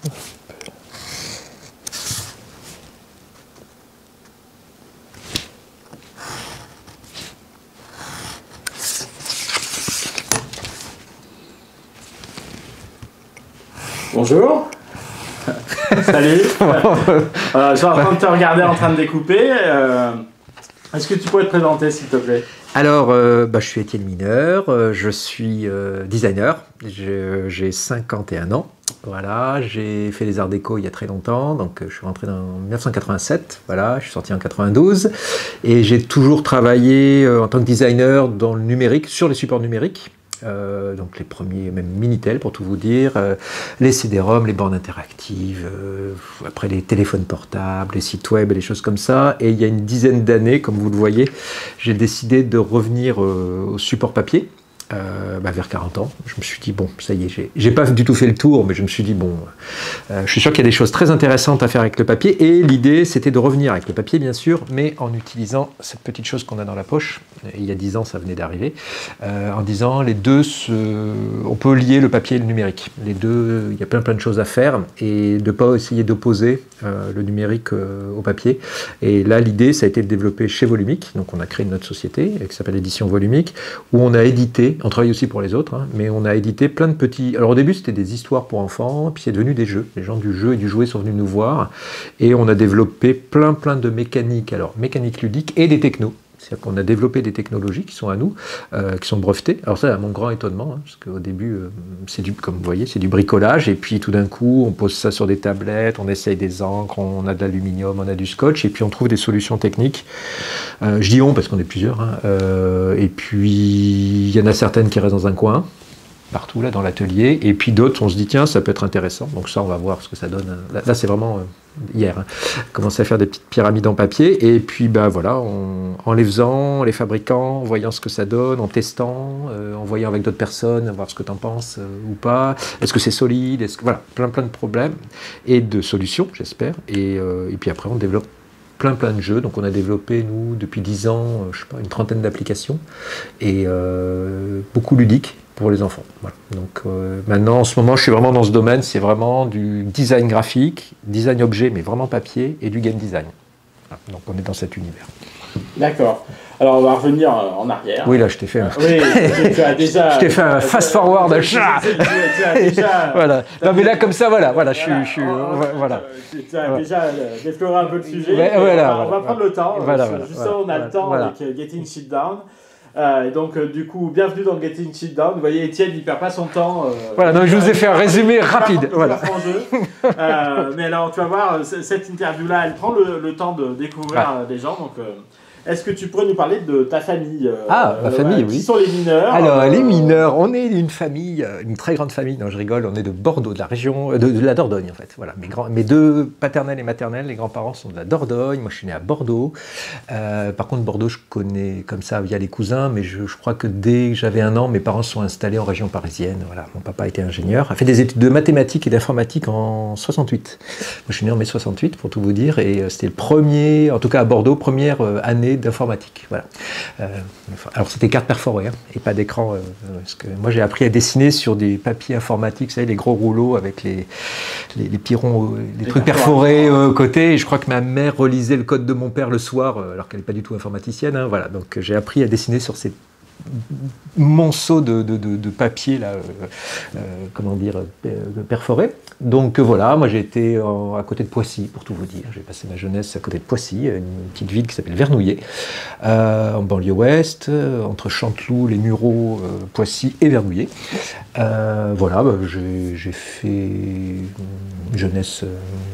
Bonjour. Salut. Je suis en train de te regarder en train de découper. Est-ce que tu pourrais te présenter, s'il te plaît? Alors, je suis Étienne Mineur, je suis designer, j'ai 51 ans. Voilà, j'ai fait les arts déco il y a très longtemps, donc je suis rentré en 1987, voilà, je suis sorti en 92, et j'ai toujours travaillé en tant que designer dans le numérique, sur les supports numériques. Donc les premiers, même Minitel pour tout vous dire, les CD-ROM, les bornes interactives, après les téléphones portables, les sites web et les choses comme ça. Et il y a une dizaine d'années, comme vous le voyez, j'ai décidé de revenir au support papier. Vers 40 ans, je me suis dit, bon, ça y est, j'ai pas du tout fait le tour, mais je me suis dit, bon, je suis sûr qu'il y a des choses très intéressantes à faire avec le papier, et l'idée, c'était de revenir avec le papier, bien sûr, mais en utilisant cette petite chose qu'on a dans la poche, et il y a 10 ans, ça venait d'arriver, en disant, les deux, on peut lier le papier et le numérique. Les deux, il y a plein de choses à faire, et de ne pas essayer d'opposer le numérique au papier. Et là, l'idée, ça a été de développer chez Volumic, donc on a créé notre société, qui s'appelle Édition Volumic, où on a édité, on travaille aussi pour les autres, hein, mais on a édité plein de petits... Alors au début c'était des histoires pour enfants, puis c'est devenu des jeux. Les gens du jeu et du jouet sont venus nous voir, et on a développé plein de mécaniques, alors mécaniques ludiques et des technos. C'est-à-dire qu'on a développé des technologies qui sont à nous, qui sont brevetées. Alors ça, à mon grand étonnement, hein, parce qu'au début, comme vous voyez, c'est du bricolage, et puis tout d'un coup, on pose ça sur des tablettes, on essaye des encres, on a de l'aluminium, on a du scotch, et puis on trouve des solutions techniques. Je dis on parce qu'on est plusieurs, hein, et puis il y en a certaines qui restent dans un coin, partout là dans l'atelier, et puis d'autres on se dit tiens ça peut être intéressant, donc ça on va voir ce que ça donne. Là c'est vraiment hier, hein. Commencer à faire des petites pyramides en papier, et puis voilà, en les faisant, en les fabriquant, en voyant ce que ça donne, en testant, en voyant avec d'autres personnes, voir ce que tu en penses ou pas, est-ce que c'est solide, voilà, plein de problèmes et de solutions j'espère, et puis après on développe plein de jeux. Donc on a développé nous depuis 10 ans, je sais pas, une trentaine d'applications, et beaucoup ludiques pour les enfants. Voilà. Donc maintenant en ce moment je suis vraiment dans ce domaine, c'est vraiment du design graphique, design objet mais vraiment papier, et du game design. Voilà. Donc on est dans cet univers. D'accord. Alors on va revenir en arrière. Oui là je t'ai fait un... Oui, tu as déjà... je t'ai fait un fast forward. Tu as déjà... voilà. Non mais là comme ça voilà, voilà. Tu as déjà défloré un peu le sujet. Ouais, on va prendre le temps. Justement on a le temps voilà. avec Getting Shit Down. Et donc du coup, bienvenue dans Getting Shit Down. Vous voyez, Étienne, il perd pas son temps. Voilà, donc je vous ai fait un résumé rapide. Voilà. Mais alors, tu vas voir, cette interview-là, elle prend le temps de découvrir des gens. Donc, est-ce que tu pourrais nous parler de ta famille? Ma famille, oui. Qui sont les mineurs? Alors, les mineurs, on est une famille, une très grande famille, non je rigole, on est de Bordeaux, de la région, de la Dordogne en fait. Voilà, mes deux paternels et maternels, les grands-parents sont de la Dordogne, moi je suis né à Bordeaux. Par contre, Bordeaux, je connais comme ça via les cousins, mais je crois que dès que j'avais 1 an, mes parents se sont installés en région parisienne. Voilà, mon papa était ingénieur, a fait des études de mathématiques et d'informatique en 68. Moi je suis né en mai 68 pour tout vous dire, et c'était le premier, en tout cas à Bordeaux, première année d'informatique. Voilà. Alors c'était carte perforée, hein, et pas d'écran, parce que moi j'ai appris à dessiner sur des papiers informatiques, vous savez, les gros rouleaux avec les petits ronds, les trucs perforés côté, et je crois que ma mère relisait le code de mon père le soir, alors qu'elle n'est pas du tout informaticienne, hein, voilà, donc j'ai appris à dessiner sur ces monceaux de papier là, comment dire, perforé. Donc voilà, moi j'ai été à côté de Poissy, pour tout vous dire. J'ai passé ma jeunesse à côté de Poissy, une petite ville qui s'appelle Vernouillet, en banlieue ouest, entre Chanteloup, les Mureaux, Poissy et Vernouillet. Voilà, j'ai fait une jeunesse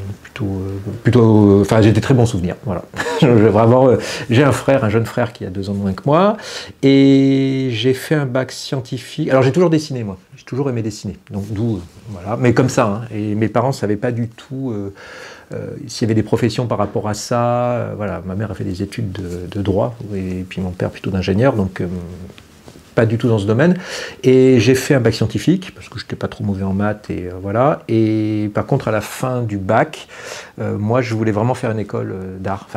plutôt, enfin j'ai des très bons souvenirs. Voilà. Vraiment, j'ai un jeune frère qui a 2 ans de moins que moi, et j'ai fait un bac scientifique. Alors j'ai toujours dessiné, moi. J'ai toujours aimé dessiner. Donc d'où, voilà. Mais comme ça, hein. Et mes parents ne savaient pas du tout s'il y avait des professions par rapport à ça. Voilà. Ma mère a fait des études de droit, et puis mon père plutôt d'ingénieur, donc pas du tout dans ce domaine. Et j'ai fait un bac scientifique, parce que je n'étais pas trop mauvais en maths, et voilà. Et par contre, à la fin du bac, moi, je voulais vraiment faire une école d'art. Enfin,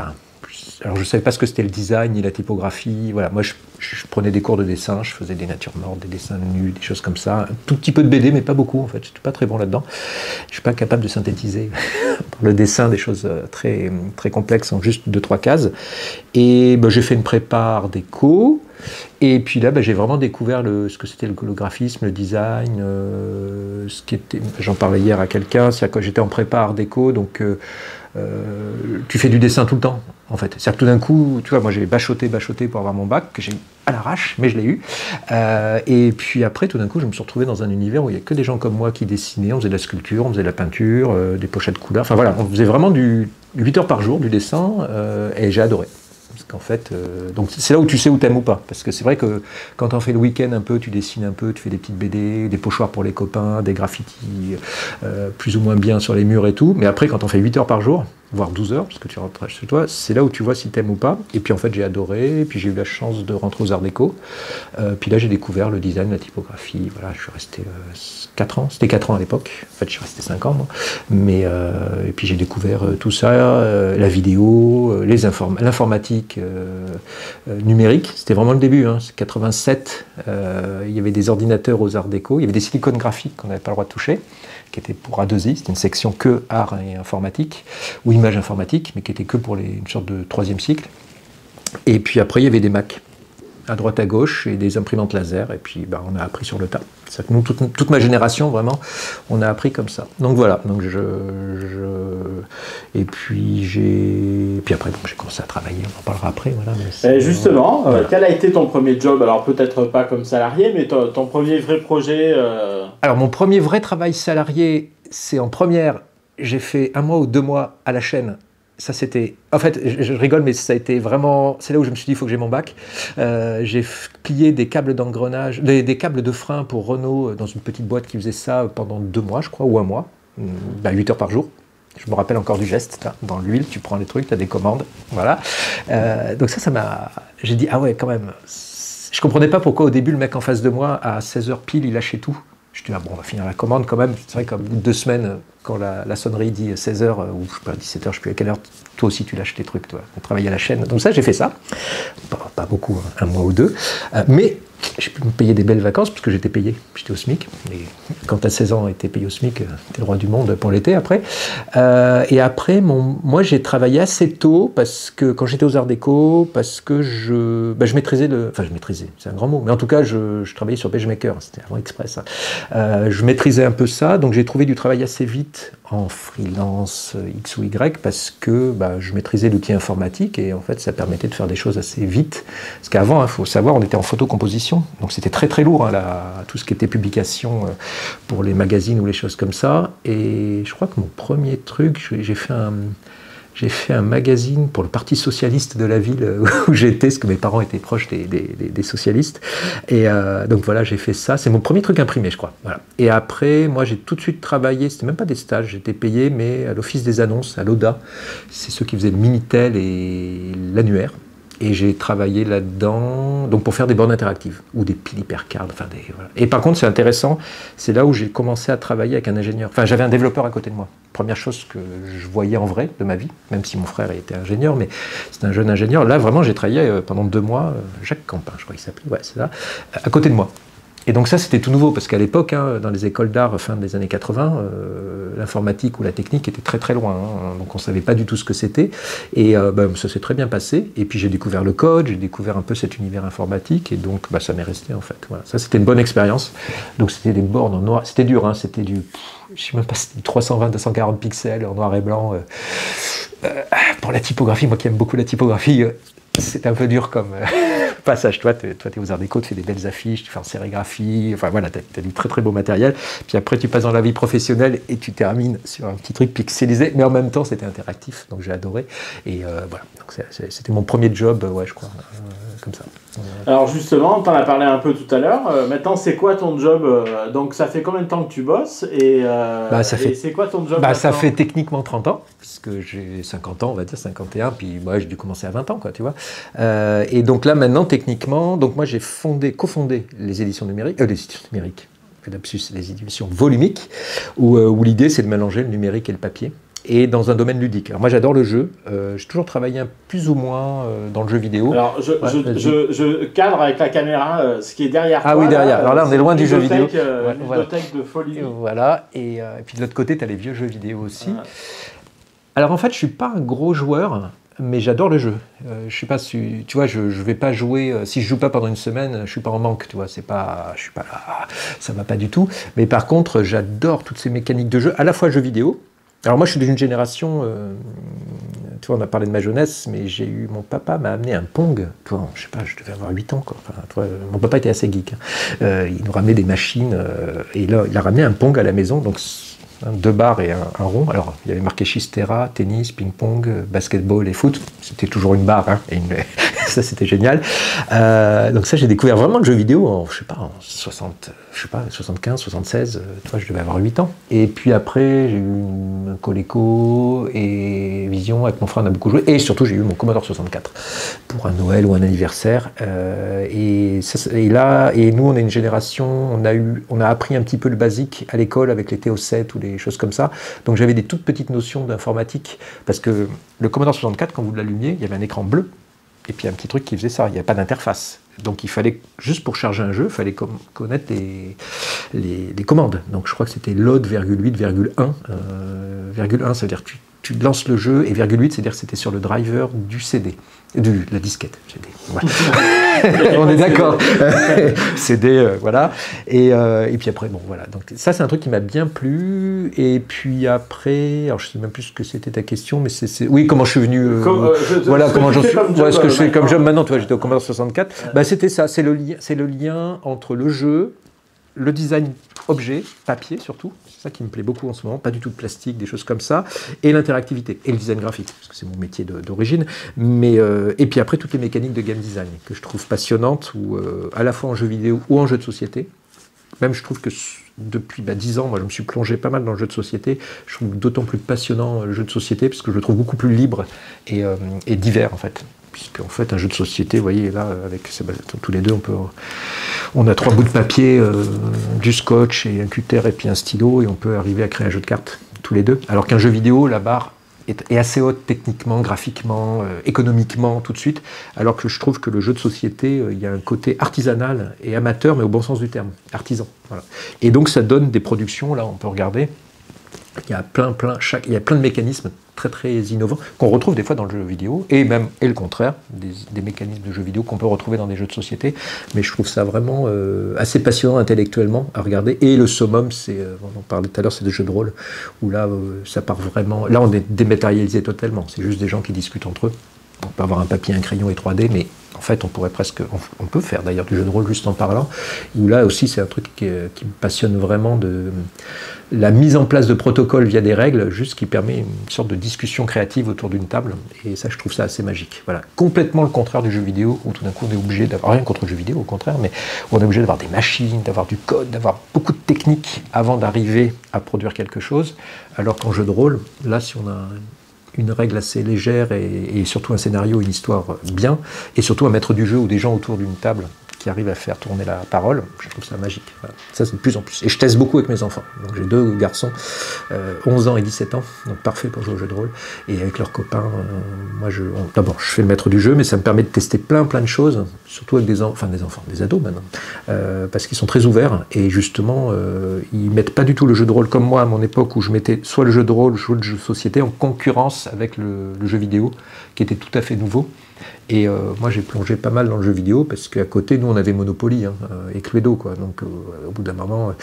Alors je ne savais pas ce que c'était le design ni la typographie. Voilà, moi je prenais des cours de dessin, je faisais des natures mortes, des dessins nus, des choses comme ça. Un tout petit peu de BD, mais pas beaucoup en fait. Je n'étais pas très bon là-dedans. Je ne suis pas capable de synthétiser par le dessin des choses très, très complexes en juste 2-3 cases. Et j'ai fait une prépa art déco. Et puis là, j'ai vraiment découvert ce que c'était le graphisme, le design, j'en parlais hier à quelqu'un, c'est-à-dire que j'étais en prépa art déco, donc tu fais du dessin tout le temps, en fait. C'est-à-dire que tout d'un coup, tu vois, moi j'ai bachoté pour avoir mon bac, que j'ai eu à l'arrache, mais je l'ai eu. Et puis après, tout d'un coup, je me suis retrouvé dans un univers où il n'y a que des gens comme moi qui dessinaient, on faisait de la sculpture, on faisait de la peinture, des pochettes couleurs, enfin voilà, on faisait vraiment 8 heures par jour du dessin, et j'ai adoré. Parce qu'en fait, donc c'est là où tu sais où t'aimes ou pas. Parce que c'est vrai que quand on fait le week-end un peu, tu dessines un peu, tu fais des petites BD, des pochoirs pour les copains, des graffitis plus ou moins bien sur les murs et tout. Mais après, quand on fait 8 heures par jour, voire 12 heures, parce que tu rentres chez toi, c'est là où tu vois si t'aimes ou pas. Et puis en fait, j'ai adoré, et puis j'ai eu la chance de rentrer aux Arts Déco. Puis là, j'ai découvert le design, la typographie. Voilà, je suis resté 4 ans. C'était 4 ans à l'époque. En fait, je suis resté 5 ans, moi. Mais, et puis j'ai découvert tout ça, la vidéo, l'informatique numérique. C'était vraiment le début, hein. C'est 87. Il y avait des ordinateurs aux Arts Déco. Il y avait des silicones graphiques qu'on n'avait pas le droit de toucher, qui était pour A2I, c'était une section que art et informatique, ou image informatique, mais qui était que pour une sorte de 3e cycle. Et puis après, il y avait des Macs, à droite à gauche, et des imprimantes laser, et puis on a appris sur le tas. C'est que nous, toute ma génération, vraiment, on a appris comme ça. Donc voilà, donc et puis après, j'ai commencé à travailler, on en parlera après. Voilà, et justement, voilà. Quel a été ton premier job? Alors peut-être pas comme salarié, mais ton premier vrai projet Alors mon premier vrai travail salarié, c'est en première, j'ai fait 1 mois ou 2 mois à la chaîne. Ça c'était, en fait, je rigole, mais ça a été vraiment, c'est là où je me suis dit, il faut que j'ai mon bac. J'ai plié des câbles d'engrenage, des câbles de frein pour Renault dans une petite boîte qui faisait ça pendant 2 mois, je crois, ou 1 mois, 8 heures par jour. Je me rappelle encore du geste, là, dans l'huile, tu prends les trucs, tu as des commandes, voilà. Donc ça m'a, j'ai dit, ah ouais, quand même. Je comprenais pas pourquoi au début le mec en face de moi, à 16h pile, il lâchait tout. Je dis, ah bon, on va finir la commande quand même. C'est vrai qu'au bout de 2 semaines, quand la sonnerie dit 16h, ou je sais pas, 17h, je ne sais plus à quelle heure, toi aussi tu lâches tes trucs, toi. On travaille à la chaîne. Donc ça, j'ai fait ça. Pas beaucoup, hein, 1 mois ou 2. Mais j'ai pu me payer des belles vacances, parce que j'étais payé. J'étais au SMIC. Et quand tu as 16 ans et tu es payé au SMIC, tu es le roi du monde pour l'été après. Et après, moi, j'ai travaillé assez tôt, parce que quand j'étais aux Arts Déco, parce que je maîtrisais Enfin, je maîtrisais, c'est un grand mot. Mais en tout cas, je travaillais sur PageMaker. C'était avant Express. Hein. Je maîtrisais un peu ça, donc j'ai trouvé du travail assez vite en freelance X ou Y, parce que je maîtrisais l'outil informatique, et en fait, ça permettait de faire des choses assez vite. Parce qu'avant, il faut savoir, on était en photocomposition. Donc c'était très très lourd, hein, tout ce qui était publication pour les magazines ou les choses comme ça. Et je crois que mon premier truc, j'ai fait un magazine pour le Parti Socialiste de la ville où j'étais, parce que mes parents étaient proches des socialistes. Et donc voilà, j'ai fait ça. C'est mon premier truc imprimé, je crois. Voilà. Et après, moi, j'ai tout de suite travaillé, c'était même pas des stages, j'étais payé, mais à l'Office des annonces, à l'ODA. C'est ceux qui faisaient le Minitel et l'annuaire. Et j'ai travaillé là-dedans, donc pour faire des bornes interactives, ou des piles hypercards, enfin voilà. Et par contre, c'est intéressant, c'est là où j'ai commencé à travailler avec un ingénieur. Enfin, j'avais un développeur à côté de moi. Première chose que je voyais en vrai de ma vie, même si mon frère était ingénieur, mais c'était un jeune ingénieur. Là, vraiment, j'ai travaillé pendant 2 mois, Jacques Campin, je crois qu'il s'appelait, ouais, c'est ça, à côté de moi. Et donc ça, c'était tout nouveau, parce qu'à l'époque, hein, dans les écoles d'art, fin des années 80, l'informatique ou la technique était très très loin, hein, donc on ne savait pas du tout ce que c'était, et ça s'est très bien passé, et puis j'ai découvert le code, j'ai découvert un peu cet univers informatique, et donc ça m'est resté en fait. Voilà. Ça, c'était une bonne expérience. Donc c'était des bornes en noir, c'était dur, hein, c'était du, je sais même pas, c'était du 320-240 pixels en noir et blanc. Pour la typographie, moi qui aime beaucoup la typographie, c'est un peu dur comme passage. Toi, tu es aux Arts Déco, tu fais des belles affiches, tu fais en sérigraphie, enfin voilà, tu as du très très beau matériel. Puis après, tu passes dans la vie professionnelle et tu termines sur un petit truc pixelisé, mais en même temps, c'était interactif, donc j'ai adoré. Et voilà, donc c'était mon premier job, ouais, je crois, comme ça. Alors justement, tu en as parlé un peu tout à l'heure. Maintenant, c'est quoi ton job? Donc, ça fait combien de temps que tu bosses? Et c'est quoi ton job? Ça fait techniquement 30 ans, puisque j'ai 50 ans, on va dire 51, puis moi, j'ai dû commencer à 20 ans, quoi, tu vois. Et donc là, maintenant, techniquement, donc moi, j'ai cofondé les éditions numériques, les éditions volumiques, où l'idée, c'est de mélanger le numérique et le papier. et dans un domaine ludique. Alors moi j'adore le jeu, j'ai toujours travaillé plus ou moins dans le jeu vidéo. Alors je cadre avec la caméra ce qui est derrière toi. Ah oui, derrière. Alors là on est loin du jeu vidéo. Une bibliothèque de folie. Voilà, et puis de l'autre côté tu as les vieux jeux vidéo aussi. Alors en fait je suis pas un gros joueur, mais j'adore le jeu. Je suis pas, tu vois, je vais pas jouer. Si je joue pas pendant une semaine, je suis pas en manque. Tu vois, c'est pas, je suis pas là, ça va pas du tout. Mais par contre, j'adore toutes ces mécaniques de jeu, à la fois jeux vidéo. Alors moi, je suis d'une génération. Tu vois, on a parlé de ma jeunesse, mais mon papa m'a amené un Pong. Tu vois, je sais pas, je devais avoir 8 ans. Quoi. Enfin, tu vois, mon papa était assez geek. Il nous ramenait des machines et là, il a ramené un Pong à la maison. Donc 2 barres et un rond. Alors, il y avait marqué Chistera, tennis, ping-pong, basketball et foot. C'était toujours une barre, hein, ça c'était génial. Donc ça, j'ai découvert vraiment le jeu vidéo en, je sais pas, en 75, 76, toi je devais avoir 8 ans. Et puis après, j'ai eu un Coleco et Vision, avec mon frère on a beaucoup joué. Et surtout, j'ai eu mon Commodore 64 pour un Noël ou un anniversaire. Et nous, on est une génération, on a appris un petit peu le basique à l'école avec les TO7 ou les choses comme ça. Donc j'avais des toutes petites notions d'informatique, parce que le Commodore 64, quand vous l'allumiez, il y avait un écran bleu. Et puis un petit truc qui faisait ça, il n'y avait pas d'interface. Donc il fallait, juste pour charger un jeu, il fallait connaître les commandes. Donc je crois que c'était load, 8,1. 1, ça veut dire que tu lances le jeu, et 8, c'est-à-dire que c'était sur le driver du CD. De la disquette, CD. Ouais. On est d'accord. CD, voilà. Et puis après, bon, voilà. Donc ça, c'est un truc qui m'a bien plu. Et puis après, alors je sais même plus ce que c'était ta question, mais oui, comment je suis venu. Voilà, comment j'en suis. Ce que je fais comme job maintenant. Tu vois, j'étais au Commodore 64. Bah, c'était ça. C'est le lien entre le jeu, le design objet, papier surtout, c'est ça qui me plaît beaucoup en ce moment, pas du tout de plastique, des choses comme ça, et l'interactivité, et le design graphique, parce que c'est mon métier d'origine, mais et puis après toutes les mécaniques de game design, que je trouve passionnantes, ou à la fois en jeu vidéo ou en jeu de société. Même je trouve que depuis 10 ans, moi je me suis plongé pas mal dans le jeu de société, je trouve d'autant plus passionnant le jeu de société, parce que je le trouve beaucoup plus libre et divers en fait. Puisqu'en fait, un jeu de société, vous voyez, là, avec tous les deux, on a 3 bouts de papier, du scotch et un cutter et puis un stylo, et on peut arriver à créer un jeu de cartes, tous les deux. Alors qu'un jeu vidéo, la barre est assez haute techniquement, graphiquement, économiquement, tout de suite. Alors que je trouve que le jeu de société, il y a un côté artisanal et amateur, mais au bon sens du terme, artisan. Voilà. Et donc, ça donne des productions, là, on peut regarder. Il y a plein de mécanismes très très innovants qu'on retrouve des fois dans le jeu vidéo, et le contraire, des mécanismes de jeux vidéo qu'on peut retrouver dans des jeux de société. Mais je trouve ça vraiment assez passionnant intellectuellement à regarder. Et le summum, on en parlait tout à l'heure, c'est des jeux de rôle, où là, ça part vraiment. Là, on est dématérialisé totalement. C'est juste des gens qui discutent entre eux. On peut avoir un papier, un crayon et 3D, mais en fait, on peut faire d'ailleurs du jeu de rôle juste en parlant. Où là aussi, c'est un truc qui me passionne vraiment, de la mise en place de protocoles via des règles, juste qui permet une sorte de discussion créative autour d'une table. Et ça, je trouve ça assez magique. Voilà, complètement le contraire du jeu vidéo, où tout d'un coup, on est obligé d'avoir, rien contre le jeu vidéo, au contraire, mais où on est obligé d'avoir des machines, d'avoir du code, d'avoir beaucoup de techniques avant d'arriver à produire quelque chose. Alors qu'en jeu de rôle, là, si on a une règle assez légère et surtout un scénario, une histoire bien, et surtout un maître du jeu ou des gens autour d'une table qui arrivent à faire tourner la parole, je trouve ça magique. Voilà. Ça, c'est de plus en plus. Et je teste beaucoup avec mes enfants. Donc j'ai 2 garçons, 11 ans et 17 ans, donc parfait pour jouer au jeu de rôle. Et avec leurs copains, d'abord, je fais le maître du jeu, mais ça me permet de tester plein de choses, surtout avec des ados maintenant, parce qu'ils sont très ouverts, et justement, ils mettent pas du tout le jeu de rôle comme moi à mon époque, où je mettais soit le jeu de rôle, soit le jeu de société en concurrence avec le jeu vidéo, qui était tout à fait nouveau. Et moi, j'ai plongé pas mal dans le jeu vidéo, parce qu'à côté, nous, on avait Monopoly et Cluedo, quoi. Donc, au bout d'un moment,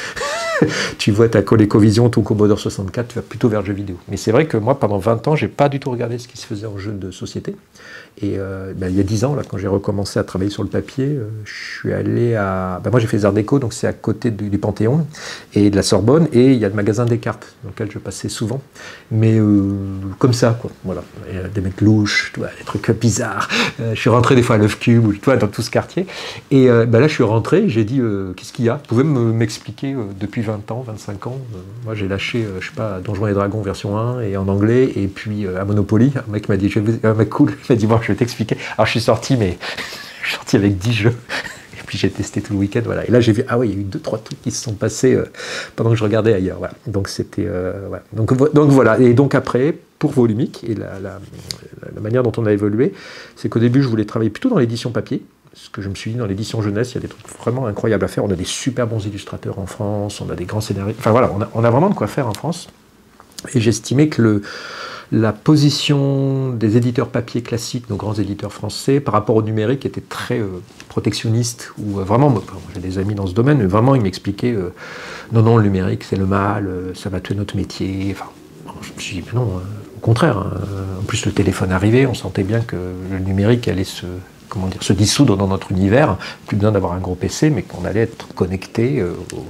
tu vois ta ColecoVision, ton Commodore 64, tu vas plutôt vers le jeu vidéo. Mais c'est vrai que moi, pendant 20 ans, j'ai pas du tout regardé ce qui se faisait en jeu de société. Et il y a 10 ans, là, quand j'ai recommencé à travailler sur le papier, je suis allé à... moi, j'ai fait les Arts Déco, donc c'est à côté du Panthéon et de la Sorbonne, et il y a le magasin Descartes, dans lequel je passais souvent. Mais comme ça, quoi. Voilà. Des mecs louches, tu vois, des trucs bizarres. Je suis rentré des fois à l'œuf cube, ou, tu vois, dans tout ce quartier. Et là, je suis rentré, j'ai dit, qu'est-ce qu'il y a? Vous pouvez m'expliquer depuis 20 ans, 25 ans? Moi, j'ai lâché, je sais pas, Donjons et Dragons version 1, et en anglais, et puis à Monopoly. Un mec m'a dit, un mec cool, il m'a dit, bon, je vais t'expliquer. Alors, je suis sorti avec 10 jeux. puis j'ai testé tout le week-end, voilà. Et là j'ai vu, ah oui, il y a eu 2-3 trucs qui se sont passés pendant que je regardais ailleurs, voilà. Donc c'était, voilà. Donc voilà, et donc après, pour Volumique, et la manière dont on a évolué, c'est qu'au début je voulais travailler plutôt dans l'édition papier, ce que je me suis dit, dans l'édition jeunesse, il y a des trucs vraiment incroyables à faire, on a des super bons illustrateurs en France, on a des grands scénaristes, enfin voilà, on a vraiment de quoi faire en France, et j'estimais que la position des éditeurs papier classiques, nos grands éditeurs français, par rapport au numérique, était très protectionniste, ou vraiment, j'ai des amis dans ce domaine, mais vraiment ils m'expliquaient, non, le numérique c'est le mal, ça va tuer notre métier, enfin, je me suis dit, mais non, au contraire, hein, en plus le téléphone arrivait, on sentait bien que le numérique allait se dissoudre dans notre univers, plus besoin d'avoir un gros PC, mais qu'on allait être connecté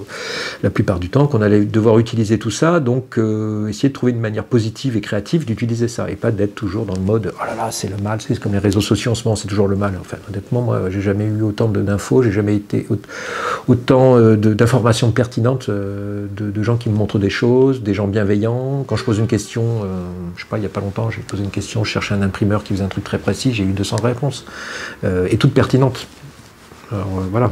la plupart du temps, qu'on allait devoir utiliser tout ça, donc essayer de trouver une manière positive et créative d'utiliser ça, et pas d'être toujours dans le mode « oh là là, c'est le mal », c'est comme les réseaux sociaux en ce moment, c'est toujours le mal. Enfin, honnêtement, moi, j'ai jamais eu autant d'infos, j'ai jamais été autant d'informations pertinentes de gens qui me montrent des choses, des gens bienveillants. Quand je pose une question, je sais pas, il y a pas longtemps, j'ai posé une question, je cherchais un imprimeur qui faisait un truc très précis, j'ai eu 200 réponses. Et toutes pertinentes. Alors voilà,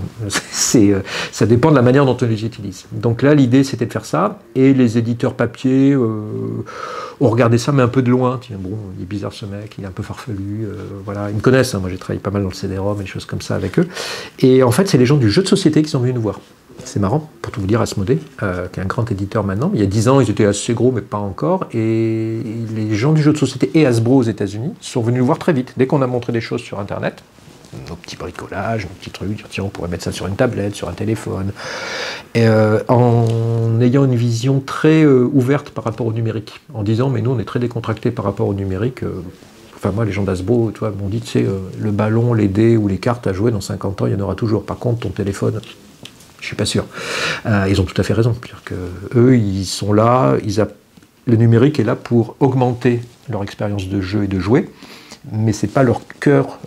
ça dépend de la manière dont on les utilise. Donc là, l'idée, c'était de faire ça, et les éditeurs papier ont regardé ça, mais un peu de loin. Tiens, bon, il est bizarre ce mec, il est un peu farfelu, voilà, ils me connaissent, hein, moi j'ai travaillé pas mal dans le CD-ROM et des choses comme ça avec eux. Et en fait, c'est les gens du jeu de société qui sont venus nous voir. C'est marrant, pour tout vous dire, Asmodée, qui est un grand éditeur maintenant. Il y a 10 ans, ils étaient assez gros, mais pas encore. Et les gens du jeu de société et Hasbro aux États-Unis sont venus nous voir très vite. Dès qu'on a montré des choses sur Internet, nos petits bricolages, nos petits trucs, tiens, on pourrait mettre ça sur une tablette, sur un téléphone, et, en ayant une vision très ouverte par rapport au numérique, en disant, mais nous, on est très décontractés par rapport au numérique. Enfin, moi, les gens d'Hasbro, tu vois, m'ont dit, tu sais, le ballon, les dés ou les cartes à jouer dans 50 ans, il y en aura toujours. Par contre, ton téléphone, je suis pas sûr. Ils ont tout à fait raison. C'est-à-dire que eux, ils sont là, le numérique est là pour augmenter leur expérience de jeu et de jouer, mais c'est pas leur cœur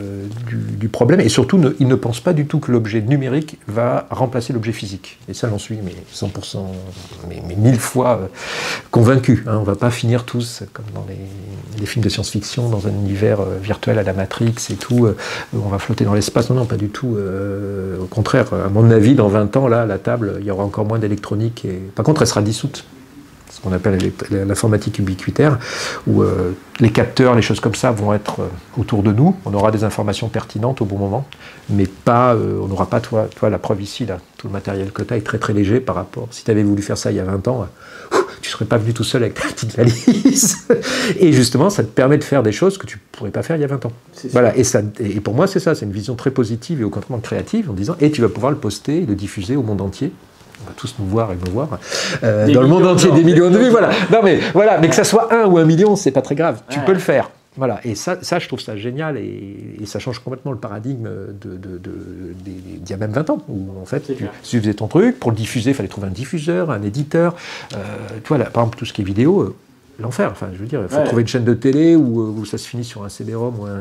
du problème. Et surtout, ils ne pensent pas du tout que l'objet numérique va remplacer l'objet physique. Et ça, j'en suis mais 100%, mais 1000 fois convaincu. Hein. On va pas finir tous, comme dans les films de science-fiction, dans un univers virtuel à la Matrix et tout, on va flotter dans l'espace. Non, pas du tout. Au contraire, à mon avis, dans 20 ans, là, à la table, il y aura encore moins d'électronique. Et... Par contre, elle sera dissoute. Ce qu'on appelle l'informatique ubiquitaire, où les capteurs, les choses comme ça vont être autour de nous. On aura des informations pertinentes au bon moment, mais pas, on n'aura pas, toi, la preuve ici, là, tout le matériel que tu as est très très léger par rapport. Si tu avais voulu faire ça il y a 20 ans, tu ne serais pas venu tout seul avec ta petite valise. Et justement, ça te permet de faire des choses que tu ne pourrais pas faire il y a 20 ans. Voilà. Et pour moi, c'est ça, c'est une vision très positive et au contraire créative, en disant, et tu vas pouvoir le poster et le diffuser au monde entier. On va tous nous voir et me voir. Dans le monde entier, des millions de vues, voilà. Non, mais voilà, mais que ça soit 1 ou 1 million, c'est pas très grave. Tu peux le faire. Voilà. Et ça, je trouve ça génial et ça change complètement le paradigme d'il y a même 20 ans. Où en fait, tu faisais ton truc, pour le diffuser, il fallait trouver un diffuseur, un éditeur. Tu vois, là, par exemple, tout ce qui est vidéo, l'enfer. Enfin, je veux dire, il faut trouver une chaîne de télé où ça se finit sur un CD-ROM ou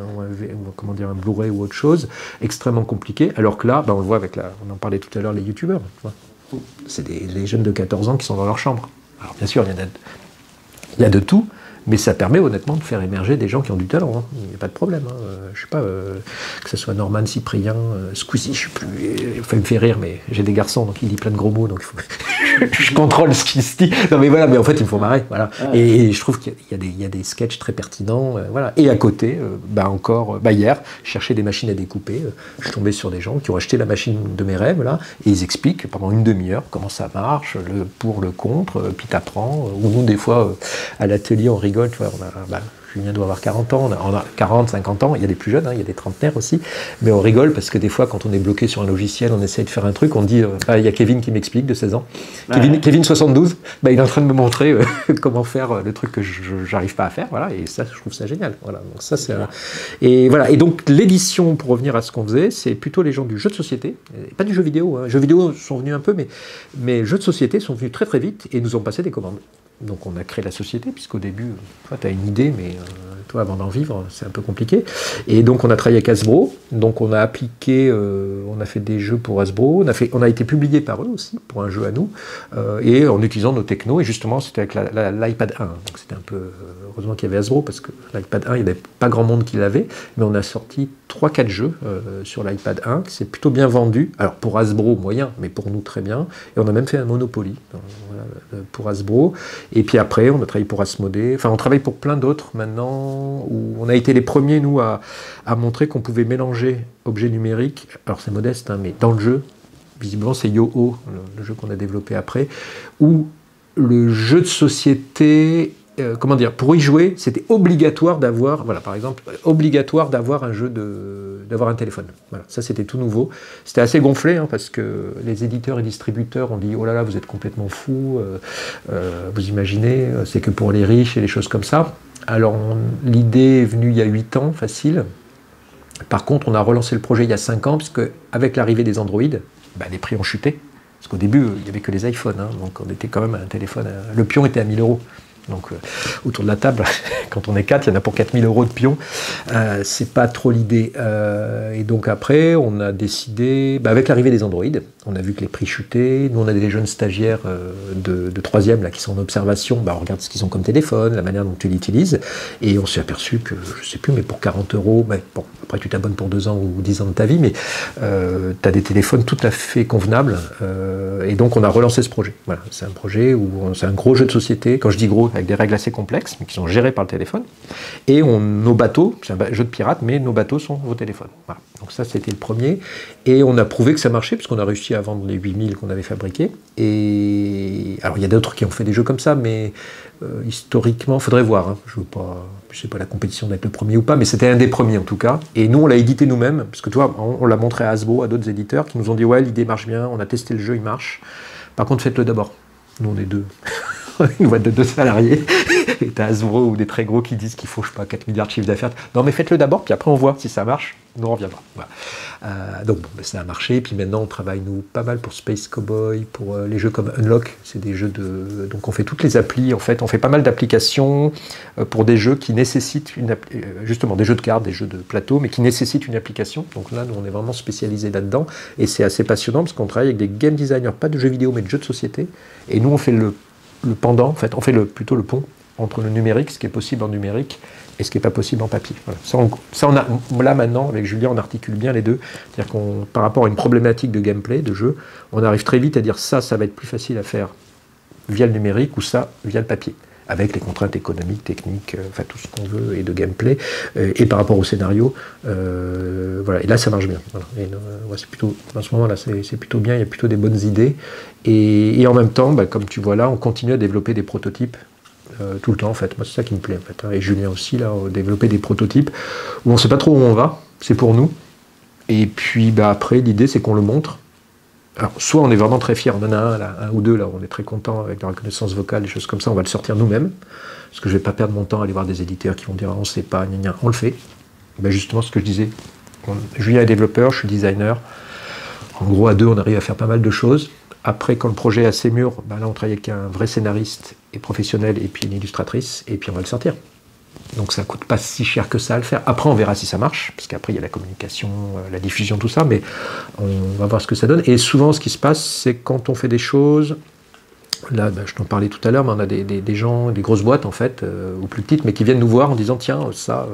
un Blu-ray ou autre chose, extrêmement compliqué. Alors que là, on le voit avec on en parlait tout à l'heure, les youtubeurs. C'est les jeunes de 14 ans qui sont dans leur chambre. Alors bien sûr, il y a de tout, mais ça permet honnêtement de faire émerger des gens qui ont du talent. Hein. Il n'y a pas de problème. Hein. Je sais pas, que ce soit Norman, Cyprien, Squeezie, je sais plus. Enfin, il me fait rire, mais j'ai des garçons, donc il dit plein de gros mots, donc il faut je contrôle ce qu'il se dit. Non mais voilà, mais en fait, il me faut marrer. Voilà. Et je trouve qu'il y a des sketchs très pertinents. Voilà. Et à côté, hier, je cherchais des machines à découper. Je suis tombé sur des gens qui ont acheté la machine de mes rêves, là, et ils expliquent pendant une demi-heure comment ça marche, le pour, le contre, puis t'apprends. Ou nous, des fois, à l'atelier, on rigole. Tu vois, Julien doit avoir 40 ans, on a 40, 50 ans, il y a des plus jeunes, hein, il y a des trentenaires aussi, mais on rigole parce que des fois, quand on est bloqué sur un logiciel, on essaie de faire un truc, on dit, il y a Kevin qui m'explique, de 16 ans, Kevin 72, il est en train de me montrer comment faire le truc que je n'arrive pas à faire, voilà, et ça, je trouve ça génial. Voilà, donc ça, et voilà, et donc l'édition, pour revenir à ce qu'on faisait, c'est plutôt les gens du jeu de société, pas du jeu vidéo, hein. Jeux vidéo sont venus un peu, mais jeux de société sont venus très très vite et nous ont passé des commandes. Donc on a créé la société, puisqu'au début, toi tu as une idée, mais toi avant d'en vivre, c'est un peu compliqué. Et donc on a travaillé avec Hasbro, donc on a appliqué, on a fait des jeux pour Hasbro, on a été publié par eux aussi, pour un jeu à nous, et en utilisant nos technos, et justement c'était avec l'iPad 1, donc c'était un peu heureusement qu'il y avait Hasbro, parce que l'iPad 1, il n'y avait pas grand monde qui l'avait, mais on a sorti 3-4 jeux sur l'iPad 1, qui s'est plutôt bien vendu. Alors pour Hasbro, moyen, mais pour nous, très bien. Et on a même fait un Monopoly pour Hasbro. Et puis après, on a travaillé pour Asmodée. Enfin, on travaille pour plein d'autres maintenant, où on a été les premiers, nous, à montrer qu'on pouvait mélanger objets numériques. Alors c'est modeste, hein, mais dans le jeu, visiblement, c'est Yo-Oh, le jeu qu'on a développé après, où le jeu de société, comment dire, pour y jouer, c'était obligatoire d'avoir, voilà, par exemple, obligatoire d'avoir un jeu d'avoir un téléphone. Voilà, ça c'était tout nouveau. C'était assez gonflé, hein, parce que les éditeurs et distributeurs ont dit, oh là là, vous êtes complètement fous, vous imaginez, c'est que pour les riches et les choses comme ça. Alors, l'idée est venue il y a 8 ans, facile. Par contre, on a relancé le projet il y a 5 ans, parce qu'avec l'arrivée des Android, les prix ont chuté. Parce qu'au début, il n'y avait que les iPhones, hein, donc on était quand même à un téléphone. Le pion était à 1000 €. Donc autour de la table, quand on est 4, il y en a pour 4000 € de pion. C'est pas trop l'idée. Et donc après, on a décidé, avec l'arrivée des Android, on a vu que les prix chutaient. Nous, on a des jeunes stagiaires de 3e là, qui sont en observation. On regarde ce qu'ils ont comme téléphone, la manière dont tu l'utilises. Et on s'est aperçu que, je sais plus, mais pour 40 €, bon, après tu t'abonnes pour 2 ans ou 10 ans de ta vie, mais tu as des téléphones tout à fait convenables. Et donc on a relancé ce projet. Voilà, c'est un projet où c'est un gros jeu de société. Quand je dis gros, avec des règles assez complexes, mais qui sont gérées par le téléphone. Et nos bateaux, c'est un jeu de pirates, mais nos bateaux sont vos téléphones. Voilà. Donc ça, c'était le premier. Et on a prouvé que ça marchait, puisqu'on a réussi à vendre les 8000 qu'on avait fabriqués. Et alors, il y a d'autres qui ont fait des jeux comme ça, mais historiquement, il faudrait voir. Hein. Je ne sais pas la compétition d'être le premier ou pas, mais c'était un des premiers en tout cas. Et nous, on l'a édité nous-mêmes, parce que tu vois, on l'a montré à Hasbro, à d'autres éditeurs, qui nous ont dit, ouais, l'idée marche bien, on a testé le jeu, il marche. Par contre, faites-le d'abord. Nous, on est 2. Une boîte de 2 salariés, et t'as Hasbro ou des très gros qui disent qu'il faut, je sais pas, 4 milliards de chiffre d'affaires. Non, mais faites-le d'abord, puis après on voit si ça marche, nous on reviendra. Voilà. Donc bon, ça a marché, puis maintenant on travaille nous pas mal pour Space Cowboy, pour les jeux comme Unlock, c'est des jeux de... Donc on fait toutes les applis, en fait, on fait pas mal d'applications pour des jeux qui nécessitent justement des jeux de cartes, des jeux de plateau, mais qui nécessitent une application. Donc là, nous on est vraiment spécialisé là-dedans, et c'est assez passionnant parce qu'on travaille avec des game designers, pas de jeux vidéo, mais de jeux de société, et nous on fait le pendant, en fait, on fait plutôt le pont entre le numérique, ce qui est possible en numérique, et ce qui n'est pas possible en papier. Voilà. Là maintenant, avec Julien, on articule bien les deux. C'est-à-dire qu'on, par rapport à une problématique de gameplay, de jeu, on arrive très vite à dire ça va être plus facile à faire via le numérique ou ça via le papier, avec les contraintes économiques, techniques, enfin tout ce qu'on veut, et de gameplay, et par rapport au scénario, voilà. Et là, ça marche bien. Voilà. Et, c'est plutôt, en ce moment-là, c'est plutôt bien, il y a plutôt des bonnes idées. Et en même temps, comme tu vois là, on continue à développer des prototypes tout le temps, en fait. Moi, c'est ça qui me plaît, en fait. Hein. Et Julien aussi, là, développer des prototypes où on ne sait pas trop où on va, c'est pour nous. Et puis, après, l'idée, c'est qu'on le montre. Alors, soit on est vraiment très fiers, on en a un ou deux, là, on est très content avec la reconnaissance vocale, des choses comme ça, on va le sortir nous-mêmes, parce que je ne vais pas perdre mon temps à aller voir des éditeurs qui vont dire on ne sait pas, gna gna, on le fait. Justement, ce que je disais, Julien est développeur, je suis designer, en gros, à 2, on arrive à faire pas mal de choses. Après, quand le projet est assez mûr, là, on travaille avec un vrai scénariste et professionnel, et puis une illustratrice, et puis on va le sortir. Donc ça ne coûte pas si cher que ça à le faire. Après, on verra si ça marche, parce qu'après, il y a la communication, la diffusion, tout ça, mais on va voir ce que ça donne. Et souvent, ce qui se passe, c'est quand on fait des choses... Là, je t'en parlais tout à l'heure, mais on a des gens, des grosses boîtes, en fait, ou plus petites, mais qui viennent nous voir en disant, tiens, ça,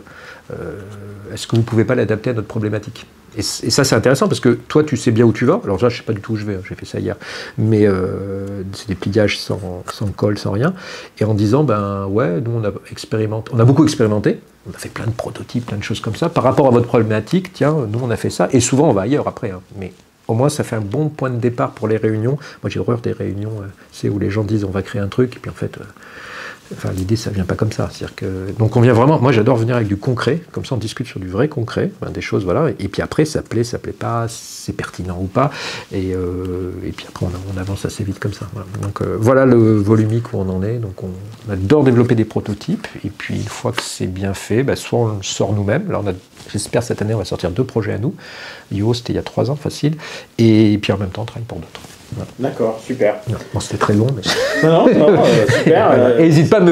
est-ce que vous ne pouvez pas l'adapter à notre problématique ? Et ça, c'est intéressant, parce que toi, tu sais bien où tu vas. Alors là, je ne sais pas du tout où je vais, j'ai fait ça hier. Mais c'est des pliages sans colle, sans rien. Et en disant, ouais, nous, on a beaucoup expérimenté. On a fait plein de prototypes, plein de choses comme ça. Par rapport à votre problématique, tiens, nous, on a fait ça. Et souvent, on va ailleurs après. Hein. Mais au moins, ça fait un bon point de départ pour les réunions. Moi, j'ai horreur des réunions, où les gens disent, on va créer un truc. Et puis, en fait... l'idée, ça vient pas comme ça. Donc on vient vraiment, moi j'adore venir avec du concret, comme ça on discute sur du vrai concret, des choses, voilà, et puis après ça plaît pas, c'est pertinent ou pas, et puis après on avance assez vite comme ça. Voilà. Donc voilà le volumique où on en est, donc on adore développer des prototypes, et puis une fois que c'est bien fait, soit on le sort nous-mêmes, là j'espère cette année on va sortir 2 projets à nous, Yo c'était il y a 3 ans, facile, et puis en même temps on travaille pour d'autres. Voilà. D'accord, super. Bon, c'était très long, mais... Non, super. N'hésite pas à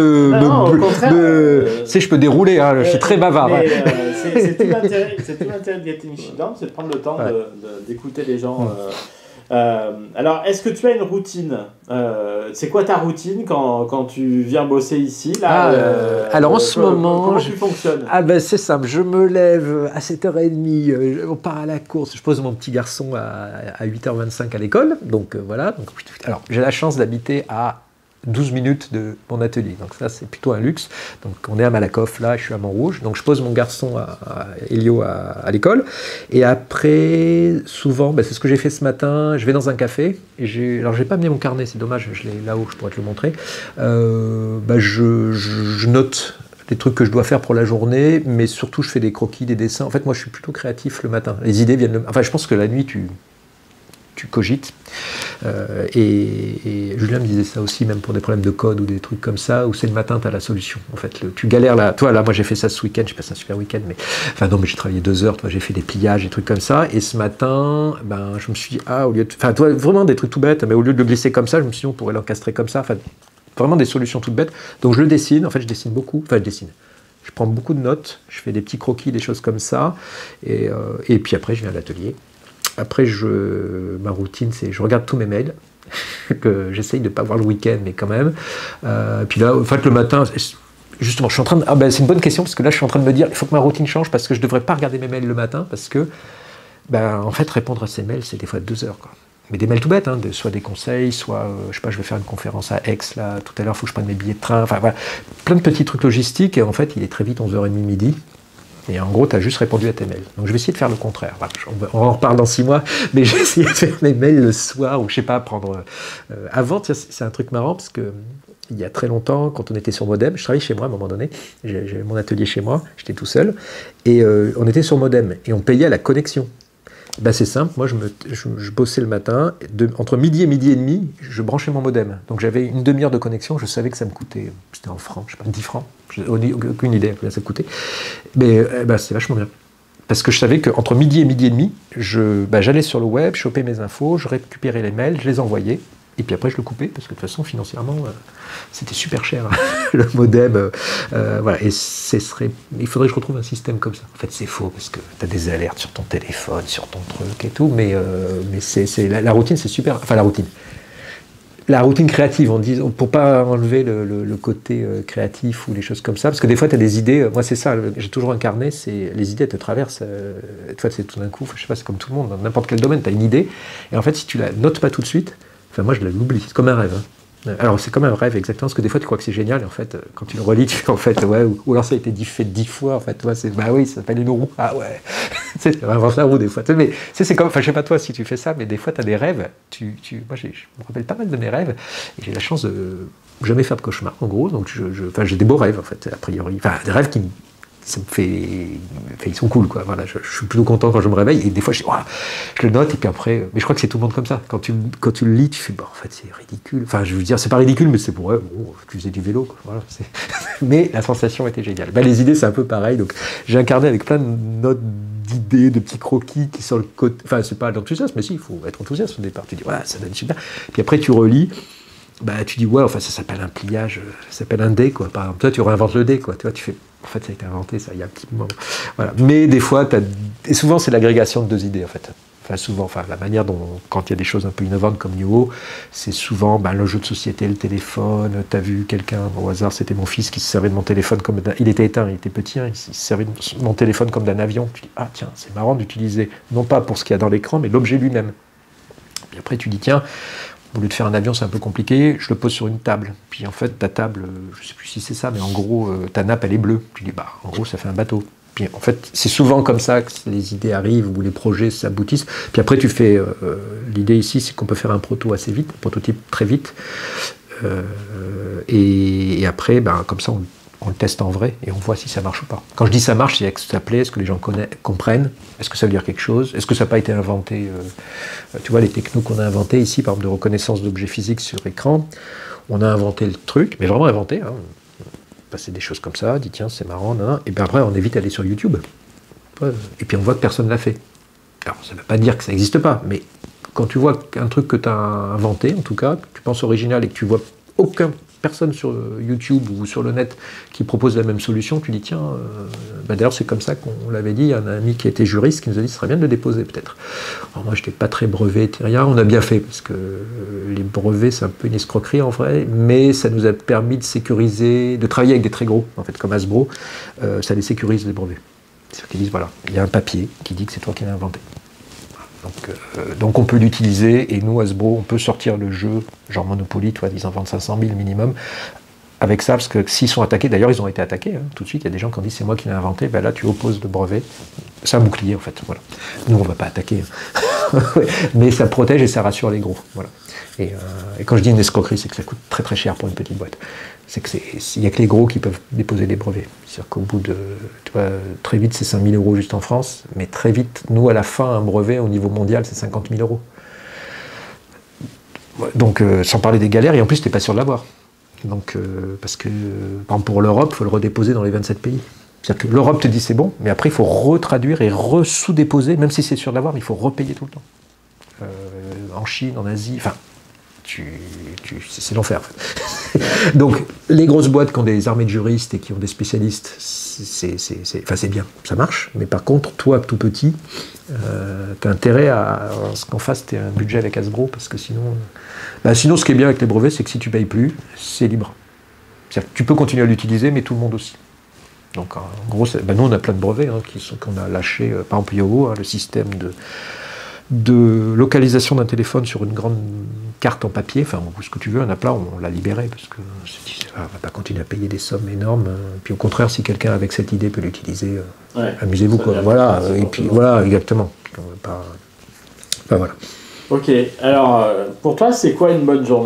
tu sais, je peux dérouler, hein, je suis très bavard. C'est tout l'intérêt de Get Initiative, c'est de prendre le temps d'écouter les gens Alors, est-ce que tu as une routine? C'est quoi ta routine quand tu viens bosser ici là, alors en ce moment, comment tu fonctionnes? Ah ben c'est simple, je me lève à 7h30, on part à la course, je pose mon petit garçon à 8h25 à l'école, donc voilà. Donc, alors j'ai la chance d'habiter à 12 minutes de mon atelier, donc ça c'est plutôt un luxe. Donc on est à Malakoff, là je suis à Montrouge, donc je pose mon garçon à Elio à l'école, et après souvent, c'est ce que j'ai fait ce matin, je vais dans un café, et alors j'ai pas amené mon carnet, c'est dommage, je l'ai là-haut, je pourrais te le montrer, je note les trucs que je dois faire pour la journée, mais surtout je fais des croquis, des dessins. En fait moi je suis plutôt créatif le matin, les idées viennent enfin je pense que la nuit tu cogites. Et Julien me disait ça aussi, même pour des problèmes de code ou des trucs comme ça, où c'est le matin, tu as la solution. En fait, tu galères là. Toi, là, moi j'ai fait ça ce week-end, j'ai passé un super week-end, mais enfin non, mais j'ai travaillé 2 heures, toi, j'ai fait des pliages, des trucs comme ça. Et ce matin, je me suis dit, au lieu de. Enfin, toi, vraiment des trucs tout bêtes, mais au lieu de le glisser comme ça, je me suis dit, on pourrait l'encastrer comme ça. Enfin, vraiment des solutions toutes bêtes. Donc je le dessine, en fait, je dessine beaucoup. Enfin, je dessine. Je prends beaucoup de notes, je fais des petits croquis, des choses comme ça. Et puis après, je viens à l'atelier. Après, ma routine, c'est je regarde tous mes mails, que j'essaye de ne pas voir le week-end, mais quand même. Puis là, en fait, le matin, justement, je suis en train de... c'est une bonne question, parce que là, je suis en train de me dire, il faut que ma routine change, parce que je ne devrais pas regarder mes mails le matin, parce que, en fait, répondre à ces mails, c'est des fois 2 heures, quoi. Mais des mails tout bêtes, soit des conseils, soit, je sais pas, je vais faire une conférence à Aix, là, tout à l'heure, il faut que je prenne mes billets de train, enfin, voilà. Plein de petits trucs logistiques, et en fait, il est très vite 11h30, midi. Et en gros, tu as juste répondu à tes mails. Donc je vais essayer de faire le contraire. Voilà, on en reparle dans 6 mois, mais j'ai essayé de faire mes mails le soir, ou je sais pas, prendre... avant, c'est un truc marrant, parce que il y a très longtemps, quand on était sur Modem, je travaillais chez moi à un moment donné, j'avais mon atelier chez moi, j'étais tout seul, et on était sur Modem, et on payait à la connexion. C'est simple, moi je bossais le matin, entre midi et midi et demi, je branchais mon modem. Donc j'avais une demi-heure de connexion, je savais que ça me coûtait, c'était en francs, je sais pas, 10 francs, j'ai aucune idée à combien ça coûtait. Mais c'est vachement bien. Parce que je savais qu'entre midi et midi et demi, j'allais sur le web, je chopais mes infos, je récupérais les mails, je les envoyais. Et puis après, je le coupais, parce que de toute façon, financièrement, c'était super cher, le modem. Voilà. Et il faudrait que je retrouve un système comme ça. En fait, c'est faux, parce que tu as des alertes sur ton téléphone, sur ton truc et tout, mais la routine, c'est super. Enfin, la routine créative, on dit, pour pas enlever le côté créatif ou les choses comme ça, parce que des fois, tu as des idées. Moi, c'est ça, j'ai toujours un carnet, les idées, elles te traversent. Toi, c'est tout d'un coup, je sais pas, c'est comme tout le monde, dans n'importe quel domaine, tu as une idée, et en fait, si tu la notes pas tout de suite, enfin, moi, je l'oublie. C'est comme un rêve. Alors, c'est comme un rêve, exactement, parce que des fois, tu crois que c'est génial, et en fait, quand tu le relis, tu fais, en fait, ouais, ou alors ça a été fait 10 fois, en fait, toi, oui, ça s'appelle une roue. Ah ouais, c'est invente la roue, des fois. Mais, c'est comme, enfin, je sais pas toi si tu fais ça, mais des fois, tu as des rêves. Moi, je me rappelle pas mal de mes rêves, et j'ai la chance de jamais faire de cauchemar, en gros, donc j'ai des beaux rêves, en fait, a priori. Enfin, des rêves qui ça me fait... Enfin, ils sont cool, quoi. Voilà, je suis plutôt content quand je me réveille, et des fois, je le note, et puis après... Mais je crois que c'est tout le monde comme ça. Quand tu le lis, tu fais, en fait, c'est ridicule. Enfin, je veux dire, c'est pas ridicule, mais c'est pour eux. Bon, tu faisais du vélo, quoi. Voilà, mais la sensation était géniale. Les idées, c'est un peu pareil. Donc, j'ai un carnet avec plein de notes d'idées, de petits croquis qui sont le côté... Enfin, c'est pas l'enthousiasme, mais si, il faut être enthousiaste au départ. Tu dis, voilà, ça donne super. Puis après, tu relis... tu dis, ouais, enfin, ça s'appelle un pliage, ça s'appelle un dé, quoi. Par exemple, toi, tu réinventes le dé, quoi. Tu vois, tu fais, en fait, ça a été inventé, ça, il y a un petit moment. Voilà. Mais des fois, et souvent, c'est l'agrégation de 2 idées, en fait. Enfin, souvent, la manière dont, quand il y a des choses un peu innovantes comme Nuo, c'est souvent le jeu de société, le téléphone. Tu as vu quelqu'un, au hasard, c'était mon fils qui se servait de mon téléphone comme il était éteint, il était petit, il se servait de mon téléphone comme d'un avion. Tu dis, ah, tiens, c'est marrant d'utiliser, non pas pour ce qu'il y a dans l'écran, mais l'objet lui-même. Puis après, tu dis, tiens, au lieu de faire un avion, c'est un peu compliqué, je le pose sur une table. Puis en fait, ta table, je ne sais plus si c'est ça, mais en gros, ta nappe, elle est bleue. Tu dis, en gros, ça fait un bateau. Puis en fait, c'est souvent comme ça que les idées arrivent ou les projets s'aboutissent. Puis après, tu fais... l'idée ici, c'est qu'on peut faire un proto assez vite, un prototype très vite. Et après, comme ça, on le teste en vrai et on voit si ça marche ou pas. Quand je dis ça marche, c'est est-ce que ça plaît, est-ce que les gens comprennent, est-ce que ça veut dire quelque chose, est-ce que ça n'a pas été inventé, tu vois, les technos qu'on a inventés ici, par exemple de reconnaissance d'objets physiques sur écran, on a inventé le truc, mais vraiment inventé, passer des choses comme ça, dit tiens c'est marrant, et bien après on évite d'aller sur YouTube, et puis on voit que personne ne l'a fait. Alors ça ne veut pas dire que ça n'existe pas, mais quand tu vois qu'un truc que tu as inventé, en tout cas, que tu penses original et que tu vois aucun personne sur YouTube ou sur le net qui propose la même solution, tu dis tiens, d'ailleurs c'est comme ça qu'on l'avait dit, il y a un ami qui était juriste qui nous a dit ce serait bien de le déposer peut-être. Alors moi je n'étais pas très brevet, rien, on a bien fait parce que les brevets c'est un peu une escroquerie en vrai, mais ça nous a permis de sécuriser, de travailler avec des très gros, en fait comme Hasbro, ça les sécurise les brevets. C'est-à-dire qu'ils disent voilà, il y a un papier qui dit que c'est toi qui l'as inventé. Donc on peut l'utiliser, et nous, Hasbro, on peut sortir le jeu, genre Monopoly, toi, ils en vendent 500 000 minimum, avec ça, parce que s'ils sont attaqués, d'ailleurs ils ont été attaqués, hein, tout de suite, il y a des gens qui ont dit c'est moi qui l'ai inventé, ben là tu opposes le brevet, c'est un bouclier en fait, voilà. Nous on ne va pas attaquer, mais ça protège et ça rassure les gros, voilà. Et quand je dis une escroquerie, c'est que ça coûte très très cher pour une petite boîte. C'est qu'il n'y a que les gros qui peuvent déposer des brevets. C'est-à-dire qu'au bout de, tu vois, très vite c'est 5 000 € juste en France, mais très vite, nous à la fin, un brevet au niveau mondial c'est 50 000 €. Donc sans parler des galères, et en plus tu n'es pas sûr de l'avoir. Donc, parce que, par exemple, pour l'Europe, il faut le redéposer dans les 27 pays. C'est-à-dire que l'Europe te dit c'est bon, mais après il faut retraduire et sous-déposer, même si c'est sûr de l'avoir, mais il faut repayer tout le temps. En Chine, en Asie, enfin, c'est l'enfer. Donc, les grosses boîtes qui ont des armées de juristes et qui ont des spécialistes, c'est bien, ça marche, mais par contre, toi, tout petit, tu as intérêt à ce qu'en face, tu aies un budget avec Hasbro, parce que sinon... sinon, ce qui est bien avec les brevets, c'est que si tu ne payes plus, c'est libre. C'est-à-dire que tu peux continuer à l'utiliser, mais tout le monde aussi. Donc, en gros, nous, on a plein de brevets qu'on a lâchés, par exemple, Yoho, le système de localisation d'un téléphone sur une grande carte en papier, enfin, ce que tu veux, un aplat, on l'a libéré, parce que on ne va pas continuer à payer des sommes énormes. Puis au contraire, si quelqu'un avec cette idée peut l'utiliser, amusez-vous, quoi. Voilà, et puis voilà, exactement. Voilà. Ok, alors, pour toi, c'est quoi une bonne journée ?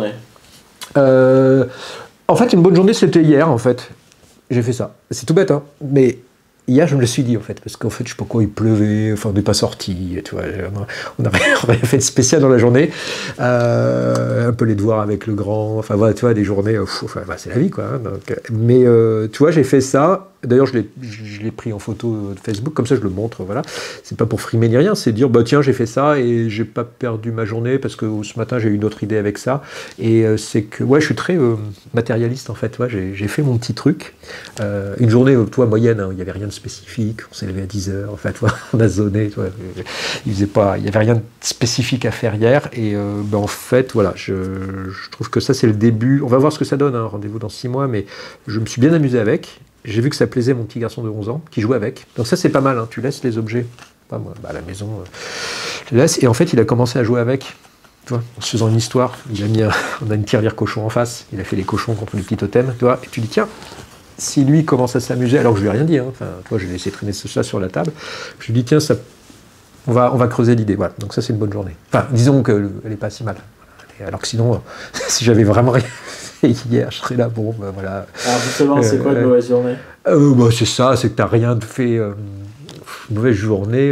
En fait, une bonne journée, c'était hier, en fait. J'ai fait ça. C'est tout bête, hein, mais... Hier, je me le suis dit, en fait, parce qu'en fait, je sais pas quoi, il pleuvait, enfin, on n'est pas sorti, tu vois, on n'a rien fait de spécial dans la journée, un peu les devoirs avec le grand, enfin, voilà, tu vois, des journées, c'est la vie, quoi, hein, donc, mais, tu vois, j'ai fait ça, d'ailleurs, je l'ai pris en photo de Facebook, comme ça, je le montre, voilà, c'est pas pour frimer ni rien, c'est dire, bah, tiens, j'ai fait ça, et j'ai pas perdu ma journée, parce que ce matin, j'ai eu une autre idée avec ça, et c'est que, ouais, je suis très matérialiste, en fait, ouais, j'ai fait mon petit truc, une journée, toi, moyenne, hein, il n'y avait rien de spécifique, on s'est levé à 10 h, en fait, on a zoné, il n'y avait rien de spécifique à faire hier, et en fait, voilà, je trouve que ça c'est le début, on va voir ce que ça donne, hein, rendez-vous dans 6 mois, mais je me suis bien amusé avec, j'ai vu que ça plaisait à mon petit garçon de 11 ans, qui jouait avec, donc ça c'est pas mal, hein, tu laisses les objets, pas moi, à la maison, je les laisse, et en fait il a commencé à jouer avec, tu vois, en se faisant une histoire, on a une tirelire cochon en face, il a fait les cochons contre les petits totems, tu vois, et tu dis tiens, si lui commence à s'amuser, alors que je lui ai rien dit, hein, enfin, toi, je vais laisser traîner ça sur la table, je lui dis tiens, on va creuser l'idée, voilà, donc ça c'est une bonne journée. Enfin, disons qu'elle n'est pas si mal. Alors que sinon, si j'avais vraiment rien fait hier, je serais là, bon, ben voilà. Alors justement, c'est quoi une mauvaise journée ? C'est ça, c'est que tu n'as rien fait. Une mauvaise journée,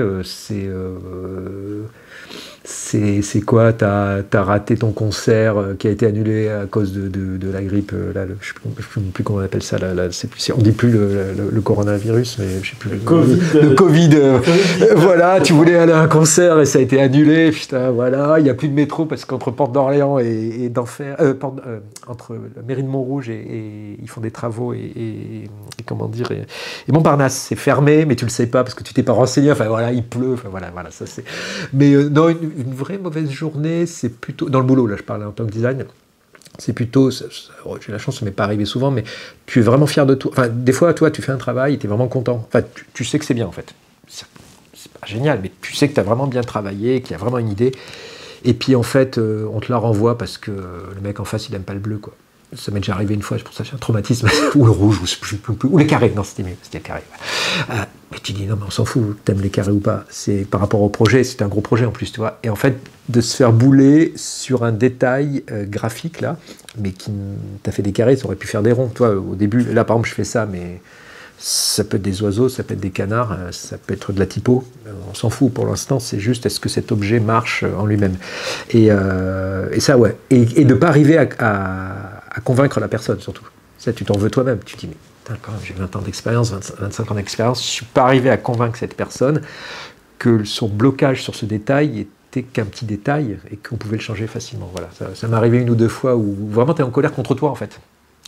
c'est quoi, t'as raté ton concert qui a été annulé à cause de la grippe, là, je ne sais plus comment on appelle ça, là, on ne dit plus le coronavirus, mais je sais plus. Le Covid. Voilà, tu voulais aller à un concert et ça a été annulé, putain, voilà, il n'y a plus de métro parce qu'entre Porte d'Orléans et d'Enfer, entre la mairie de Montrouge et ils font des travaux et comment dire, et Montparnasse, c'est fermé, mais tu le sais pas parce que tu t'es pas renseigné, enfin voilà, il pleut, enfin voilà, ça c'est. Mais non, une vraie mauvaise journée, c'est plutôt... Dans le boulot, là, je parle en tant que design. C'est plutôt... j'ai la chance, ça m'est pas arrivé souvent, mais tu es vraiment fier de toi. Enfin, des fois, toi, tu fais un travail, tu es vraiment content. Enfin, tu sais que c'est bien, en fait. C'est pas génial, mais tu sais que tu as vraiment bien travaillé, qu'il y a vraiment une idée. Et puis, en fait, on te la renvoie parce que le mec en face, il aime pas le bleu, quoi. Ça m'est déjà arrivé une fois, c'est pour ça que j'ai un traumatisme, ou le rouge, ou les carrés, non c'était mieux, c'était le carré. Mais tu dis non mais on s'en fout, t'aimes les carrés ou pas, c'est par rapport au projet, c'est un gros projet en plus, tu vois. Et en fait, de se faire bouler sur un détail graphique là, mais qui t'a fait des carrés, ça aurait pu faire des ronds, toi au début, là par exemple je fais ça, mais ça peut être des oiseaux, ça peut être des canards, ça peut être de la typo, on s'en fout pour l'instant, c'est juste est-ce que cet objet marche en lui-même. Et ça ouais, et de ne pas arriver à convaincre la personne surtout. Ça, tu t'en veux toi-même. Tu te dis, mais putain, quand même, j'ai 20 ans d'expérience, 25 ans d'expérience, je ne suis pas arrivé à convaincre cette personne que son blocage sur ce détail était qu'un petit détail et qu'on pouvait le changer facilement. Voilà. Ça m'est arrivé 1 ou 2 fois où vraiment tu es en colère contre toi, en fait.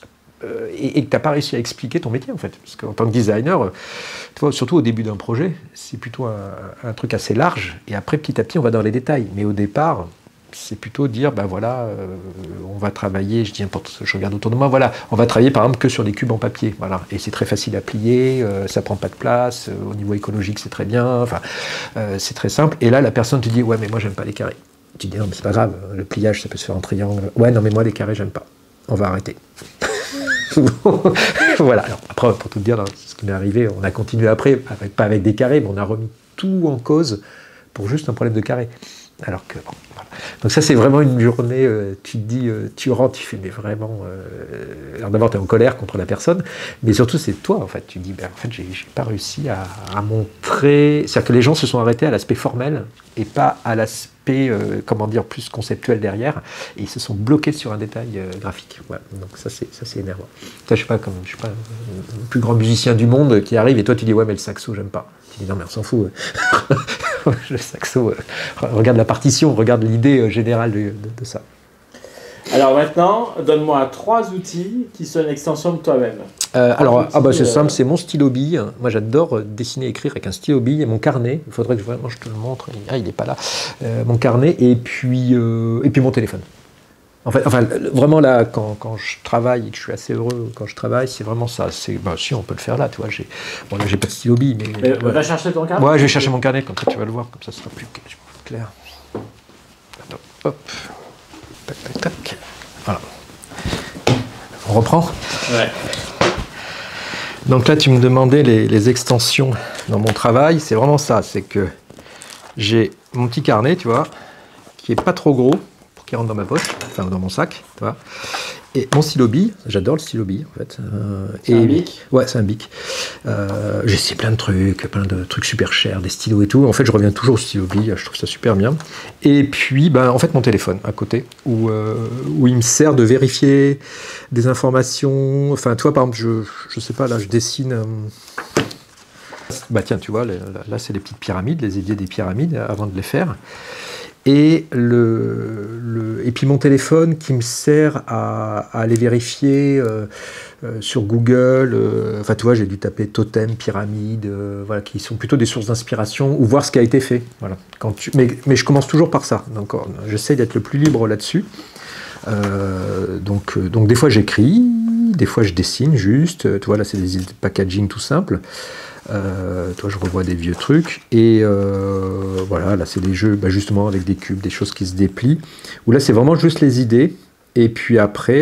et que tu n'as pas réussi à expliquer ton métier en fait. Parce qu'en tant que designer, tu vois, surtout au début d'un projet, c'est plutôt un truc assez large, et après petit à petit on va dans les détails. Mais au départ, c'est plutôt dire, ben voilà, on va travailler, je regarde autour de moi, voilà, on va travailler par exemple que sur des cubes en papier, voilà, et c'est très facile à plier, ça prend pas de place, au niveau écologique c'est très bien, enfin, c'est très simple, et là la personne te dit, ouais mais moi j'aime pas les carrés. Tu dis, non mais c'est pas grave, le pliage ça peut se faire en triangle, ouais non mais moi les carrés j'aime pas, on va arrêter. Voilà, alors après pour tout te dire, ce qui m'est arrivé, on a continué après, pas avec des carrés, mais on a remis tout en cause pour juste un problème de carré. Alors que, bon, voilà. Donc ça c'est vraiment une journée, tu te dis, tu rentres, tu fais, mais vraiment, alors d'abord tu es en colère contre la personne, mais surtout c'est toi en fait, tu te dis, ben, en fait j'ai pas réussi à montrer, c'est-à-dire que les gens se sont arrêtés à l'aspect formel et pas à l'aspect, comment dire, plus conceptuel derrière, et ils se sont bloqués sur un détail graphique. Voilà. Donc ça c'est énervant. Ça, je suis pas le plus grand musicien du monde qui arrive et toi tu dis, ouais mais le saxo j'aime pas. Tu dis, non mais on s'en fout. Le saxo, regarde la partition, regarde l'idée générale de ça. Alors maintenant, donne-moi 3 outils qui sont une extension de toi-même. Alors, c'est simple, c'est mon stylo bille. Moi, j'adore dessiner et écrire avec un stylo bille et mon carnet. Il faudrait que je te le montre. Ah, il n'est pas là. Mon carnet et puis mon téléphone. En fait, vraiment là, quand je travaille et que je suis assez heureux quand je travaille, c'est vraiment ça. Si on peut le faire là, tu vois. Bon, là, j'ai pas de stylo bille, mais ouais. Va chercher ton carnet. Ouais, je vais chercher mon carnet, comme ça tu vas le voir, comme ça ce sera plus clair. Attends, hop, tac, tac, tac. Voilà. On reprend. Ouais. Donc là, tu me demandais les extensions dans mon travail. C'est vraiment ça. C'est que j'ai mon petit carnet, tu vois, qui est pas trop gros, qui rentre dans ma poche, enfin dans mon sac, tu vois. Et mon stylo bille, j'adore le stylo bille en fait. C'est un bic ? Ouais, c'est un bic. J'ai essayé plein de trucs super chers, des stylos et tout. En fait, je reviens toujours au stylo bille, je trouve ça super bien. Et puis, en fait, mon téléphone à côté, où il me sert de vérifier des informations. Enfin, toi, par exemple, je sais pas, là, je dessine. Tiens, tu vois, là, c'est les petites pyramides, les ailiers des pyramides, avant de les faire. Et puis mon téléphone qui me sert à aller vérifier sur Google, enfin tu vois, j'ai dû taper totem, pyramide, voilà, qui sont plutôt des sources d'inspiration, ou voir ce qui a été fait. Voilà. Mais je commence toujours par ça, donc j'essaie d'être le plus libre là-dessus. Donc des fois j'écris, des fois je dessine juste, tu vois là c'est des idées de packaging tout simple. Toi, je revois des vieux trucs et voilà, là c'est des jeux justement avec des cubes, des choses qui se déplient, où là c'est vraiment juste les idées et puis après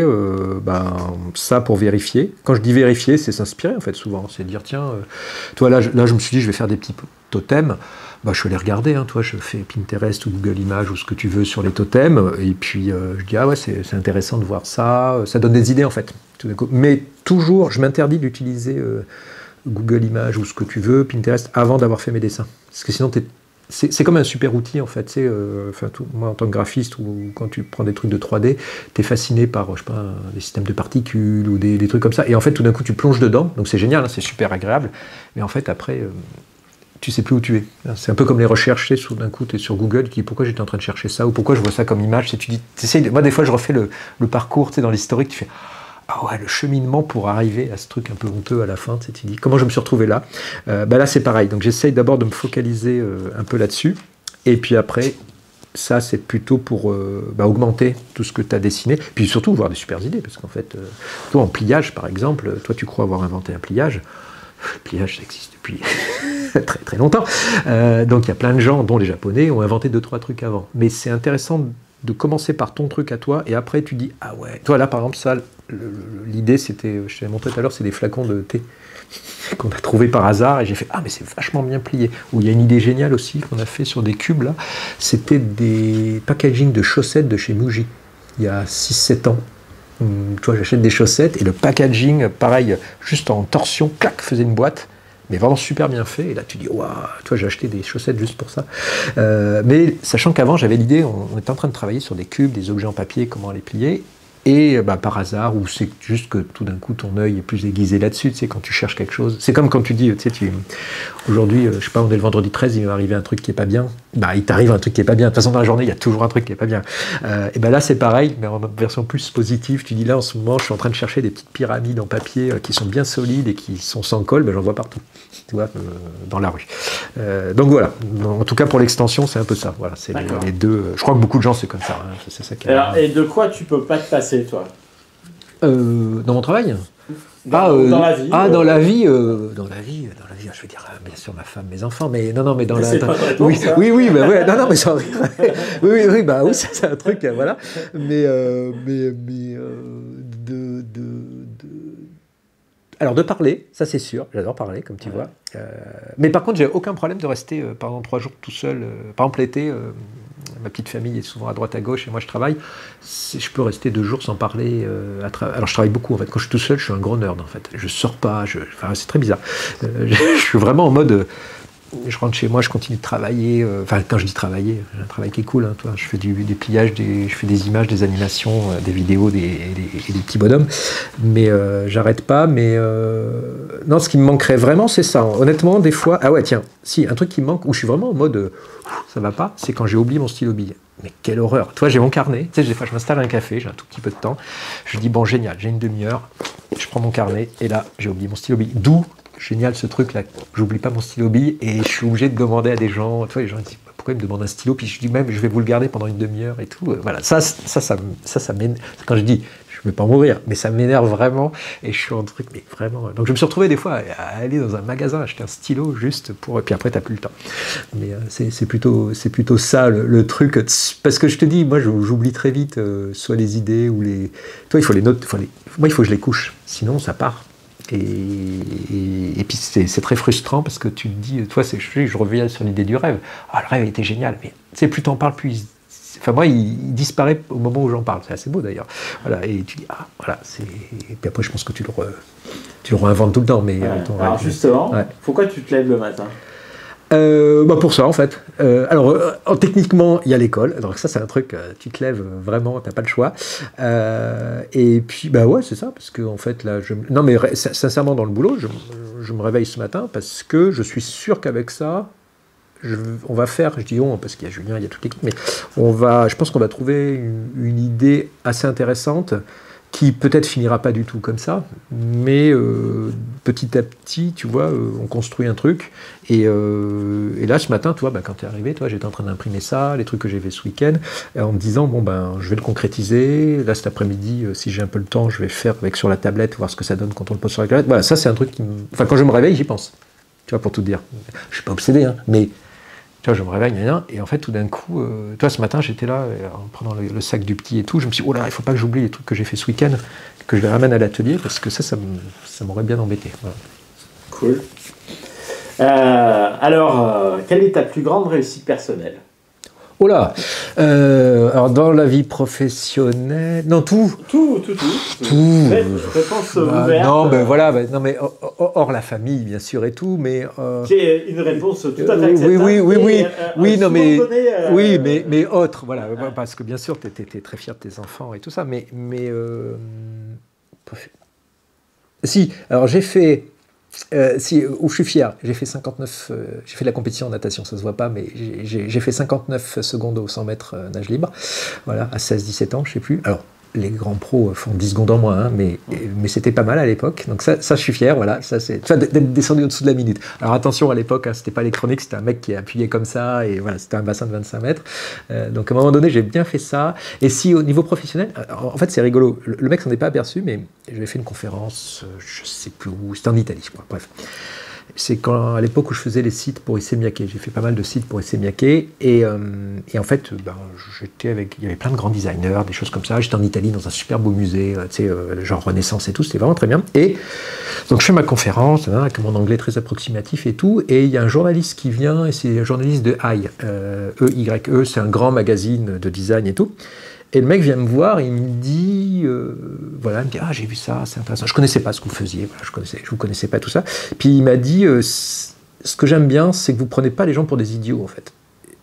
ça pour vérifier. Quand je dis vérifier, c'est s'inspirer en fait souvent, c'est dire tiens, toi là je me suis dit je vais faire des petits totems, je vais les regarder, toi je fais Pinterest ou Google Images ou ce que tu veux sur les totems et puis je dis ah ouais c'est intéressant de voir ça donne des idées en fait, tout d'un coup. Mais toujours je m'interdis d'utiliser Google Images ou ce que tu veux, Pinterest, avant d'avoir fait mes dessins. Parce que sinon, c'est comme un super outil, en fait. Moi, en tant que graphiste, ou quand tu prends des trucs de 3D, tu es fasciné par, je sais pas, des systèmes de particules ou des trucs comme ça. Et en fait, tout d'un coup, tu plonges dedans. Donc, c'est génial, c'est super agréable. Mais en fait, après, tu sais plus où tu es. C'est un peu comme les recherches. Tout d'un coup, tu es sur Google, tu te dis pourquoi j'étais en train de chercher ça ou pourquoi je vois ça comme image. Moi, des fois, je refais le parcours dans l'historique, tu fais... Ah ouais, le cheminement pour arriver à ce truc un peu honteux à la fin, tu dis comment je me suis retrouvé là. Là c'est pareil, donc j'essaye d'abord de me focaliser un peu là-dessus, et puis après, ça c'est plutôt pour augmenter tout ce que tu as dessiné, puis surtout voir des super idées, parce qu'en fait, toi en pliage par exemple, toi tu crois avoir inventé un pliage, le pliage ça existe depuis très très longtemps, donc il y a plein de gens, dont les Japonais, ont inventé 2-3 trucs avant, mais c'est intéressant de commencer par ton truc à toi, et après tu dis, ah ouais, toi là par exemple, ça, l'idée c'était, je t'avais montré tout à l'heure, c'est des flacons de thé qu'on a trouvé par hasard, et j'ai fait, ah mais c'est vachement bien plié. Ou il y a une idée géniale aussi qu'on a fait sur des cubes là, c'était des packaging de chaussettes de chez Muji, il y a 6-7 ans. Toi j'achète des chaussettes, et le packaging, pareil, juste en torsion, clac, faisait une boîte, mais vraiment super bien fait, et là tu dis waouh, toi j'ai acheté des chaussettes juste pour ça. Mais sachant qu'avant j'avais l'idée, on était en train de travailler sur des cubes, des objets en papier, comment les plier, Et par hasard, ou c'est juste que tout d'un coup ton œil est plus aiguisé là-dessus, tu sais, quand tu cherches quelque chose. C'est comme quand tu dis, tu sais, aujourd'hui, je sais pas, on est le vendredi 13, il va arriver un truc qui est pas bien. Il t'arrive un truc qui est pas bien. De toute façon, dans la journée, il y a toujours un truc qui est pas bien. Et là, c'est pareil, mais en version plus positive. Tu dis là, en ce moment, je suis en train de chercher des petites pyramides en papier qui sont bien solides et qui sont sans colle, j'en vois partout, tu vois, dans la rue. Donc voilà, en tout cas pour l'extension, c'est un peu ça. Voilà, c'est les deux. Je crois que beaucoup de gens, c'est comme ça. Hein. C'est ça qui Alors, et de quoi tu peux pas te passer, toi? Dans mon travail? Dans la vie. Dans la vie, je veux dire, bien sûr, ma femme, mes enfants, mais non, mais dans la. Oui, mais sans rire. Oui, ça, c'est un truc, voilà. Alors, de parler, ça c'est sûr, j'adore parler, comme tu vois. Mais par contre, j'ai aucun problème de rester pendant 3 jours tout seul. Par exemple, l'été, ma petite famille est souvent à droite à gauche et moi je travaille. Je peux rester 2 jours sans parler. Alors, je travaille beaucoup en fait. Quand je suis tout seul, je suis un gros nerd en fait. Je sors pas, c'est très bizarre. Je suis vraiment en mode. Je rentre chez moi, je continue de travailler. Quand je dis travailler, j'ai un travail qui est cool. Hein, toi. Je fais des pliages, je fais des images, des animations, des vidéos, des petits bonhommes. Mais j'arrête pas. Mais non, ce qui me manquerait vraiment, c'est ça. Honnêtement, des fois... Ah ouais, tiens, si, un truc qui me manque, où je suis vraiment en mode... ça va pas, c'est quand j'ai oublié mon stylo bille. Mais quelle horreur. Toi, j'ai mon carnet. Tu sais, des fois, je m'installe à un café, j'ai un tout petit peu de temps. Je dis, bon, génial, j'ai une demi-heure. Je prends mon carnet. Et là, j'ai oublié mon stylo bille. D'où... Génial ce truc là, j'oublie pas mon stylo bille et je suis obligé de demander à des gens, tu vois, les gens disent pourquoi ils me demandent un stylo, puis je dis même je vais vous le garder pendant une demi-heure et tout. Voilà, ça m'énerve. Quand je dis je ne vais pas mourir, mais ça m'énerve vraiment et je suis en truc, mais vraiment. Donc je me suis retrouvé des fois à aller dans un magasin acheter un stylo juste pour, et puis après t'as plus le temps. Mais c'est plutôt ça le truc, parce que je te dis, moi j'oublie très vite soit les idées ou les. Toi il faut les notes, moi il faut que je les couche, sinon ça part. Et puis c'est très frustrant parce que tu te dis, toi, je reviens sur l'idée du rêve. Ah, le rêve était génial, mais tu sais, plus t'en parles, plus moi, il disparaît au moment où j'en parle. C'est assez beau d'ailleurs. Voilà, et tu dis, ah, voilà, et puis après, je pense que tu le réinventes tout le temps. Mais, alors justement, pourquoi tu te lèves le matin? Pour ça en fait. Techniquement il y a l'école, donc ça c'est un truc, tu te lèves vraiment, t'as pas le choix. Et puis ouais c'est ça, parce que en fait là, non mais sincèrement dans le boulot, je me réveille ce matin parce que je suis sûr qu'avec ça, on va faire, je dis on parce qu'il y a Julien, il y a toute l'équipe, mais je pense qu'on va trouver une idée assez intéressante qui peut-être finira pas du tout comme ça, mais petit à petit, tu vois, on construit un truc. Et là, ce matin, toi, quand tu es arrivé, toi, j'étais en train d'imprimer ça, les trucs que j'ai fait ce week-end, en me disant, je vais le concrétiser. Là, cet après-midi, si j'ai un peu le temps, je vais faire sur la tablette, voir ce que ça donne quand on le pose sur la tablette. Voilà, ça, c'est un truc qui Enfin, quand je me réveille, j'y pense. Tu vois, pour tout te dire. Je suis pas obsédé, hein, mais... Tu vois, je me réveille, et en fait, tout d'un coup, toi, ce matin, j'étais là, en prenant le sac du petit et tout, je me suis dit, oh là, il faut pas que j'oublie les trucs que j'ai fait ce week-end, que je les ramène à l'atelier, parce que ça m'aurait bien embêté. Voilà. Cool. Alors, quelle est ta plus grande réussite personnelle? Oh là, alors dans la vie professionnelle, non tout. Réponse ouverte. Non, voilà, non mais hors la famille bien sûr et tout, mais. C'est une réponse tout à fait acceptable. Oui, mais autre, voilà, parce que bien sûr t'es très fier de tes enfants et tout ça, mais si, alors j'ai fait. Où je suis fier, j'ai fait 59, j'ai fait de la compétition en natation, ça se voit pas, mais j'ai fait 59 secondes au 100 mètres nage libre, voilà, à 16-17 ans, je sais plus. Alors, les grands pros font 10 secondes en moins, hein, mais c'était pas mal à l'époque, donc ça je suis fier, voilà, ça c'est, d'être descendu au-dessous de la minute. Alors attention, à l'époque, c'était pas électronique, c'était un mec qui appuyait comme ça, et voilà, c'était un bassin de 25 mètres, donc à un moment donné, j'ai bien fait ça, et si au niveau professionnel, en fait c'est rigolo, le mec s'en est pas aperçu, mais j'avais fait une conférence, je sais plus où, c'était en Italie, je crois, bref. C'est à l'époque où je faisais les sites pour Issey Miyake. J'ai fait pas mal de sites pour Issey Miyake. Et en fait, il y avait plein de grands designers, des choses comme ça. J'étais en Italie dans un super beau musée, genre Renaissance et tout. C'était vraiment très bien. Et donc je fais ma conférence, avec mon anglais très approximatif et tout. Et il y a un journaliste qui vient, et c'est un journaliste de EYE. E-Y-E, c'est un grand magazine de design et tout. Et le mec vient me voir, il me dit, il me dit, j'ai vu ça, c'est intéressant. Je connaissais pas ce que vous faisiez, voilà, je vous connaissais pas tout ça. Puis il m'a dit, ce que j'aime bien, c'est que vous prenez pas les gens pour des idiots, en fait.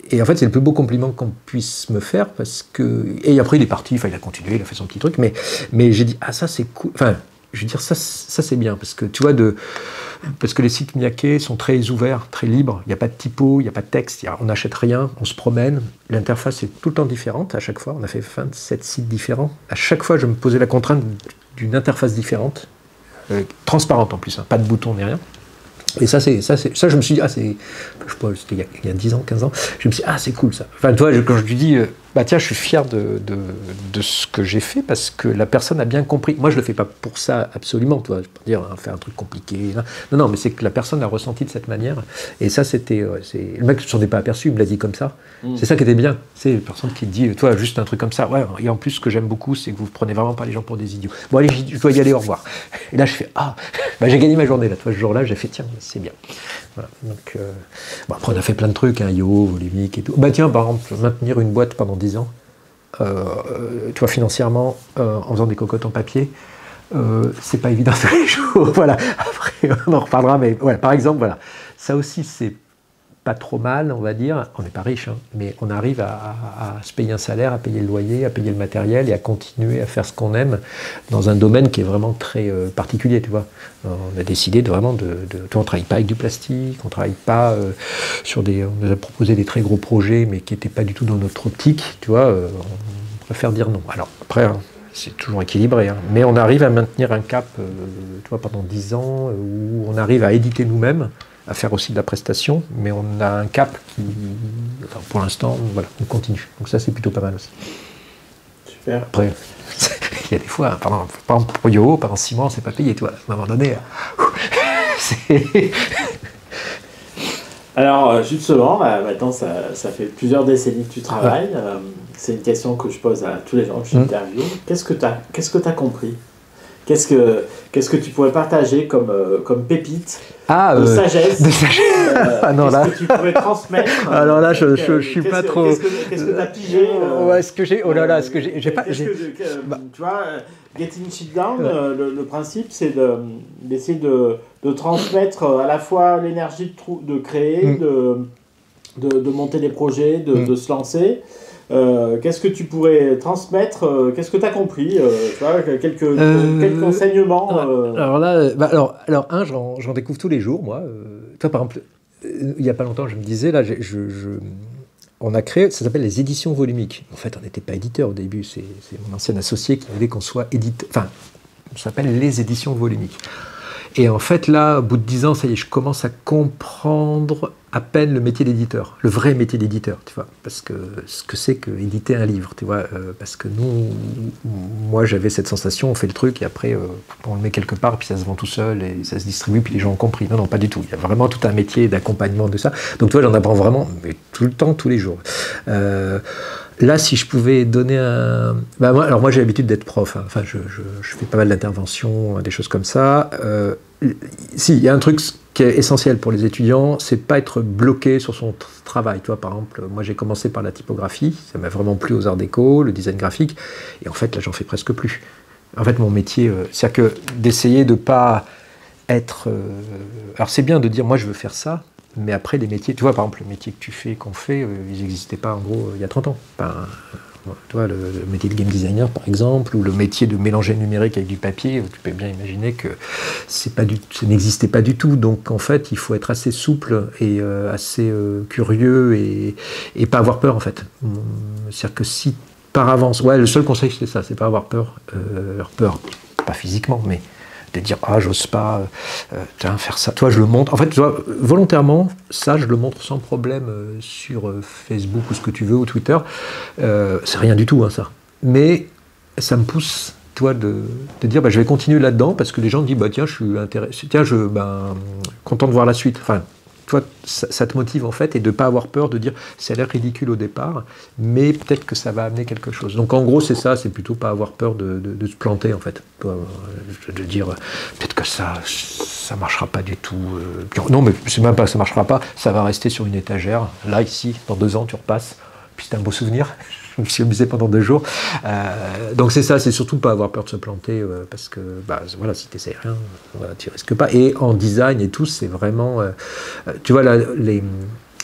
Et en fait, c'est le plus beau compliment qu'on puisse me faire parce que. Et après, il est parti, enfin, il a continué, il a fait son petit truc, mais j'ai dit, ah, ça, c'est cool. Enfin, je veux dire, ça c'est bien parce que tu vois, parce que les sites Miaké sont très ouverts, très libres. Il n'y a pas de typo, il n'y a pas de texte, on n'achète rien, on se promène. L'interface est tout le temps différente à chaque fois. On a fait 27 sites différents. À chaque fois, je me posais la contrainte d'une interface différente, transparente en plus, hein, pas de bouton ni rien. Et ça, je me suis dit, ah, c'est, je sais pas, c'était il y a 10 ans, 15 ans, je me suis dit, ah, c'est cool ça. Enfin, toi, quand je lui dis, bah tiens, je suis fier de ce que j'ai fait parce que la personne a bien compris. Moi, je le fais pas pour ça absolument, toi, je peux dire, hein, faire un truc compliqué. Non, mais c'est que la personne l'a ressenti de cette manière. Et ça, c'était, le mec ne s'en est pas aperçu, il me l'a dit comme ça. C'est ça qui était bien. C'est une personne qui te dit, toi, juste un truc comme ça. Ouais, et en plus, ce que j'aime beaucoup, c'est que vous ne prenez vraiment pas les gens pour des idiots. Bon, allez, je dois y aller, au revoir. Et là, je fais, ah, bah, j'ai gagné ma journée, là. Toi, ce jour-là, j'ai fait, tiens, c'est bien. Voilà. Donc, bon, après, on a fait plein de trucs, hein, IO, volumique et tout. Bah, tiens, par exemple, maintenir une boîte pendant 10 ans, tu vois, financièrement, en faisant des cocottes en papier, c'est pas évident tous les jours. Voilà. Après, on en reparlera, mais voilà, par exemple, voilà. Ça aussi, c'est pas trop mal, on va dire. On n'est pas riche, hein, mais on arrive à se payer un salaire, à payer le loyer, à payer le matériel et à continuer à faire ce qu'on aime dans un domaine qui est vraiment très particulier, tu vois. On a décidé de vraiment on ne travaille pas avec du plastique, on ne travaille pas sur des... On nous a proposé des très gros projets, mais qui n'étaient pas du tout dans notre optique, tu vois. On préfère dire non. Alors, après... c'est toujours équilibré, hein. Mais on arrive à maintenir un cap tu vois, pendant 10 ans où on arrive à éditer nous-mêmes, à faire aussi de la prestation, mais on a un cap qui, enfin, pour l'instant, voilà, on continue. Donc ça, c'est plutôt pas mal aussi. Super. Après, il y a des fois, par exemple, pour Yo, pendant 6 mois, on ne s'est pas payé, toi. À un moment donné, c'est... Alors, justement, maintenant, ça fait plusieurs décennies que tu travailles. C'est une question que je pose à tous les gens que j'interviewe. Qu'est-ce que tu as compris ? Qu'est-ce que tu pourrais partager comme pépite de sagesse, qu'est-ce que tu pourrais transmettre Alors là, je suis pas trop... Qu'est-ce que tu as pigé est-ce que j'ai... Oh là là, est-ce que j'ai pas... Tu vois, Getting Shit Down, le principe, c'est d'essayer de transmettre à la fois l'énergie de créer, de monter des projets, de se lancer. Qu'est-ce que tu pourrais transmettre Qu'est-ce que tu as compris tu vois, quelques enseignements Alors là, j'en découvre tous les jours, moi. Toi, par exemple, il n'y a pas longtemps, je me disais, là, on a créé, ça s'appelle les éditions volumiques. En fait, on n'était pas éditeur au début, c'est mon ancien associé qui voulait qu'on soit éditeur. Enfin, ça s'appelle les éditions volumiques. Et en fait, là, au bout de 10 ans, ça y est, je commence à comprendre à peine le métier d'éditeur, le vrai métier d'éditeur, tu vois, parce que ce que c'est que éditer un livre, tu vois, parce que moi, j'avais cette sensation, on fait le truc et après, on le met quelque part, puis ça se vend tout seul et ça se distribue, puis les gens ont compris. Non, pas du tout. Il y a vraiment tout un métier d'accompagnement de ça. Donc, tu vois, j'en apprends vraiment, mais tout le temps, tous les jours. Là, si je pouvais donner un... moi, j'ai l'habitude d'être prof. Hein. Enfin, je fais pas mal d'interventions, des choses comme ça. Si, il y a un truc qui est essentiel pour les étudiants, c'est pas être bloqué sur son travail. Tu vois, par exemple, moi, j'ai commencé par la typographie. Ça m'a vraiment plu aux arts déco, le design graphique. Et en fait, là, j'en fais presque plus. En fait, mon métier, c'est-à-dire que d'essayer de pas être... Alors, c'est bien de dire, moi, je veux faire ça. Mais après, les métiers, tu vois, par exemple, le métier que tu fais, qu'on fait, ils n'existaient pas, en gros, il y a 30 ans. Enfin, tu vois, le métier de game designer, par exemple, ou le métier de mélanger le numérique avec du papier, tu peux bien imaginer que ça n'existait pas du tout. Donc, en fait, il faut être assez souple et assez curieux et pas avoir peur, en fait. C'est-à-dire que si, par avance... Ouais, le seul conseil, c'est ça, c'est pas avoir peur. Peur, pas physiquement, mais... de dire « Ah, j'ose pas faire ça ». Toi, je le montre. En fait, tu vois, volontairement, ça, je le montre sans problème sur Facebook ou ce que tu veux, ou Twitter. C'est rien du tout, hein, ça. Mais ça me pousse, toi, de dire je vais continuer là-dedans, parce que les gens disent « Tiens, je suis intéressé. Tiens, content de voir la suite. » Enfin, toi, ça te motive, en fait, et de ne pas avoir peur de dire « Ça a l'air ridicule au départ, mais peut-être que ça va amener quelque chose. » Donc, en gros, c'est ça, c'est plutôt pas avoir peur de se planter, en fait. De dire peut-être que ça marchera pas du tout. Non, mais c'est même pas ça marchera pas, ça va rester sur une étagère. Là, ici, dans 2 ans, tu repasses. Puis c'est un beau souvenir. Je me suis amusé pendant 2 jours. Donc c'est ça, c'est surtout pas avoir peur de se planter parce que voilà, si tu n'essayes rien, voilà, tu risques pas. Et en design et tout, c'est vraiment... tu vois, là,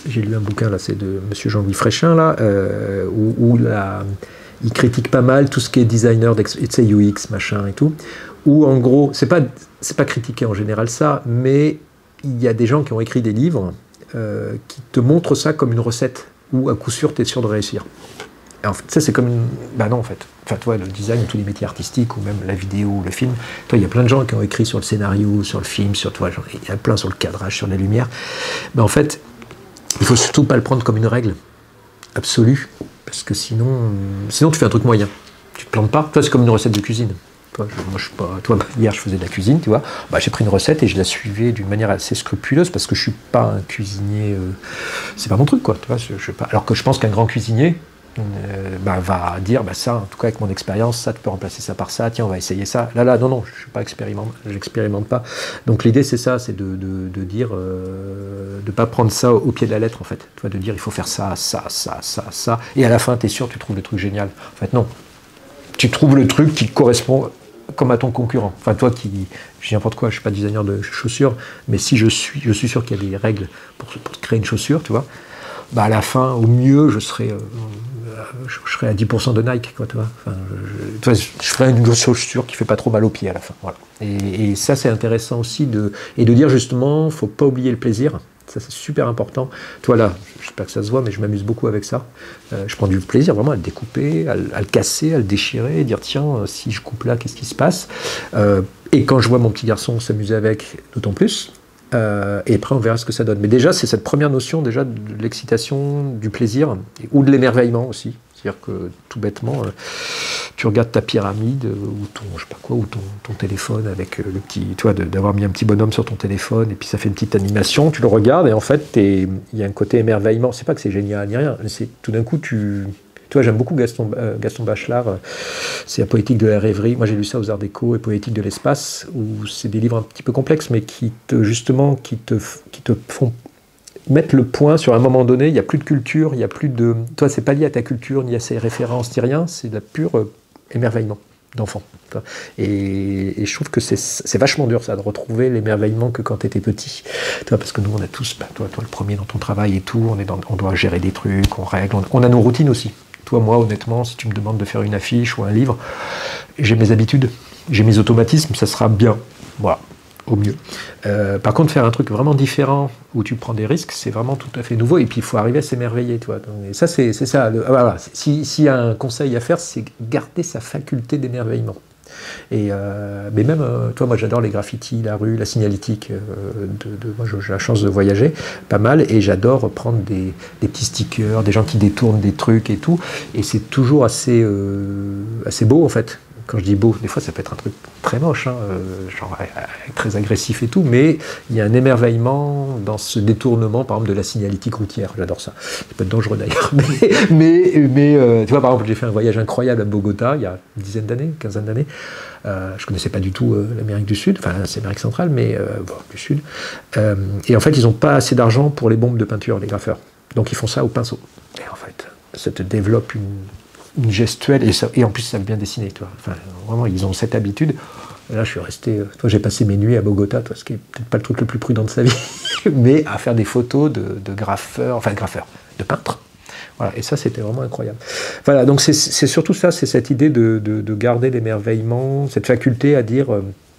j'ai lu un bouquin, là, c'est de Monsieur Jean-Louis Fréchin, là, où il critique pas mal tout ce qui est designer, UX, machin et tout, où en gros, c'est pas critiqué en général ça, mais il y a des gens qui ont écrit des livres qui te montrent ça comme une recette, où à coup sûr, tu es sûr de réussir. Et en fait, ça, c'est comme une... Bah non, en fait. Enfin, toi, le design, tous les métiers artistiques, ou même la vidéo, le film, toi, il y a plein de gens qui ont écrit sur le scénario, sur le film, sur toi, il y a plein sur le cadrage, sur la lumière. Mais en fait, il faut surtout pas le prendre comme une règle absolue, parce que sinon tu fais un truc moyen. Tu te plantes pas. Toi, c'est comme une recette de cuisine. Moi, je suis pas. Toi, hier, je faisais de la cuisine, tu vois. Bah, j'ai pris une recette et je la suivais d'une manière assez scrupuleuse parce que je suis pas un cuisinier. C'est pas mon truc, quoi. Tu vois, je pas... Alors que je pense qu'un grand cuisinier va dire, ça, en tout cas avec mon expérience, ça, tu peux remplacer ça par ça. Tiens, on va essayer ça. Là, non, je suis pas j'expérimente pas. Donc l'idée, c'est ça, c'est de dire, de pas prendre ça au pied de la lettre, en fait. Tu vois, de dire, il faut faire ça, et à la fin, tu es sûr, tu trouves le truc génial. En fait, non. Tu trouves le truc qui correspond comme à ton concurrent. Enfin, toi qui... Je dis n'importe quoi, je ne suis pas designer de chaussures, mais si je suis sûr qu'il y a des règles pour créer une chaussure, tu vois, à la fin, au mieux, je serai à 10% de Nike, quoi, tu vois. Enfin, je ferai une chaussure qui ne fait pas trop mal aux pieds à la fin. Voilà. Et ça, c'est intéressant aussi de dire justement, il ne faut pas oublier le plaisir. Ça, c'est super important. Toi, là, j'espère que ça se voit, mais je m'amuse beaucoup avec ça. Je prends du plaisir vraiment à le découper, à le casser, à le déchirer, dire tiens, si je coupe là, qu'est-ce qui se passe et quand je vois mon petit garçon s'amuser avec, d'autant plus. Et après, on verra ce que ça donne. Mais déjà, c'est cette première notion déjà de l'excitation, du plaisir, ou de l'émerveillement aussi. C'est-à-dire que, tout bêtement, tu regardes ta pyramide, ou ton téléphone avec le petit... Tu vois, d'avoir mis un petit bonhomme sur ton téléphone, et puis ça fait une petite animation, tu le regardes, et en fait, il y a un côté émerveillement. C'est pas que c'est génial, ni rien. C'est tout d'un coup, tu vois, j'aime beaucoup Gaston Bachelard, c'est la poétique de la rêverie. Moi, j'ai lu ça aux Arts Déco et poétique de l'espace, où c'est des livres un petit peu complexes, mais qui te font mettre le point sur un moment donné. Il n'y a plus de culture, il n'y a plus de... Toi, c'est pas lié à ta culture, ni à ses références, ni rien, c'est de la pure émerveillement d'enfant. Et je trouve que c'est vachement dur, ça, de retrouver l'émerveillement que quand tu étais petit. Toi, parce que nous, on a tous, toi le premier dans ton travail et tout, on doit gérer des trucs, on règle, on a nos routines aussi. Toi, moi, honnêtement, si tu me demandes de faire une affiche ou un livre, j'ai mes habitudes, j'ai mes automatismes, ça sera bien. Voilà, au mieux. Par contre, faire un truc vraiment différent, où tu prends des risques, c'est vraiment tout à fait nouveau, et puis il faut arriver à s'émerveiller, toi. Et ça, c'est ça. Voilà. S'il y a un conseil à faire, c'est garder sa faculté d'émerveillement. Mais même, moi j'adore les graffitis, la rue, la signalétique. Moi j'ai la chance de voyager pas mal et j'adore prendre des petits stickers, des gens qui détournent des trucs et tout. Et c'est toujours assez beau en fait. Quand je dis beau, des fois ça peut être un truc très moche, genre très agressif et tout, mais il y a un émerveillement dans ce détournement, par exemple, de la signalétique routière. J'adore ça. C'est pas dangereux d'ailleurs. Mais tu vois, par exemple, j'ai fait un voyage incroyable à Bogota il y a une dizaine d'années, quinzaine d'années. Je connaissais pas du tout l'Amérique du Sud, enfin c'est l'Amérique centrale, mais du Sud. Et en fait, ils n'ont pas assez d'argent pour les bombes de peinture, les graffeurs. Donc ils font ça au pinceau. Et en fait, ça te développe une gestuelle, et en plus ça bien dessiné, tu vois. Enfin, vraiment, ils ont cette habitude. Là, je suis resté... Toi, j'ai passé mes nuits à Bogota, toi, ce qui est peut-être pas le truc le plus prudent de sa vie, mais à faire des photos de graffeurs, de peintres. Voilà, et ça, c'était vraiment incroyable. Voilà, donc c'est surtout ça, c'est cette idée de garder l'émerveillement, cette faculté à dire...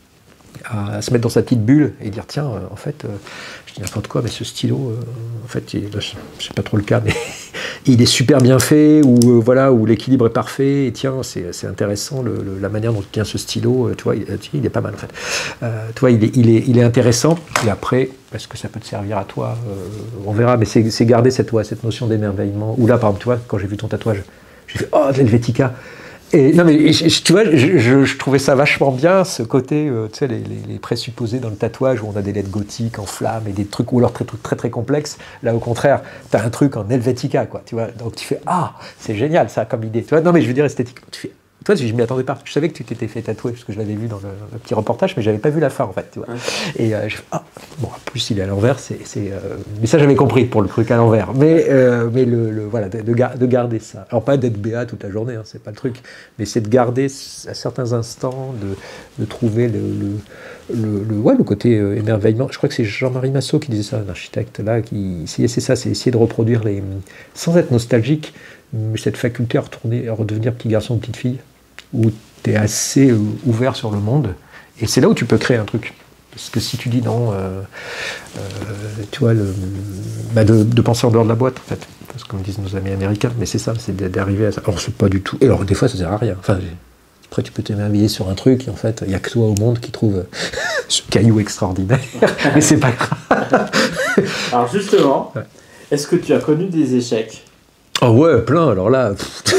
à se mettre dans sa petite bulle et dire tiens, en fait, je dis n'importe quoi, mais ce stylo, en fait, je sais pas trop le cas, mais il est super bien fait, ou voilà, où l'équilibre est parfait, et tiens, c'est intéressant la manière dont tient ce stylo, tu vois, il est pas mal en fait. Tu vois, il est intéressant, et après, est-ce que ça peut te servir à toi, on verra, mais c'est garder cette notion d'émerveillement, ou là, par exemple, tu vois, quand j'ai vu ton tatouage, j'ai fait oh, de l'Helvetica. Et non mais tu vois, je trouvais ça vachement bien, ce côté, tu sais, les présupposés dans le tatouage où on a des lettres gothiques en flammes et des trucs ou alors très très très complexes. Là au contraire, t'as un truc en Helvetica, quoi. Tu vois, donc tu fais ah, c'est génial ça comme idée. Tu vois, non mais je veux dire esthétique. Tu fais, toi, je m'y attendais pas. Je savais que tu t'étais fait tatouer parce que je l'avais vu dans le petit reportage, mais j'avais pas vu la fin en fait. Tu vois. Ouais. Et je fais ah, bon, en plus il est à l'envers, mais ça j'avais compris pour le truc à l'envers. Mais voilà, de garder ça. Alors pas d'être béat toute la journée, hein, c'est pas le truc, mais c'est de garder à certains instants, de trouver le côté émerveillement. Je crois que c'est Jean-Marie Massot qui disait ça, un architecte là, c'est ça, c'est essayer de reproduire sans être nostalgique, mais cette faculté à redevenir petit garçon ou petite fille, où tu es assez ouvert sur le monde, et c'est là où tu peux créer un truc. Parce que si tu dis non, tu vois, de penser en dehors de la boîte, en fait. Parce que comme disent nos amis américains, mais c'est ça, c'est d'arriver à ça. Alors, c'est pas du tout. Et alors, des fois, ça sert à rien. Enfin, après, tu peux t'émerveiller sur un truc, et en fait, il n'y a que toi au monde qui trouve ce caillou extraordinaire. Mais c'est pas grave. Alors, justement, est-ce que tu as connu des échecs? Oh ouais, plein. Alors là.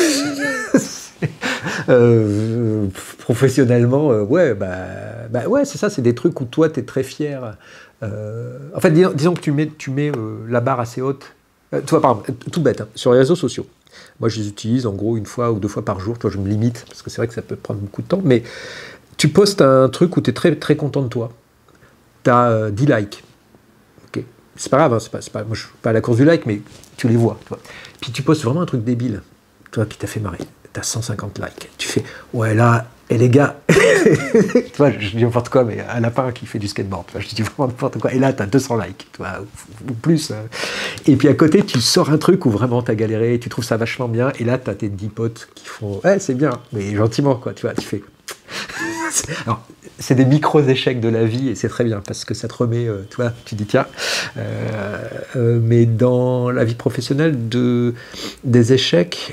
Professionnellement, ouais, ouais, c'est ça, c'est des trucs où toi, tu es très fier. En fait, disons que tu mets la barre assez haute. Toi, par exemple, tout bête, hein, sur les réseaux sociaux. Moi, je les utilise en gros 1 fois ou 2 fois par jour. Toi, je me limite, parce que c'est vrai que ça peut prendre beaucoup de temps. Mais tu postes un truc où tu es très, très content de toi. Tu as 10 likes. Okay. C'est pas grave, hein, moi, je suis pas à la course du like, mais tu les vois. Toi. Puis tu postes vraiment un truc débile, toi, qui t'a fait marrer. T'as 150 likes. Tu fais, ouais, là, et les gars, tu vois, je dis n'importe quoi, mais un lapin qui fait du skateboard, tu vois, je dis vraiment n'importe quoi, et là, t'as 200 likes, tu vois, ou plus. Et puis à côté, tu sors un truc où vraiment t'as galéré, tu trouves ça vachement bien, et là, t'as tes 10 potes qui font, ouais, c'est bien, mais gentiment, quoi, tu vois, tu fais. Alors, c'est des micro-échecs de la vie, et c'est très bien, parce que ça te remet, tu vois, tu dis, tiens, mais dans la vie professionnelle, des échecs,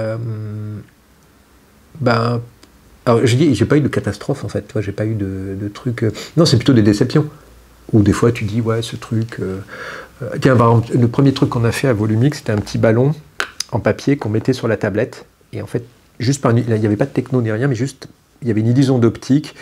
alors je dis, j'ai pas eu de catastrophe en fait, tu vois, j'ai pas eu de trucs. Non, c'est plutôt des déceptions. Où des fois tu dis, ouais, ce truc. Tiens, par exemple, le premier truc qu'on a fait à Volumix, c'était un petit ballon en papier qu'on mettait sur la tablette. Et en fait, il n'y avait pas de techno ni rien, mais juste, il y avait une illusion d'optique.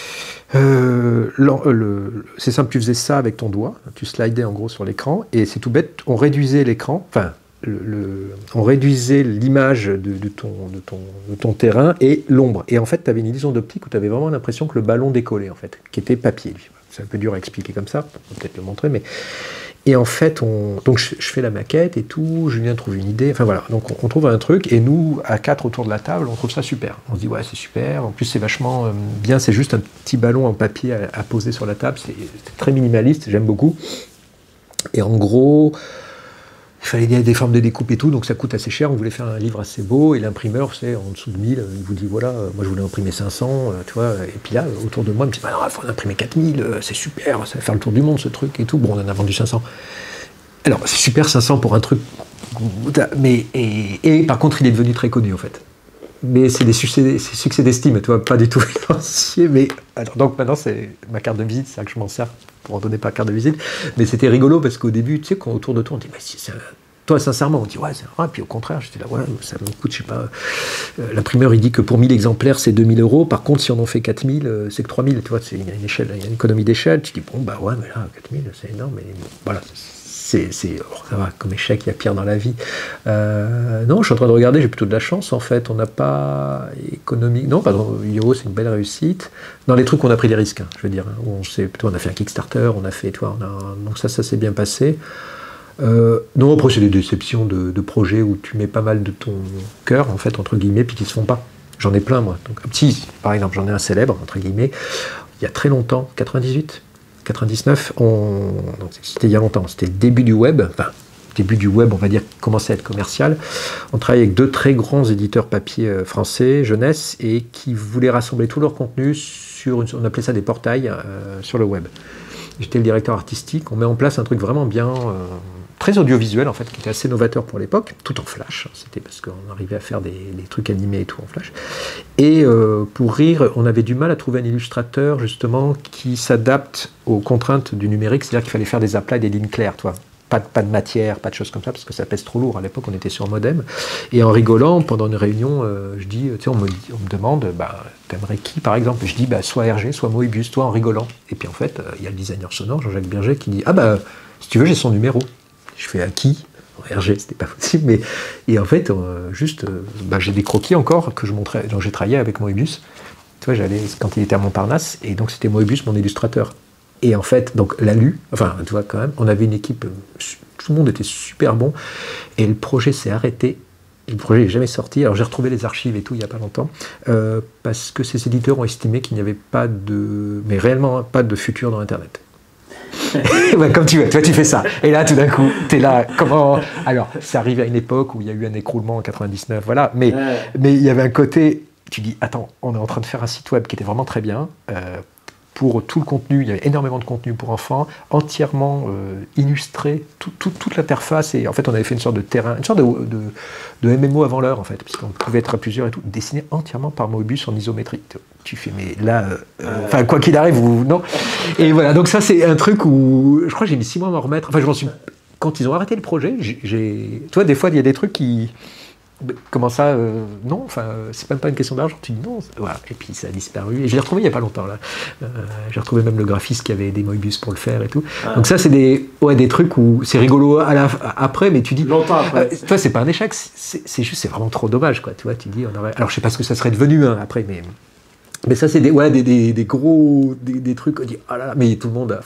C'est simple, tu faisais ça avec ton doigt, tu slidais en gros sur l'écran, et c'est tout bête, on réduisait l'écran, enfin, on réduisait l'image de ton terrain et l'ombre. Et en fait, tu avais une illusion d'optique où tu avais vraiment l'impression que le ballon décollait, en fait, qui était papier. C'est un peu dur à expliquer comme ça, on peut peut-être le montrer, mais... Et en fait, donc je fais la maquette et tout, Julien trouve une idée, enfin voilà, donc on trouve un truc, et nous, à 4 autour de la table, on trouve ça super. On se dit, ouais, c'est super, en plus c'est vachement bien, c'est juste un petit ballon en papier à poser sur la table, c'est très minimaliste, j'aime beaucoup. Et en gros... Il fallait des formes de découpe et tout, donc ça coûte assez cher. On voulait faire un livre assez beau, et l'imprimeur, c'est en dessous de 1000, il vous dit voilà, moi je voulais imprimer 500, tu vois. Et puis là, autour de moi, il me dit bah non, il faut en imprimer 4000, c'est super, ça va faire le tour du monde ce truc et tout. Bon, on en a vendu 500. Alors, c'est super 500 pour un truc, mais et par contre, il est devenu très connu en fait. Mais c'est des succès d'estime, tu vois, pas du tout financier. Mais alors, donc maintenant, c'est ma carte de visite, c'est ça que je m'en sers pour en donner par carte de visite. Mais c'était rigolo parce qu'au début, tu sais, quand autour de toi, on dit, toi, sincèrement, on dit, ouais, c'est vrai. Puis au contraire, j'étais là, ouais, ça me coûte, je sais pas. L'imprimeur, il dit que pour 1000 exemplaires, c'est 2000 €. Par contre, si on en fait 4000, c'est que 3000. Tu vois, il y a une échelle, il y a une économie d'échelle. Tu dis, bon, bah ouais, mais là, 4000, c'est énorme. Mais bon, voilà. Ça va, comme échec, il y a pire dans la vie. Non, je suis en train de regarder, j'ai plutôt de la chance en fait. On n'a pas économique. Non, pardon, Yo, c'est une belle réussite. Dans les trucs, on a pris des risques, hein, je veux dire. Où on a fait un Kickstarter, on a fait, donc ça s'est bien passé. Non, après, c'est des déceptions de projets où tu mets pas mal de ton cœur, en fait, entre guillemets, puis qui se font pas. J'en ai plein, moi. Donc, si, par exemple, j'en ai un célèbre, entre guillemets, il y a très longtemps, 99, donc c'était il y a longtemps, c'était le début du web, on va dire, qui commençait à être commercial. On travaillait avec 2 très grands éditeurs papier français, jeunesse, et qui voulaient rassembler tout leur contenu on appelait ça des portails sur le web. J'étais le directeur artistique, on met en place un truc vraiment bien, très audiovisuel en fait, qui était assez novateur pour l'époque, tout en flash, c'était parce qu'on arrivait à faire des trucs animés et tout en flash. Et pour rire, on avait du mal à trouver un illustrateur justement qui s'adapte aux contraintes du numérique, c'est-à-dire qu'il fallait faire des aplats et des lignes claires, toi. Pas de matière, pas de choses comme ça, parce que ça pèse trop lourd. À l'époque, on était sur modem. Et en rigolant, pendant une réunion, je dis, tu sais, on me demande, t'aimerais qui, par exemple? Je dis, soit Hergé, soit Moebius, toi, en rigolant. Et puis en fait, il y a le designer sonore, Jean-Jacques Berger, qui dit, si tu veux, j'ai son numéro. Je fais, à qui? Hergé, c'était pas possible, mais... Et en fait, j'ai des croquis encore que je montrais. Donc j'ai travaillé avec Moebius. Tu vois, j'allais, quand il était à Montparnasse, et donc c'était Moebius, mon illustrateur. Et en fait, donc l'ALU, enfin, tu vois, quand même, on avait une équipe, tout le monde était super bon, et le projet s'est arrêté le projet n'est jamais sorti. Alors j'ai retrouvé les archives et tout il n'y a pas longtemps, parce que ces éditeurs ont estimé qu'il n'y avait pas mais réellement pas de futur dans Internet. Ouais, comme tu veux, toi tu fais ça. Et là tout d'un coup, tu es là, comment... Alors, c'est arrivé à une époque où il y a eu un écroulement en 99, voilà, mais il y avait un côté, tu dis, attends, on est en train de faire un site web qui était vraiment très bien, pour tout le contenu, il y avait énormément de contenu pour enfants, entièrement illustré, toute l'interface, et en fait on avait fait une sorte de terrain, une sorte de MMO avant l'heure en fait, puisqu'on pouvait être à plusieurs et tout, dessiné entièrement par Moebius en isométrie. Tu fais, mais là, quoi qu'il arrive, non. Et voilà, donc ça c'est un truc où, je crois que j'ai mis 6 mois à m'en remettre, enfin je m'en suis, quand ils ont arrêté le projet, toi des fois il y a des trucs qui... Comment ça, non, enfin, c'est même pas une question d'argent, tu dis non, voilà, et puis ça a disparu, et je l'ai retrouvé il n'y a pas longtemps, là. J'ai retrouvé même le graphiste qui avait aidé Moebius pour le faire et tout. Donc ça, c'est des trucs où c'est rigolo après, mais tu dis... Longtemps après. Toi, c'est pas un échec, c'est juste, c'est vraiment trop dommage, quoi, tu vois, tu dis, alors je sais pas ce que ça serait devenu, hein, après, mais ça, c'est des gros trucs, on dit, ah là là, mais tout le monde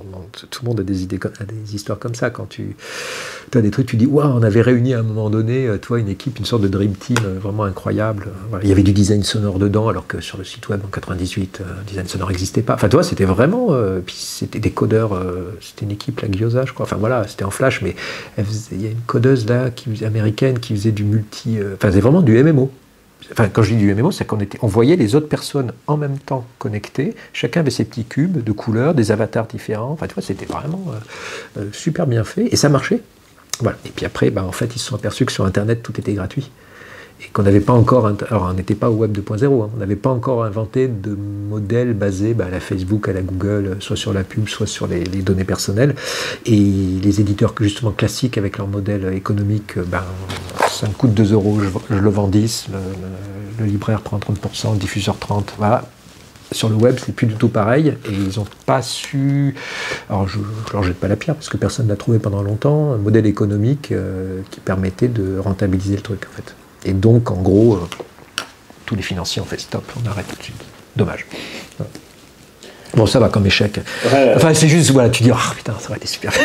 a des idées, a des histoires comme ça. Quand tu as des trucs, tu dis, waouh, on avait réuni à un moment donné, toi, une équipe, une sorte de dream team vraiment incroyable. Voilà. Il y avait du design sonore dedans, alors que sur le site web en 98, design sonore n'existait pas. Enfin, toi, c'était vraiment, puis c'était des codeurs, c'était une équipe, la Gyoza, je crois. Enfin voilà, c'était en flash, mais il y a une codeuse là, américaine, qui faisait du multi, enfin, c'est vraiment du MMO. Enfin, quand je dis du MMO, c'est qu'on voyait les autres personnes en même temps connectées. Chacun avait ses petits cubes de couleurs, des avatars différents. Enfin, tu vois, c'était vraiment super bien fait. Et ça marchait. Voilà. Et puis après, en fait, ils se sont aperçus que sur Internet, tout était gratuit. Et qu'on n'avait pas encore... Alors, on n'était pas au Web 2.0. Hein, on n'avait pas encore inventé de modèle basé à la Facebook, à la Google, soit sur la pub, soit sur les données personnelles. Et les éditeurs justement classiques avec leur modèle économique, ça me coûte 2 €, je le vends 10, le libraire prend 30%, le diffuseur 30%, voilà. Sur le web, c'est plus du tout pareil, et ils n'ont pas su... Alors, je leur jette pas la pierre, parce que personne ne l'a trouvé pendant longtemps, un modèle économique qui permettait de rentabiliser le truc, en fait. Et donc, en gros, tous les financiers ont fait stop, on arrête tout de suite. Dommage. Voilà. Bon, ça va comme échec. Ouais. Enfin, c'est juste, voilà, tu dis, oh putain, ça aurait été super.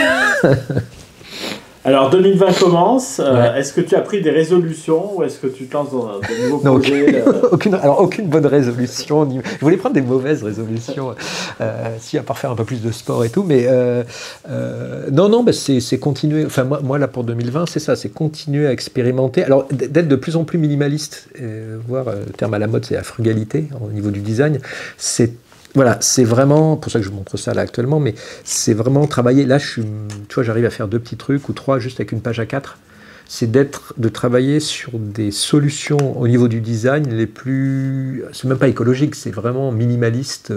Alors, 2020 commence. Est-ce que tu as pris des résolutions ou est-ce que tu te lances dans de nouveaux projets aucune bonne résolution. Je voulais prendre des mauvaises résolutions, à part faire un peu plus de sport et tout. Mais non, c'est continuer. Enfin, moi, là, pour 2020, c'est ça, c'est continuer à expérimenter. Alors, d'être de plus en plus minimaliste, voire, le terme à la mode, c'est la frugalité au niveau du design. Voilà, c'est vraiment, pour ça que je montre ça là actuellement, mais c'est vraiment travailler, là tu vois, j'arrive à faire 2 petits trucs ou 3 juste avec une page A4, c'est de travailler sur des solutions au niveau du design c'est même pas écologique, c'est vraiment minimaliste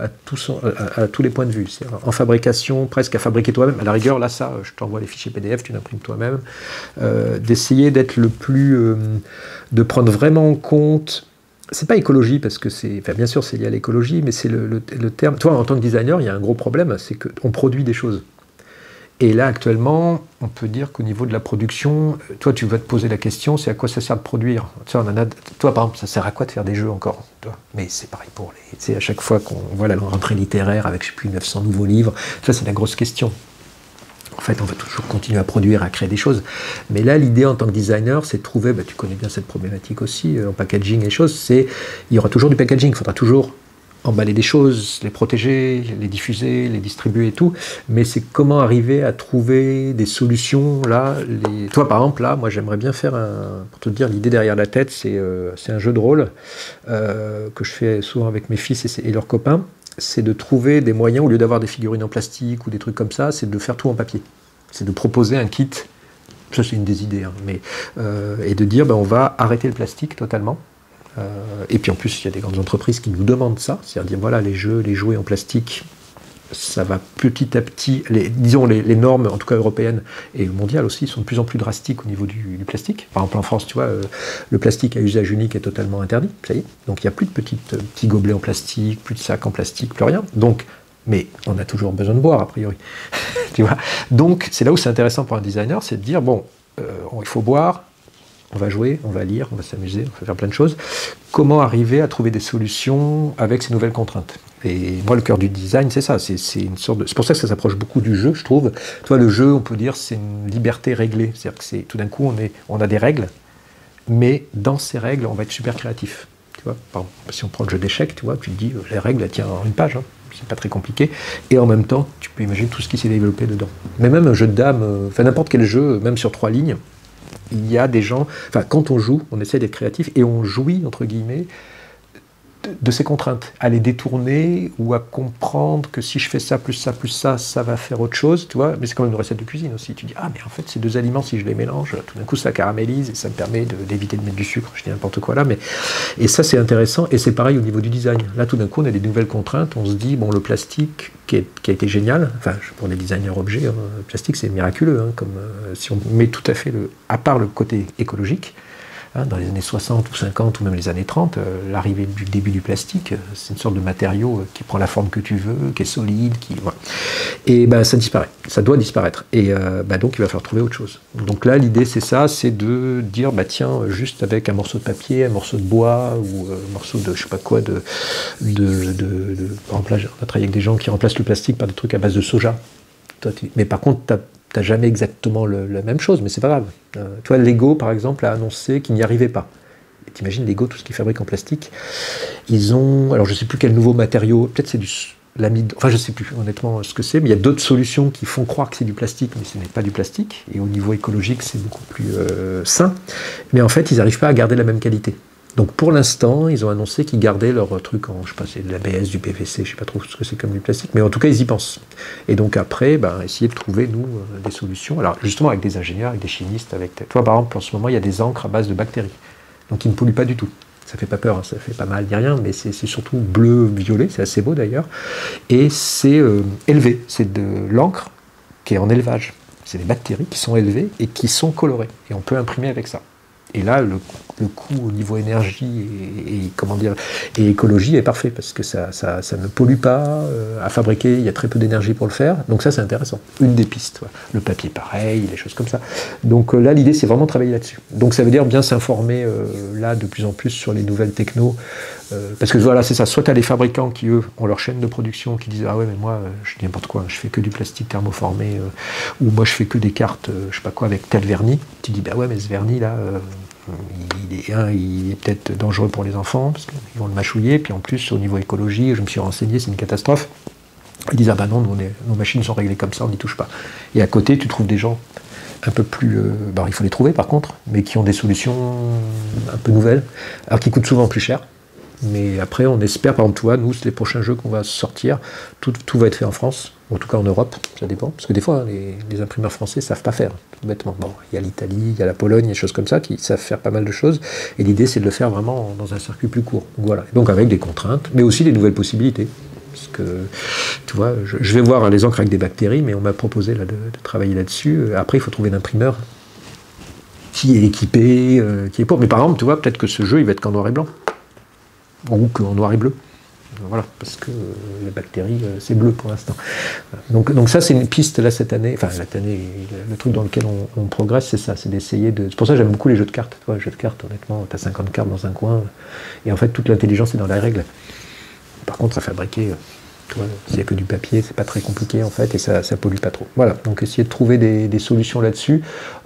à tous les points de vue, c'est en fabrication, presque à fabriquer toi-même, à la rigueur, là ça, je t'envoie les fichiers PDF, tu l'imprimes toi-même, d'essayer d'être de prendre vraiment en compte. C'est pas écologie parce que bien sûr c'est lié à l'écologie, mais c'est le terme. Toi, en tant que designer, il y a un gros problème, c'est qu'on produit des choses. Et là, actuellement, on peut dire qu'au niveau de la production, toi, tu vas te poser la question, c'est à quoi ça sert de produire ? Toi, par exemple, ça sert à quoi de faire des jeux encore ? Toi ? Mais c'est pareil pour les... Tu sais, à chaque fois qu'on voit la rentrée littéraire avec, je sais plus, 900 nouveaux livres, ça, c'est la grosse question. En fait, on va toujours continuer à produire, à créer des choses. Mais là, l'idée en tant que designer, c'est de trouver, tu connais bien cette problématique aussi, en packaging et choses, il y aura toujours du packaging, il faudra toujours emballer des choses, les protéger, les diffuser, les distribuer et tout, mais c'est comment arriver à trouver des solutions, là, toi par exemple, là, moi j'aimerais bien faire pour te dire, l'idée derrière la tête, c'est un jeu de rôle que je fais souvent avec mes fils et leurs copains, c'est de trouver des moyens, au lieu d'avoir des figurines en plastique ou des trucs comme ça, c'est de faire tout en papier. C'est de proposer un kit, ça c'est une des idées, hein, et de dire on va arrêter le plastique totalement. Et puis en plus, il y a des grandes entreprises qui nous demandent ça, c'est-à-dire dire voilà, les jouets en plastique, ça va petit à petit, les normes, en tout cas européennes et mondiales aussi, sont de plus en plus drastiques au niveau du plastique. Par exemple en France, tu vois, le plastique à usage unique est totalement interdit, ça y est. Donc il n'y a plus de petits gobelets en plastique, plus de sacs en plastique, plus rien. Donc, mais on a toujours besoin de boire a priori. Tu vois. Donc c'est là où c'est intéressant pour un designer, c'est de dire il faut boire, on va jouer, on va lire, on va s'amuser, on va faire plein de choses. Comment arriver à trouver des solutions avec ces nouvelles contraintes ? Et moi, le cœur du design, c'est ça. C'est pour ça que ça s'approche beaucoup du jeu, je trouve. Tu vois, le jeu, on peut dire, c'est une liberté réglée. C'est-à-dire que tout d'un coup, on a des règles. mais dans ces règles, on va être super créatif. Tu vois, par exemple, si on prend le jeu d'échecs, tu vois, tu te dis, les règles, elles tiennent en une page, hein. C'est pas très compliqué, et en même temps, tu peux imaginer tout ce qui s'est développé dedans. Mais même un jeu de dames, enfin n'importe quel jeu, même sur 3 lignes, il y a des gens, enfin quand on joue, on essaie d'être créatif, et on jouit, entre guillemets, de ces contraintes, à les détourner ou à comprendre que si je fais ça, plus ça, plus ça va faire autre chose, tu vois, mais c'est quand même une recette de cuisine aussi, tu dis, ah mais en fait ces deux aliments, si je les mélange, tout d'un coup ça caramélise et ça me permet d'éviter de mettre du sucre, je dis n'importe quoi là, mais et ça c'est intéressant, et c'est pareil au niveau du design, là tout d'un coup on a des nouvelles contraintes, on se dit, bon le plastique qui a été génial, enfin pour les designers objets, hein, le plastique c'est miraculeux, hein, comme si on met tout à fait, à part le côté écologique, dans les années 60 ou 50 ou même les années 30, l'arrivée du début du plastique, c'est une sorte de matériau qui prend la forme que tu veux, qui est solide, voilà. Et ça disparaît, ça doit disparaître. Et donc il va falloir trouver autre chose. Donc là l'idée c'est ça, c'est de dire tiens, juste avec un morceau de papier, un morceau de bois ou un morceau de je sais pas quoi, par exemple là on a travaillé avec des gens qui remplacent le plastique par des trucs à base de soja. Mais par contre t'as jamais exactement la même chose, mais c'est pas grave. Toi, Lego, par exemple, a annoncé qu'il n'y arrivait pas. Et t'imagines, Lego, tout ce qu'ils fabriquent en plastique, ils ont, alors je sais plus quel nouveau matériau, peut-être c'est du l'amide, enfin je sais plus honnêtement ce que c'est, mais il y a d'autres solutions qui font croire que c'est du plastique, mais ce n'est pas du plastique, et au niveau écologique, c'est beaucoup plus sain. Mais en fait, ils n'arrivent pas à garder la même qualité. Donc pour l'instant, ils ont annoncé qu'ils gardaient leur truc en, je sais pas, c'est de l'ABS, du PVC, je sais pas trop ce que c'est comme du plastique, mais en tout cas ils y pensent. Et donc après, essayer de trouver, nous, des solutions. Alors justement avec des ingénieurs, avec des chimistes, toi par exemple, en ce moment, il y a des encres à base de bactéries, donc qui ne polluent pas du tout. Ça fait pas peur, hein, ça fait pas mal ni rien, mais c'est surtout bleu-violet, c'est assez beau d'ailleurs. Et c'est élevé, c'est de l'encre qui est en élevage. C'est des bactéries qui sont élevées et qui sont colorées. Et on peut imprimer avec ça. Et là, le coût au niveau énergie et écologie est parfait parce que ça ne pollue pas à fabriquer, il y a très peu d'énergie pour le faire, donc ça c'est intéressant. Une des pistes, ouais. Le papier pareil, des choses comme ça. Donc là l'idée c'est vraiment de travailler là-dessus. Donc ça veut dire bien s'informer là de plus en plus sur les nouvelles technos, parce que voilà c'est ça, soit tu as les fabricants qui eux ont leur chaîne de production qui disent ah ouais mais moi je dis n'importe quoi, je fais que du plastique thermoformé, ou moi je fais que des cartes, je sais pas quoi avec tel vernis, tu dis bah ouais mais ce vernis là il est peut-être dangereux pour les enfants, parce qu'ils vont le mâchouiller, puis en plus, au niveau écologie, je me suis renseigné, c'est une catastrophe. Ils disent, ah ben non, nos machines sont réglées comme ça, on n'y touche pas. Et à côté, tu trouves des gens un peu plus... il faut les trouver par contre, mais qui ont des solutions un peu nouvelles, alors qui coûtent souvent plus cher. Mais après, on espère, par exemple, toi, nous, les prochains jeux qu'on va sortir, tout va être fait en France, en tout cas en Europe, ça dépend. Parce que des fois, les imprimeurs français ne savent pas faire, tout bêtement. Bon, il y a l'Italie, il y a la Pologne, il y a des choses comme ça qui savent faire pas mal de choses. Et l'idée, c'est de le faire vraiment dans un circuit plus court. Donc, voilà. Donc avec des contraintes, mais aussi des nouvelles possibilités. Parce que, tu vois, je vais voir les encres avec des bactéries, mais on m'a proposé là, de travailler là-dessus. Après, il faut trouver un imprimeur qui est équipé, qui est pour. Mais par exemple, tu vois, peut-être que ce jeu, il va être qu'en noir et blanc. Ou qu'en noir et bleu. Voilà, parce que les bactéries, c'est bleu pour l'instant. Donc ça, c'est une piste là cette année. Enfin, cette année, le truc dans lequel on progresse, c'est ça, c'est d'essayer de. C'est pour ça que j'aime beaucoup les jeux de cartes. Tu vois, les jeux de cartes, honnêtement, tu as 50 cartes dans un coin, et en fait, toute l'intelligence est dans la règle. Par contre, à fabriquer, tu vois, s'il n'y a que du papier, c'est pas très compliqué en fait, et ça pollue pas trop. Voilà, donc essayer de trouver des solutions là-dessus.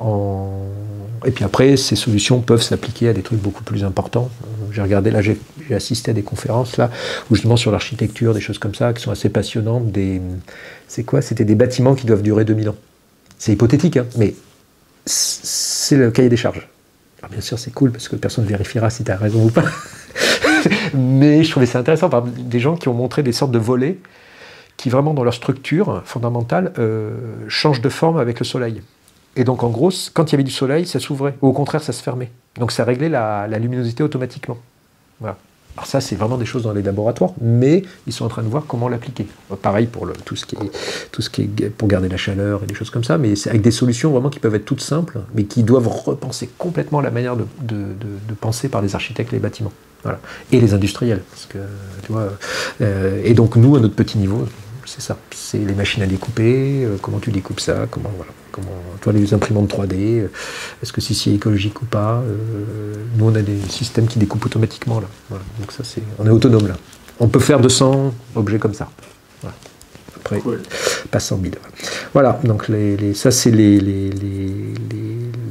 Et puis après, ces solutions peuvent s'appliquer à des trucs beaucoup plus importants. J'ai regardé, là, j'ai assisté à des conférences, là, où justement sur l'architecture, des choses comme ça, qui sont assez passionnantes. C'est quoi? C'était des bâtiments qui doivent durer 2000 ans. C'est hypothétique, hein, mais c'est le cahier des charges. Alors bien sûr, c'est cool, parce que personne ne vérifiera si tu as raison ou pas. Mais je trouvais ça intéressant, par exemple, des gens qui ont montré des sortes de volets qui, vraiment, dans leur structure fondamentale, changent de forme avec le soleil. Et donc, en gros, quand il y avait du soleil, ça s'ouvrait. Ou au contraire, ça se fermait. Donc, ça réglait la luminosité automatiquement. Voilà. Alors ça, c'est vraiment des choses dans les laboratoires, mais ils sont en train de voir comment l'appliquer. Pareil pour tout ce qui est pour garder la chaleur et des choses comme ça, mais c'est avec des solutions vraiment qui peuvent être toutes simples, mais qui doivent repenser complètement la manière de penser par les architectes les bâtiments. Voilà. Et les industriels. Parce que, tu vois, et donc, nous, à notre petit niveau, c'est ça. C'est les machines à découper, comment tu découpes ça, comment, toi, les imprimantes 3D, est-ce que c'est écologique ou pas. Nous, on a des systèmes qui découpent automatiquement, là. Voilà. Donc ça, on est autonome, là. On peut faire 200 objets comme ça. Voilà. Après, cool. Pas 100 000. Voilà, donc ça, c'est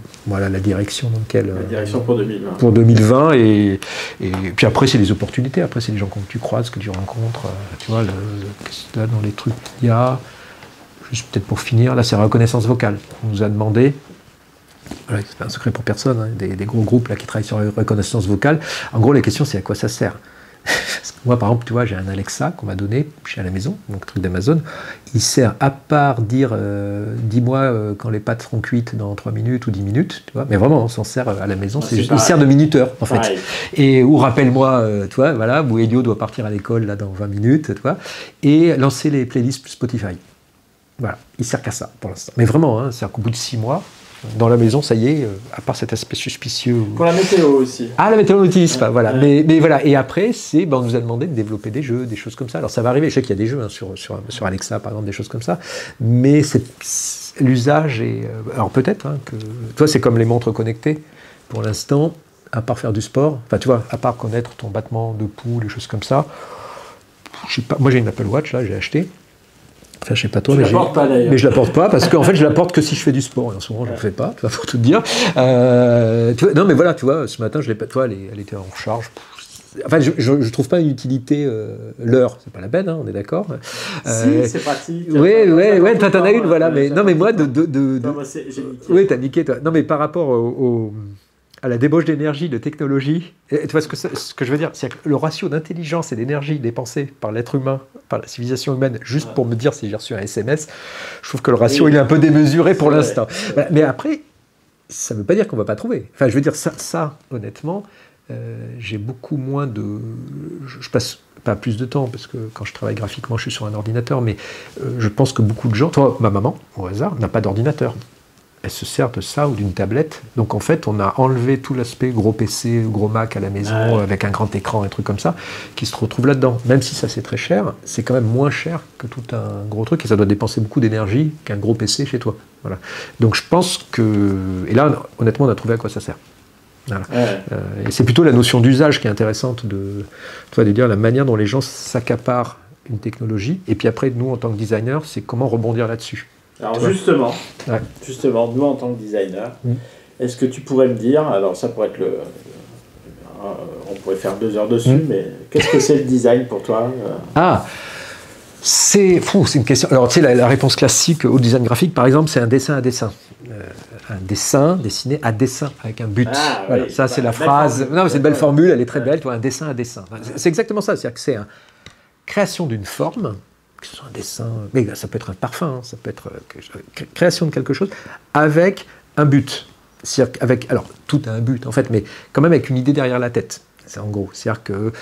voilà la direction dans laquelle... La direction pour 2020. Pour 2020, et puis après, c'est les opportunités. Après, c'est les gens que tu croises, que tu rencontres. Tu vois, là, dans les trucs qu'il y a, juste peut-être pour finir, là, c'est la reconnaissance vocale. On nous a demandé... Voilà, c'est pas un secret pour personne, hein, des gros groupes là, qui travaillent sur la reconnaissance vocale. En gros, la question, c'est à quoi ça sert. Parce que moi, par exemple, tu vois, j'ai un Alexa qu'on m'a donné chez à la maison, donc truc d'Amazon. Il sert à part dire dis-moi quand les pâtes seront cuites dans 3 minutes ou 10 minutes, tu vois. Mais vraiment, on s'en sert à la maison. Il sert de minuteur, en fait. Pareil. Et ou rappelle-moi, tu vois, voilà, où Elio doit partir à l'école là dans 20 minutes, tu vois. Et lancer les playlists Spotify. Voilà, il sert qu'à ça pour l'instant. Mais vraiment, hein, c'est-à-dire qu'au bout de 6 mois. Dans la maison, ça y est, à part cet aspect suspicieux. Pour la météo aussi. Ah, la météo, on n'utilise pas, voilà. Mais voilà. Et après, on nous a demandé de développer des jeux, des choses comme ça. Alors, ça va arriver. Je sais qu'il y a des jeux hein, sur Alexa, par exemple, des choses comme ça. Mais l'usage est. Alors, peut-être hein, que. Toi, c'est comme les montres connectées. Pour l'instant, à part faire du sport, enfin, tu vois, à part connaître ton battement de pouls, des choses comme ça. Je sais pas. Moi, j'ai une Apple Watch, là, j'ai acheté. Enfin, je sais pas toi, mais je la porte pas parce qu'en fait, je la porte que si je fais du sport. Et en ce moment, je le fais pas, tu vois, pour tout te dire. Tu vois, non, mais voilà, tu vois, ce matin, je l'ai pas. Toi, elle était en recharge. Enfin, je trouve pas une utilité. L'heure, c'est pas la peine, hein, on est d'accord. Si, c'est pratique. Ouais, toi, t'en as une, voilà. Mais non, mais moi, Non, moi, j'ai niqué. Oui, t'as niqué, toi. Non, mais par rapport à la débauche d'énergie, de technologie. Et tu vois ce que je veux dire, c'est que le ratio d'intelligence et d'énergie dépensé par l'être humain, par la civilisation humaine, juste pour me dire si j'ai reçu un SMS, je trouve que le ratio il est un peu démesuré pour l'instant. Voilà. Mais après, ça ne veut pas dire qu'on ne va pas trouver. Enfin, je veux dire, ça honnêtement, j'ai beaucoup moins de... Je passe pas plus de temps, parce que quand je travaille graphiquement, je suis sur un ordinateur, mais je pense que beaucoup de gens, toi, ma maman, au hasard, n'a pas d'ordinateur. Elle se sert de ça ou d'une tablette. Donc en fait, on a enlevé tout l'aspect gros PC, gros Mac à la maison, avec un grand écran, un truc comme ça, qui se retrouve là-dedans. Même si ça c'est très cher, c'est quand même moins cher que tout un gros truc, et ça doit dépenser beaucoup d'énergie qu'un gros PC chez toi. Voilà. Donc je pense que... Et là, honnêtement, on a trouvé à quoi ça sert. Voilà. Et c'est plutôt la notion d'usage qui est intéressante, de dire la manière dont les gens s'accaparent une technologie, et puis après, nous, en tant que designers, c'est comment rebondir là-dessus. Alors justement, nous en tant que designer, est-ce que tu pourrais me dire, alors ça pourrait être on pourrait faire 2 heures dessus, mais qu'est-ce que c'est le design pour toi c'est une question. Alors tu sais, la réponse classique au design graphique, par exemple, c'est un dessin à dessin. Un dessin dessiné à dessin avec un but. Voilà, ça c'est la phrase. Non, mais c'est une belle formule, elle est très belle. Toi, un dessin à dessin. C'est exactement ça. C'est-à-dire que c'est une création d'une forme. Que ce soit un dessin, mais ça peut être un parfum, ça peut être création de quelque chose, avec un but. Alors, tout a un but, en fait, mais quand même avec une idée derrière la tête. C'est en gros. C'est-à-dire que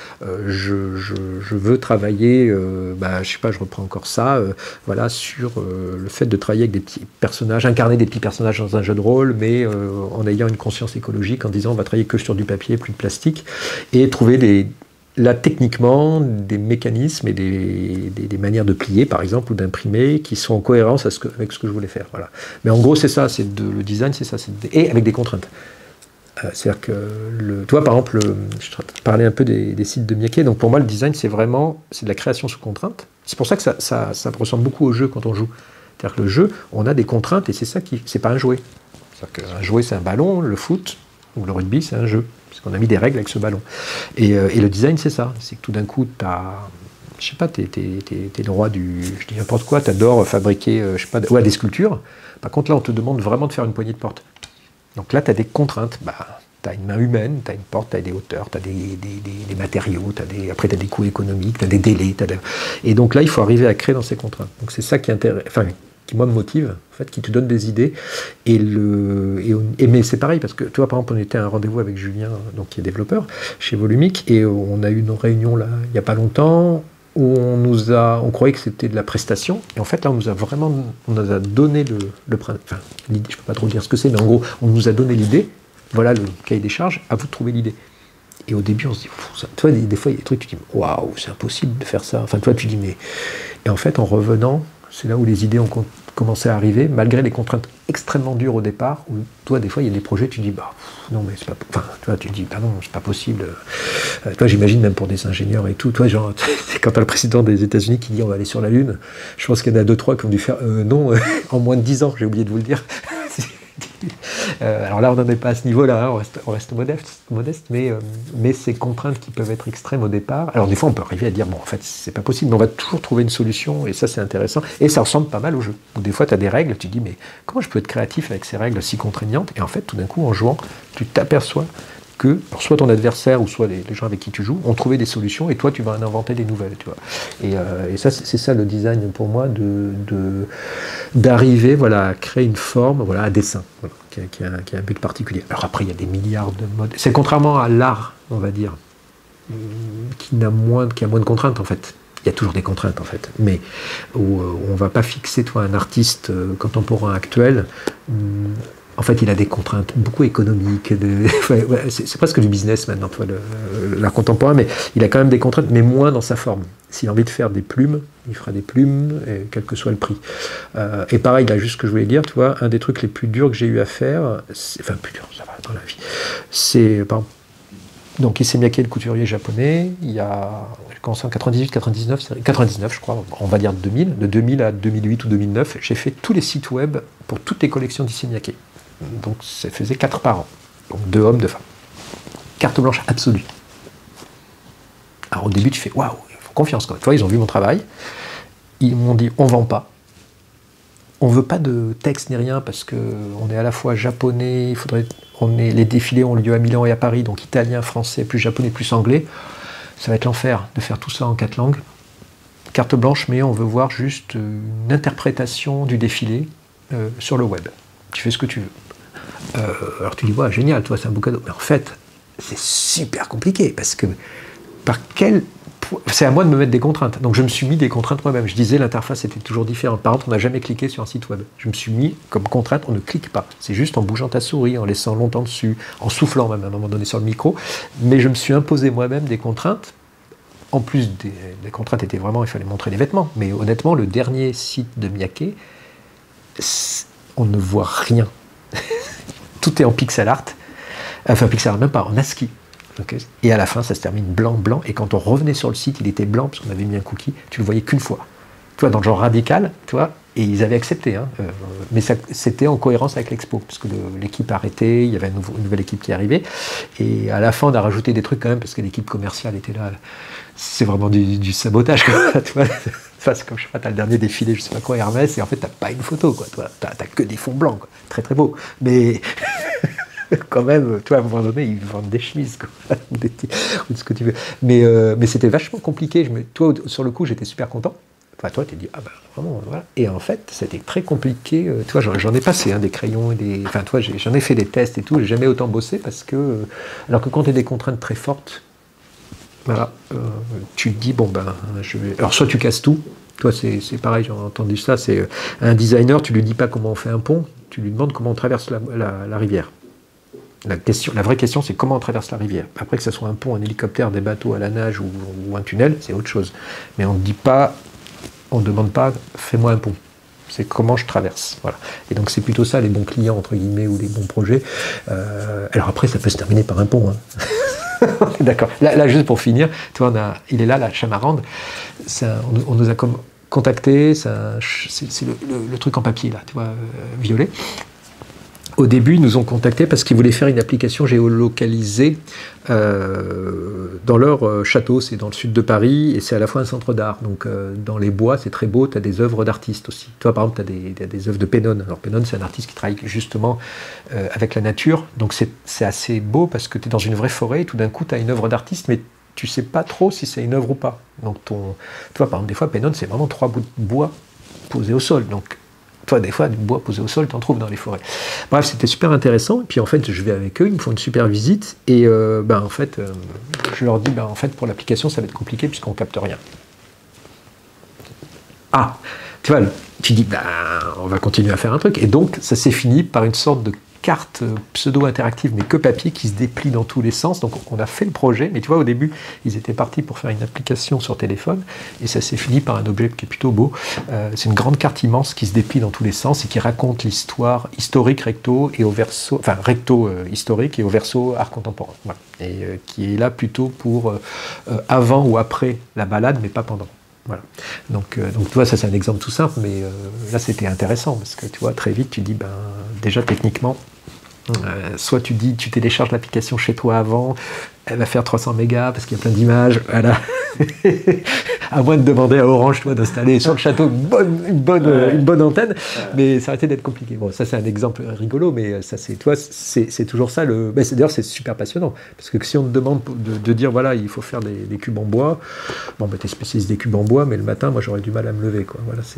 je veux travailler, je sais pas, je reprends encore ça, voilà, sur le fait de travailler avec des petits personnages, incarner des petits personnages dans un jeu de rôle, mais en ayant une conscience écologique, en disant on va travailler que sur du papier, plus de plastique, et trouver là, techniquement, des mécanismes et des manières de plier, par exemple, ou d'imprimer, qui sont en cohérence avec ce que je voulais faire. Voilà. Mais en gros, c'est ça, le design, c'est ça, et avec des contraintes. C'est-à-dire que, toi, par exemple, je parlais un peu des sites de Mieke, donc pour moi, le design, c'est de la création sous contrainte. C'est pour ça que ça ressemble beaucoup au jeu quand on joue. C'est-à-dire que le jeu, on a des contraintes, et c'est pas un jouet. C'est-à-dire qu'un jouet, c'est un ballon, le foot, ou le rugby, c'est un jeu. Parce qu'on a mis des règles avec ce ballon. Et le design, c'est ça. C'est que tout d'un coup, je sais pas, t'es le roi je dis n'importe quoi, t'adores fabriquer, je sais pas, des sculptures. Par contre, là, on te demande vraiment de faire une poignée de porte. Donc là, t'as des contraintes. T'as une main humaine, t'as une porte, t'as des hauteurs, t'as des matériaux, après t'as des coûts économiques, t'as des délais. Et donc là, il faut arriver à créer dans ces contraintes. Donc c'est ça qui qui moi me motive, en fait, qui te donne des idées. Mais c'est pareil, parce que toi, par exemple, on était à un rendez-vous avec Julien, donc, qui est développeur, chez Volumic, et on a eu une réunion là, il n'y a pas longtemps, où on croyait que c'était de la prestation, et en fait, là, on nous a donné l'idée, je ne peux pas trop dire ce que c'est, mais en gros, on nous a donné l'idée, voilà le cahier des charges, à vous de trouver l'idée. Et au début, on se dit, toi, des fois, il y a des trucs, tu dis, waouh, c'est impossible de faire ça. Enfin, toi, tu dis, mais. Et en fait, en revenant, c'est là où les idées ont commencé à arriver, malgré les contraintes extrêmement dures au départ, où toi, des fois, il y a des projets, tu dis, non, mais c'est pas... Enfin, toi, tu dis, non, c'est pas possible. Toi, j'imagine, même pour des ingénieurs et tout, toi, genre, quand t'as le président des États-Unis qui dit, on va aller sur la Lune, je pense qu'il y en a 2-3 qui ont dû faire, non, en moins de 10 ans, j'ai oublié de vous le dire. Alors là, on n'en est pas à ce niveau-là, hein, on reste modeste, mais ces contraintes qui peuvent être extrêmes au départ. Alors des fois, on peut arriver à dire, bon, en fait, c'est pas possible, mais on va toujours trouver une solution, et ça, c'est intéressant. Et ça ressemble pas mal au jeu. Où des fois, tu as des règles, tu te dis, mais comment je peux être créatif avec ces règles si contraignantes? Et en fait, tout d'un coup, en jouant, tu t'aperçois que alors soit ton adversaire ou soit les gens avec qui tu joues ont trouvé des solutions et toi tu vas en inventer des nouvelles, tu vois. Et ça c'est ça le design pour moi, d'arriver voilà, à créer une forme voilà, à dessin, voilà, qui a un but particulier. Alors après il y a des milliards de modes. C'est contrairement à l'art, on va dire, qui a moins de contraintes en fait. Il y a toujours des contraintes en fait, mais où on ne va pas fixer toi un artiste contemporain actuel. En fait, il a des contraintes beaucoup économiques. C'est presque du business maintenant, l'art contemporain, mais il a quand même des contraintes, mais moins dans sa forme. S'il a envie de faire des plumes, il fera des plumes, et quel que soit le prix. Et pareil, là, juste ce que je voulais dire, tu vois, un des trucs les plus durs que j'ai eu à faire, enfin, plus dur, ça va dans la vie, c'est, donc Issey Miyake, le couturier japonais, il y a, j'ai commencé en 98, 99, je crois, on va dire 2000, de 2000 à 2008 ou 2009, j'ai fait tous les sites web pour toutes les collections d'Issey Miyake. Donc ça faisait 4 par an. Donc 2 hommes, 2 femmes. Carte blanche absolue. Alors au début, tu fais waouh, il faut confiance quand même. Tu vois, ils ont vu mon travail. Ils m'ont dit on vend pas. On veut pas de texte ni rien parce que on est à la fois japonais. Les défilés ont lieu à Milan et à Paris, donc italien, français, plus japonais, plus anglais. Ça va être l'enfer de faire tout ça en 4 langues. Carte blanche, mais on veut voir juste une interprétation du défilé sur le web. Tu fais ce que tu veux. Alors tu dis, ouais, génial, toi, c'est un beau cadeau. Mais en fait, c'est super compliqué parce que c'est à moi de me mettre des contraintes. Donc je me suis mis des contraintes moi-même. Je disais, l'interface était toujours différente. Par contre, on n'a jamais cliqué sur un site web. Je me suis mis comme contrainte, on ne clique pas. C'est juste en bougeant ta souris, en laissant longtemps dessus, en soufflant même à un moment donné sur le micro. Mais je me suis imposé moi-même des contraintes. En plus, des contraintes étaient vraiment, il fallait montrer des vêtements. Mais honnêtement, le dernier site de Miyake, on ne voit rien. Tout est en pixel art. Enfin, pixel art, même pas, en ASCII. Okay. Et à la fin, ça se termine blanc. Et quand on revenait sur le site, il était blanc, parce qu'on avait mis un cookie. Tu le voyais qu'une fois. Tu vois, dans le genre radical, tu vois, et ils avaient accepté. Hein, mais c'était en cohérence avec l'expo, parce que l'équipe a arrêté, il y avait une nouvelle équipe qui arrivait. Et à la fin, on a rajouté des trucs quand même, parce que l'équipe commerciale était là. C'est vraiment du sabotage, quoi, tu vois. Enfin, c'est comme, je sais pas, t'as le dernier défilé, je sais pas quoi, Hermès, et en fait, t'as pas une photo, quoi. T'as que des fonds blancs, quoi. Très, très beau. Mais quand même, toi, à un moment donné, ils vendent des chemises, quoi, ou ce que tu veux. Mais c'était vachement compliqué. Toi, sur le coup, j'étais super content. Enfin, toi, tu t'es dit, ah ben, vraiment, voilà. Et en fait, c'était très compliqué. Tu vois, j'en ai passé, hein, des crayons et des... Enfin, toi, j'en ai fait des tests et tout. J'ai jamais autant bossé parce que... alors que quand tu as des contraintes très fortes, voilà, tu te dis, bon, ben, je vais... Alors, soit tu casses tout. Toi, c'est pareil, j'ai entendu ça. C'est un designer, tu lui dis pas comment on fait un pont, tu lui demandes comment on traverse la rivière. La vraie question, c'est comment on traverse la rivière. Après, que ce soit un pont, un hélicoptère, des bateaux à la nage ou un tunnel, c'est autre chose. Mais on ne dit pas... On ne demande pas, fais-moi un pont. C'est comment je traverse. Voilà. Et donc, c'est plutôt ça, les bons clients, entre guillemets, ou les bons projets. Alors après, ça peut se terminer par un pont. Hein. D'accord. Là, juste pour finir, tu vois, il est là, la chamarande. On nous a contactés. C'est le truc en papier, là, tu vois, violet. Au début, ils nous ont contactés parce qu'ils voulaient faire une application géolocalisée dans leur château. C'est dans le sud de Paris et c'est à la fois un centre d'art. Donc, dans les bois, c'est très beau. Tu as des œuvres d'artistes aussi. Toi, par exemple, tu as des œuvres de Pennon. Alors, Pennon, c'est un artiste qui travaille justement avec la nature. Donc, c'est assez beau parce que tu es dans une vraie forêt et tout d'un coup, tu as une œuvre d'artiste, mais tu sais pas trop si c'est une œuvre ou pas. Donc, tu vois, par exemple, des fois, Pennon, c'est vraiment 3 bouts de bois posés au sol. Donc, toi, des fois, du bois posé au sol, t'en trouves dans les forêts. Bref, c'était super intéressant. Et puis, en fait, je vais avec eux, ils me font une super visite. Et, en fait, je leur dis, en fait, pour l'application, ça va être compliqué puisqu'on capte rien. Ah, tu vois, tu dis, on va continuer à faire un truc. Et donc, ça s'est fini par une sorte de carte pseudo-interactive, mais que papier, qui se déplie dans tous les sens. Donc, on a fait le projet. Mais tu vois, au début, ils étaient partis pour faire une application sur téléphone. Et ça s'est fini par un objet qui est plutôt beau. C'est une grande carte immense qui se déplie dans tous les sens et qui raconte l'histoire historique recto et au verso, enfin recto historique et au verso art contemporain. Voilà. Et qui est là plutôt pour avant ou après la balade, mais pas pendant. Voilà. Donc tu vois, ça c'est un exemple tout simple, mais là c'était intéressant parce que tu vois, très vite tu dis, ben, déjà techniquement, soit tu dis, tu télécharges l'application chez toi avant, elle va faire 300 mégas parce qu'il y a plein d'images, voilà. À moins de demander à Orange, toi, d'installer sur le château une bonne antenne, mais ça aurait été d'être compliqué. Bon, ça c'est un exemple rigolo, mais ça c'est, toi, c'est toujours ça. D'ailleurs, c'est super passionnant parce que si on te demande de dire, voilà, il faut faire des cubes en bois, bon, bah, t'es spécialiste des cubes en bois, mais le matin, moi, j'aurais du mal à me lever, quoi. Voilà,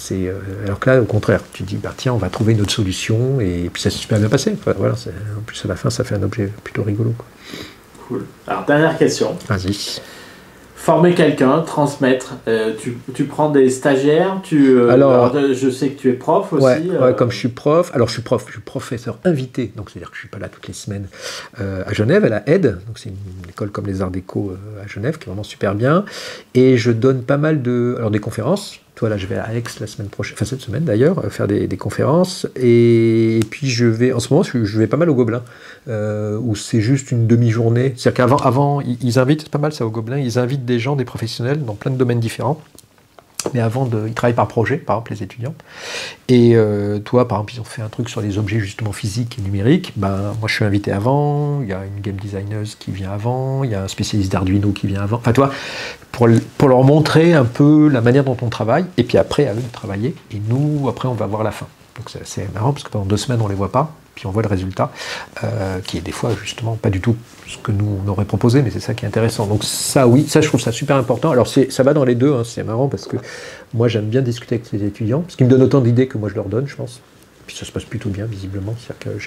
alors que là, au contraire, tu dis, bah, tiens, on va trouver une autre solution, et puis ça s'est super bien passé. Enfin, voilà, en plus à la fin, ça fait un objet plutôt rigolo, quoi. Cool. Alors, dernière question. Vas-y. Former quelqu'un, transmettre, tu prends des stagiaires, alors, je sais que tu es prof aussi. Ouais, comme je suis prof, je suis professeur invité, donc c'est-à-dire que je ne suis pas là toutes les semaines à Genève, à la ED, donc c'est une école comme les Arts Déco à Genève, qui est vraiment super bien, et je donne pas mal des conférences. Toi, là, je vais à Aix la semaine prochaine, enfin cette semaine d'ailleurs, faire des conférences. Et puis en ce moment, je vais pas mal au Gobelin, où c'est juste une demi-journée. C'est-à-dire qu'avant, ils invitent, c'est pas mal ça au Gobelin, ils invitent des gens, des professionnels dans plein de domaines différents. Mais ils travaillent par projet, par exemple les étudiants. Et toi, par exemple, ils ont fait un truc sur les objets justement physiques et numériques. Ben, moi, je suis invité avant. Il y a une game designer qui vient avant. Il y a un spécialiste d'Arduino qui vient avant. Enfin, toi, pour leur montrer un peu la manière dont on travaille. Et puis après, à eux de travailler. Et nous, après, on va voir la fin. Donc c'est marrant parce que pendant 2 semaines, on ne les voit pas. Puis on voit le résultat, qui est des fois justement pas du tout ce que nous on aurait proposé, mais c'est ça qui est intéressant. Donc ça, oui, ça je trouve ça super important. Alors ça va dans les deux, hein, c'est marrant parce que moi j'aime bien discuter avec les étudiants, parce qu'ils me donnent autant d'idées que moi je leur donne, je pense. Puis ça se passe plutôt bien, visiblement. C'est-à-dire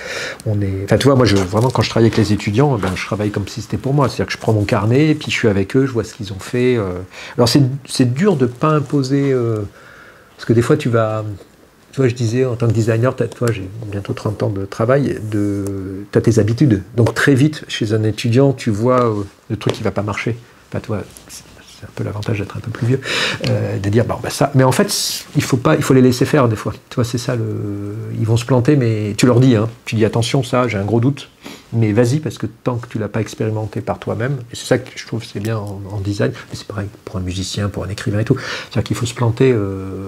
que enfin, tu vois, moi vraiment quand je travaille avec les étudiants, ben, je travaille comme si c'était pour moi. C'est-à-dire que je prends mon carnet, puis je suis avec eux, je vois ce qu'ils ont fait. Alors c'est dur de ne pas imposer, parce que des fois tu vas... Toi, je disais, en tant que designer, toi, j'ai bientôt 30 ans de travail, tu as tes habitudes. Donc, très vite, chez un étudiant, tu vois le truc qui ne va pas marcher. Enfin, toi, c'est un peu l'avantage d'être un peu plus vieux, de dire, bon, bah, ça. Mais en fait, il faut les laisser faire, des fois. Tu vois, c'est ça, ils vont se planter, mais tu leur dis, hein, tu dis, attention, ça, j'ai un gros doute, mais vas-y, parce que tant que tu ne l'as pas expérimenté par toi-même, et c'est ça que je trouve c'est bien en design, mais c'est pareil pour un musicien, pour un écrivain et tout, c'est-à-dire qu'il faut se planter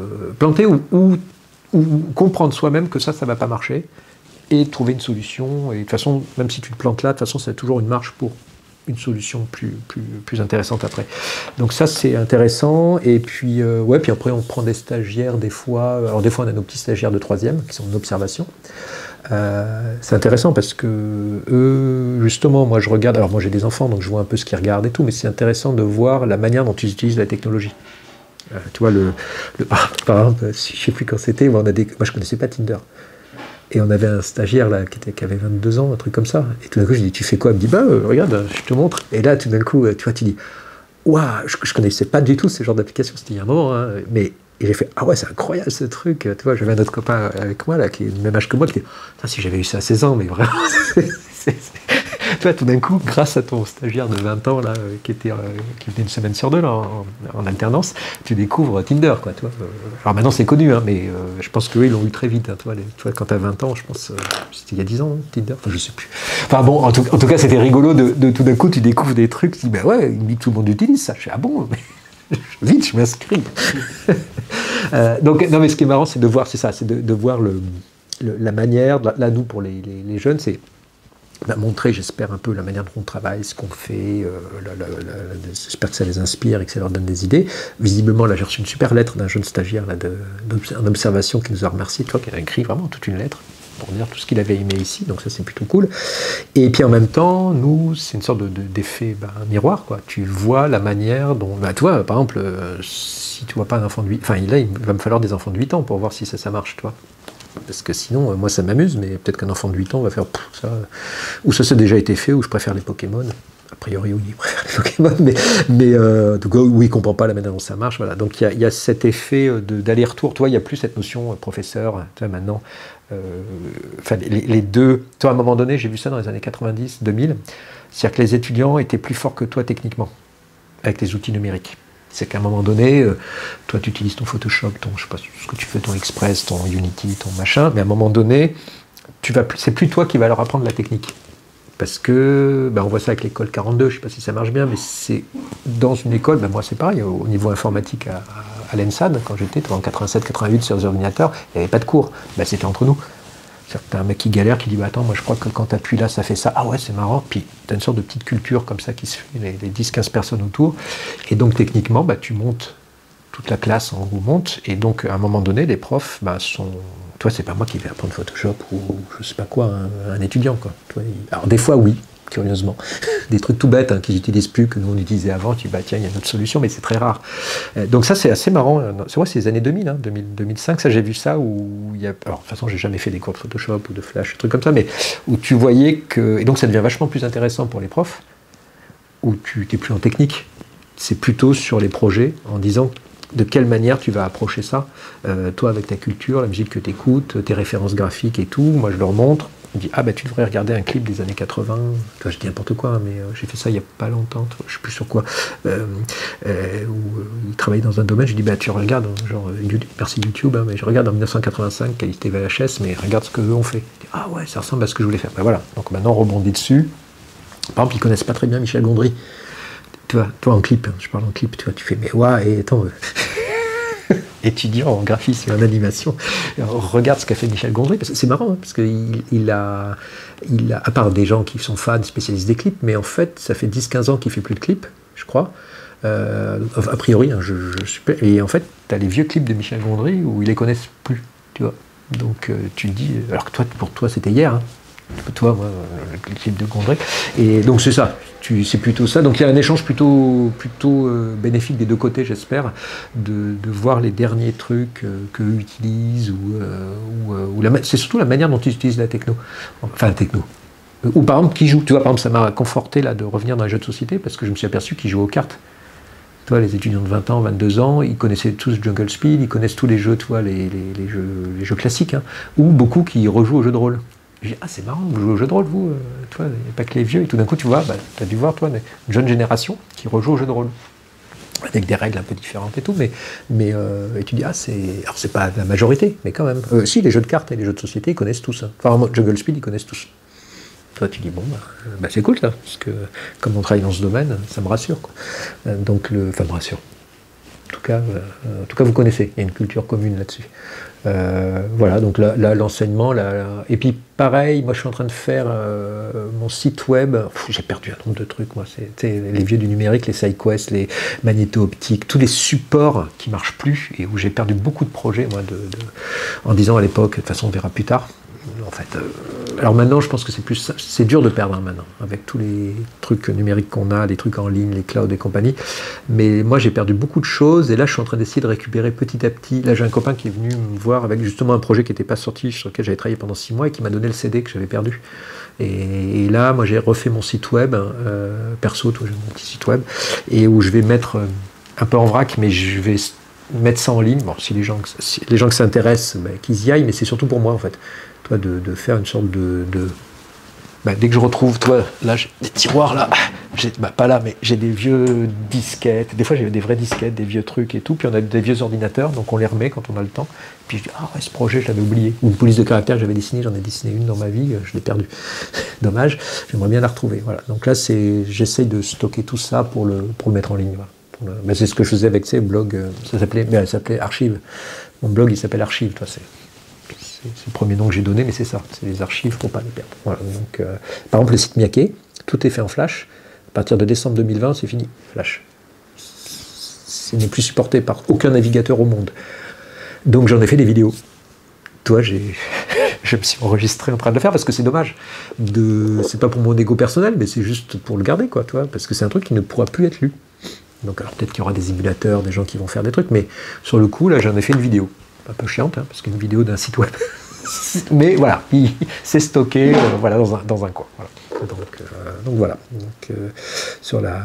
ou comprendre soi-même que ça ne va pas marcher, et trouver une solution. Et de toute façon, même si tu te plantes là, de toute façon, c'est toujours une marche pour une solution plus intéressante après. Donc ça, c'est intéressant. Et puis, puis après, on prend des stagiaires des fois. Alors des fois, on a nos petits stagiaires de 3e qui sont en observation. C'est intéressant parce que eux, justement, moi je regarde, alors moi j'ai des enfants, donc je vois un peu ce qu'ils regardent et tout, mais c'est intéressant de voir la manière dont ils utilisent la technologie. Tu vois, par exemple, je ne sais plus quand c'était, moi je ne connaissais pas Tinder. Et on avait un stagiaire là, qui avait 22 ans, un truc comme ça. Et tout d'un coup, je dis, tu fais quoi? Il me dit, regarde, je te montre. Et là, tout d'un coup, tu vois, tu dis, waouh, je ne connaissais pas du tout ce genre d'application, c'était il y a un moment, hein, mais et j'ai fait, ah ouais, c'est incroyable ce truc. Tu vois, j'avais un autre copain avec moi, là, qui est du même âge que moi, qui dit, si j'avais eu ça à 16 ans, mais vraiment, tu vois, tout d'un coup, grâce à ton stagiaire de 20 ans, là, qui venait une semaine sur deux, là, en alternance, tu découvres Tinder, quoi, tu vois. Alors maintenant, c'est connu, hein, mais je pense qu'eux, ils l'ont eu très vite, hein, tu vois, quand t'as 20 ans, je pense, c'était il y a 10 ans, Tinder, enfin, je sais plus. Enfin bon, en tout cas, c'était rigolo de tout d'un coup, tu découvres des trucs, tu dis, ben ouais, tout le monde utilise ça. Je fais, ah bon, mais vite, je m'inscris. Donc, non, mais ce qui est marrant, c'est de voir, c'est ça, c'est de voir la manière, là, nous, pour les jeunes, c'est montrer, j'espère, un peu la manière dont on travaille, ce qu'on fait, j'espère que ça les inspire et que ça leur donne des idées. Visiblement, là, j'ai reçu une super lettre d'un jeune stagiaire là, en observation qui nous a remercié, tu vois, qui a écrit vraiment toute une lettre pour dire tout ce qu'il avait aimé ici, donc ça c'est plutôt cool. Et puis en même temps, nous, c'est une sorte d'effet miroir, quoi. Tu vois la manière dont, tu vois, par exemple, si tu vois pas un enfant de 8, enfin là, il va me falloir des enfants de 8 ans pour voir si ça marche, tu vois. Parce que sinon, moi ça m'amuse, mais peut-être qu'un enfant de 8 ans va faire ça, ou ça déjà été fait, ou je préfère les Pokémon. A priori, oui, il préfère les Pokémon, mais en tout cas, oui, il ne comprend pas la manière dont ça marche. Voilà. Donc il y a cet effet d'aller-retour. Toi, il n'y a plus cette notion professeur. Tu vois, maintenant, les deux. Toi, à un moment donné, j'ai vu ça dans les années 90, 2000. C'est-à-dire que les étudiants étaient plus forts que toi techniquement, avec les outils numériques. C'est qu'à un moment donné, toi tu utilises ton Photoshop, je sais pas ce que tu fais, ton Express, ton Unity, ton machin, mais à un moment donné, c'est plus toi qui vas leur apprendre la technique. Parce que, on voit ça avec l'école 42, je ne sais pas si ça marche bien, mais c'est dans une école, moi c'est pareil, au niveau informatique à l'ENSAD, quand j'étais en 87-88 sur les ordinateurs, il n'y avait pas de cours, c'était entre nous. T'as un mec qui galère, qui dit attends, moi je crois que quand tu appuies là, ça fait ça. Ah ouais, c'est marrant. Puis tu as une sorte de petite culture comme ça qui se fait, les 10-15 personnes autour. Et donc techniquement, tu montes, toute la classe en haut monte. Et donc à un moment donné, les profs sont. Toi, c'est pas moi qui vais apprendre Photoshop ou je sais pas quoi, un étudiant, quoi. Toi, alors des fois, oui, curieusement. Des trucs tout bêtes qu'ils n'utilisent plus, que nous on utilisait avant. Tu dis tiens, il y a une autre solution, mais c'est très rare. Donc ça, c'est assez marrant. C'est vrai, c'est les années 2000, 2005, ça j'ai vu ça où il y a. Alors de toute façon, j'ai jamais fait des cours de Photoshop ou de Flash, des trucs comme ça, mais où tu voyais que. Et donc ça devient vachement plus intéressant pour les profs, où tu n'es plus en technique. C'est plutôt sur les projets, en disant de quelle manière tu vas approcher ça. Toi, avec ta culture, la musique que tu écoutes, tes références graphiques et tout, moi je leur montre. Il me dit tu devrais regarder un clip des années 80. Toi, je dis n'importe quoi, mais j'ai fait ça il n'y a pas longtemps, je ne sais plus sur quoi. Où il travaille dans un domaine, je dis tu regardes, genre, merci YouTube, mais je regarde en 1985, qualité VHS, mais regarde ce qu'eux ont fait. Il dit, ouais, ça ressemble à ce que je voulais faire. Voilà, donc maintenant on rebondit dessus. Par exemple, ils ne connaissent pas très bien Michel Gondry. Toi en clip, je parle en clip, tu fais mais ouais, et attends. Étudiant en graphisme et en animation, regarde ce qu'a fait Michel Gondry, parce que c'est marrant, parce qu'il a, à part des gens qui sont fans, spécialistes des clips, mais en fait, ça fait 10-15 ans qu'il fait plus de clips, je crois, a priori, je suis pas, et en fait, tu as les vieux clips de Michel Gondry où ils les connaissent plus, tu vois, donc tu te dis, alors que toi, pour toi, c'était hier, hein. Toi, moi, le clip de Gondry, et donc c'est ça, c'est plutôt ça, donc il y a un échange plutôt bénéfique des deux côtés, j'espère, de voir les derniers trucs qu'eux utilisent, c'est surtout la manière dont ils utilisent la techno, enfin la techno, ou par exemple qui jouent, tu vois, par exemple ça m'a conforté là de revenir dans les jeux de société, parce que je me suis aperçu qu'ils jouaient aux cartes. Tu vois, les étudiants de 20 ans, 22 ans, ils connaissaient tous Jungle Speed, ils connaissent tous les jeux, tu vois, les jeux classiques, hein, ou beaucoup qui rejouent aux jeux de rôle. Je dis, c'est marrant, vous jouez aux jeux de rôle, vous, il n'y a pas que les vieux, et tout d'un coup, tu vois, tu as dû voir, toi, une jeune génération qui rejoue aux jeux de rôle, avec des règles un peu différentes et tout, mais et tu dis, alors c'est pas la majorité, mais quand même. Si, les jeux de cartes et les jeux de société, ils connaissent tous. Hein. Enfin, Jungle Speed, ils connaissent tous. Toi, tu dis, c'est cool, ça, parce que comme on travaille dans ce domaine, ça me rassure, quoi. Enfin, me rassure. En tout cas, vous connaissez, il y a une culture commune là-dessus. Voilà, donc là l'enseignement, et puis pareil, moi je suis en train de faire mon site web, j'ai perdu un nombre de trucs, moi, c'est les vieux du numérique, les SideQuest, les magnéto-optiques, tous les supports qui marchent plus, et où j'ai perdu beaucoup de projets, moi, en disant à l'époque, de toute façon on verra plus tard. En fait, alors maintenant, je pense que c'est dur de perdre maintenant, avec tous les trucs numériques qu'on a, les trucs en ligne, les clouds et compagnie. Mais moi, j'ai perdu beaucoup de choses, et là, je suis en train d'essayer de récupérer petit à petit. Là, j'ai un copain qui est venu me voir avec justement un projet qui n'était pas sorti, sur lequel j'avais travaillé pendant 6 mois, et qui m'a donné le CD que j'avais perdu. Et là, moi, j'ai refait mon site web, perso, j'ai mon petit site web, et où je vais mettre un peu en vrac, mais je vais mettre ça en ligne. Bon, si les gens qui s'intéressent, qu'ils y aillent, mais c'est surtout pour moi, en fait. De faire une sorte dès que je retrouve, là, j'ai des tiroirs, là, pas là, mais j'ai des vieux disquettes, des fois j'ai des vraies disquettes, des vieux trucs et tout, puis on a des vieux ordinateurs, donc on les remet quand on a le temps, puis je dis, ce projet, je l'avais oublié, ou une police de caractère que j'avais dessinée, j'en ai dessiné une dans ma vie, je l'ai perdue, dommage, j'aimerais bien la retrouver, voilà, donc là, j'essaye de stocker tout ça pour le mettre en ligne, voilà. C'est ce que je faisais avec ces blogs, ça s'appelait Archive, mon blog il s'appelle Archive, c'est le premier nom que j'ai donné, mais c'est ça, c'est les archives pour ne pas les perdre. Voilà, donc, par exemple, le site Miaké, tout est fait en Flash. À partir de décembre 2020, c'est fini, Flash. Ce n'est plus supporté par aucun navigateur au monde. Donc j'en ai fait des vidéos. Je me suis enregistré en train de le faire parce que c'est dommage. C'est pas pour mon ego personnel, mais c'est juste pour le garder, quoi, parce que c'est un truc qui ne pourra plus être lu. Donc alors peut-être qu'il y aura des émulateurs, des gens qui vont faire des trucs, mais sur le coup, là, j'en ai fait une vidéo. Un peu chiante, parce qu'une vidéo d'un site web. Mais voilà, c'est stocké voilà, dans un coin. Voilà. Donc voilà. Sur la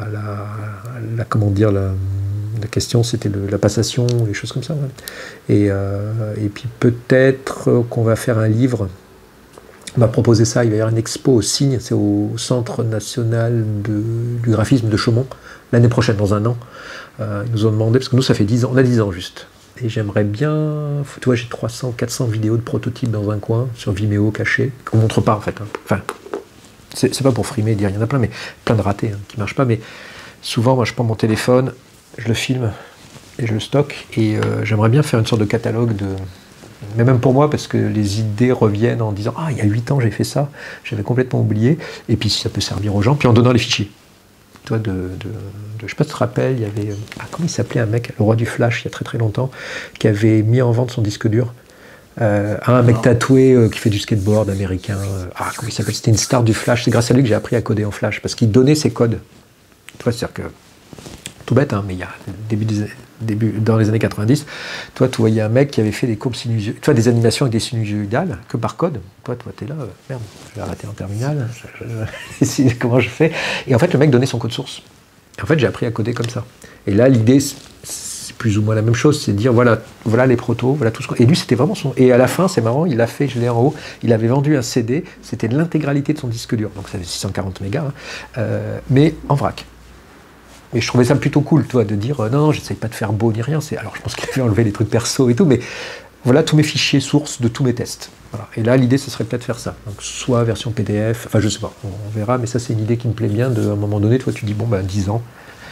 question, c'était la passation, les choses comme ça. Ouais. Et puis peut-être qu'on va faire un livre. On m'a proposé ça, il va y avoir une expo au Cygne, c'est au Centre national du graphisme de Chaumont, l'année prochaine, dans un an. Ils nous ont demandé, parce que nous, ça fait 10 ans, on a 10 ans juste. Et j'aimerais bien, tu vois, j'ai 300, 400 vidéos de prototypes dans un coin, sur Vimeo cachées, qu'on ne montre pas en fait. Enfin, c'est pas pour frimer et dire, il y en a plein, mais plein de ratés qui marchent pas, mais souvent, moi, je prends mon téléphone, je le filme et je le stocke, et j'aimerais bien faire une sorte de catalogue mais même pour moi, parce que les idées reviennent en disant, ah, il y a 8 ans, j'ai fait ça, j'avais complètement oublié, et puis si ça peut servir aux gens, puis en donnant les fichiers. Toi, je sais pas si tu te rappelles, il y avait, comment il s'appelait un mec, le roi du Flash, il y a très très longtemps, qui avait mis en vente son disque dur. Un mec tatoué qui fait du skateboard américain. Comment il s'appelle? C'était une star du Flash. C'est grâce à lui que j'ai appris à coder en Flash, parce qu'il donnait ses codes. Tu vois, c'est-à-dire que, tout bête, mais il y a début dans les années 90, toi, tu voyais un mec qui avait fait des courbes sinusoïdales, tu vois, des animations avec des sinusoïdales, que par code. Toi, t'es là, merde, je vais arrêter en terminale, comment je fais? Et en fait, le mec donnait son code source. Et en fait, j'ai appris à coder comme ça. Et là, l'idée, c'est plus ou moins la même chose, c'est de dire, voilà les protos, voilà tout ce qu'on... Et lui, c'était vraiment son... Et à la fin, c'est marrant, il a fait, je l'ai en haut, il avait vendu un CD, c'était l'intégralité de son disque dur, donc ça fait 640 mégas, mais en vrac. Et je trouvais ça plutôt cool, toi, de dire non, j'essaye pas de faire beau ni rien. Alors je pense qu'il avait enlevé les trucs perso et tout, mais voilà tous mes fichiers sources de tous mes tests. Voilà. Et là, l'idée, ce serait peut-être faire ça. Donc soit version PDF, enfin je sais pas, on verra, mais ça c'est une idée qui me plaît bien. À un moment donné, toi tu dis bon 10 ans.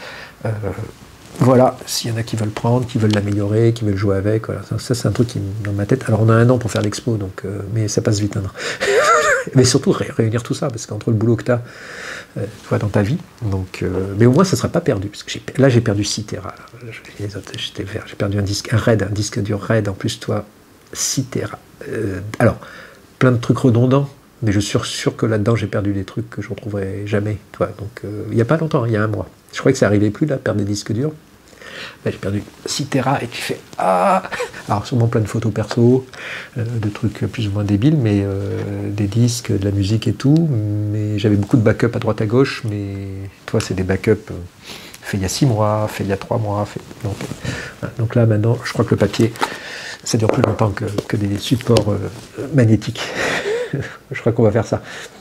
Voilà, s'il y en a qui veulent prendre, qui veulent l'améliorer, qui veulent jouer avec, voilà. Ça c'est un truc qui est dans ma tête. Alors on a 1 an pour faire l'expo, donc mais ça passe vite. Mais surtout réunir tout ça, parce qu'entre le boulot que tu as dans ta vie, donc, mais au moins ça ne sera pas perdu, parce que là j'ai perdu 6 Tera, les autres j'étais vert, j'ai perdu un disque dur RAID, en plus toi 6 Tera. Alors, plein de trucs redondants, mais je suis sûr que là-dedans j'ai perdu des trucs que je ne retrouverai jamais, toi. Donc il n'y a pas longtemps, il y a 1 mois. Je croyais que ça n'arrivait plus là, perdre des disques durs. Là, j'ai perdu 6 Tera et tu fais ah. Alors sûrement plein de photos perso, de trucs plus ou moins débiles, mais des disques, de la musique et tout. Mais j'avais beaucoup de backups à droite à gauche, mais toi c'est des backups faits il y a 6 mois, faits il y a 3 mois. Donc là maintenant, je crois que le papier, ça dure plus longtemps que des supports magnétiques. Je crois qu'on va faire ça.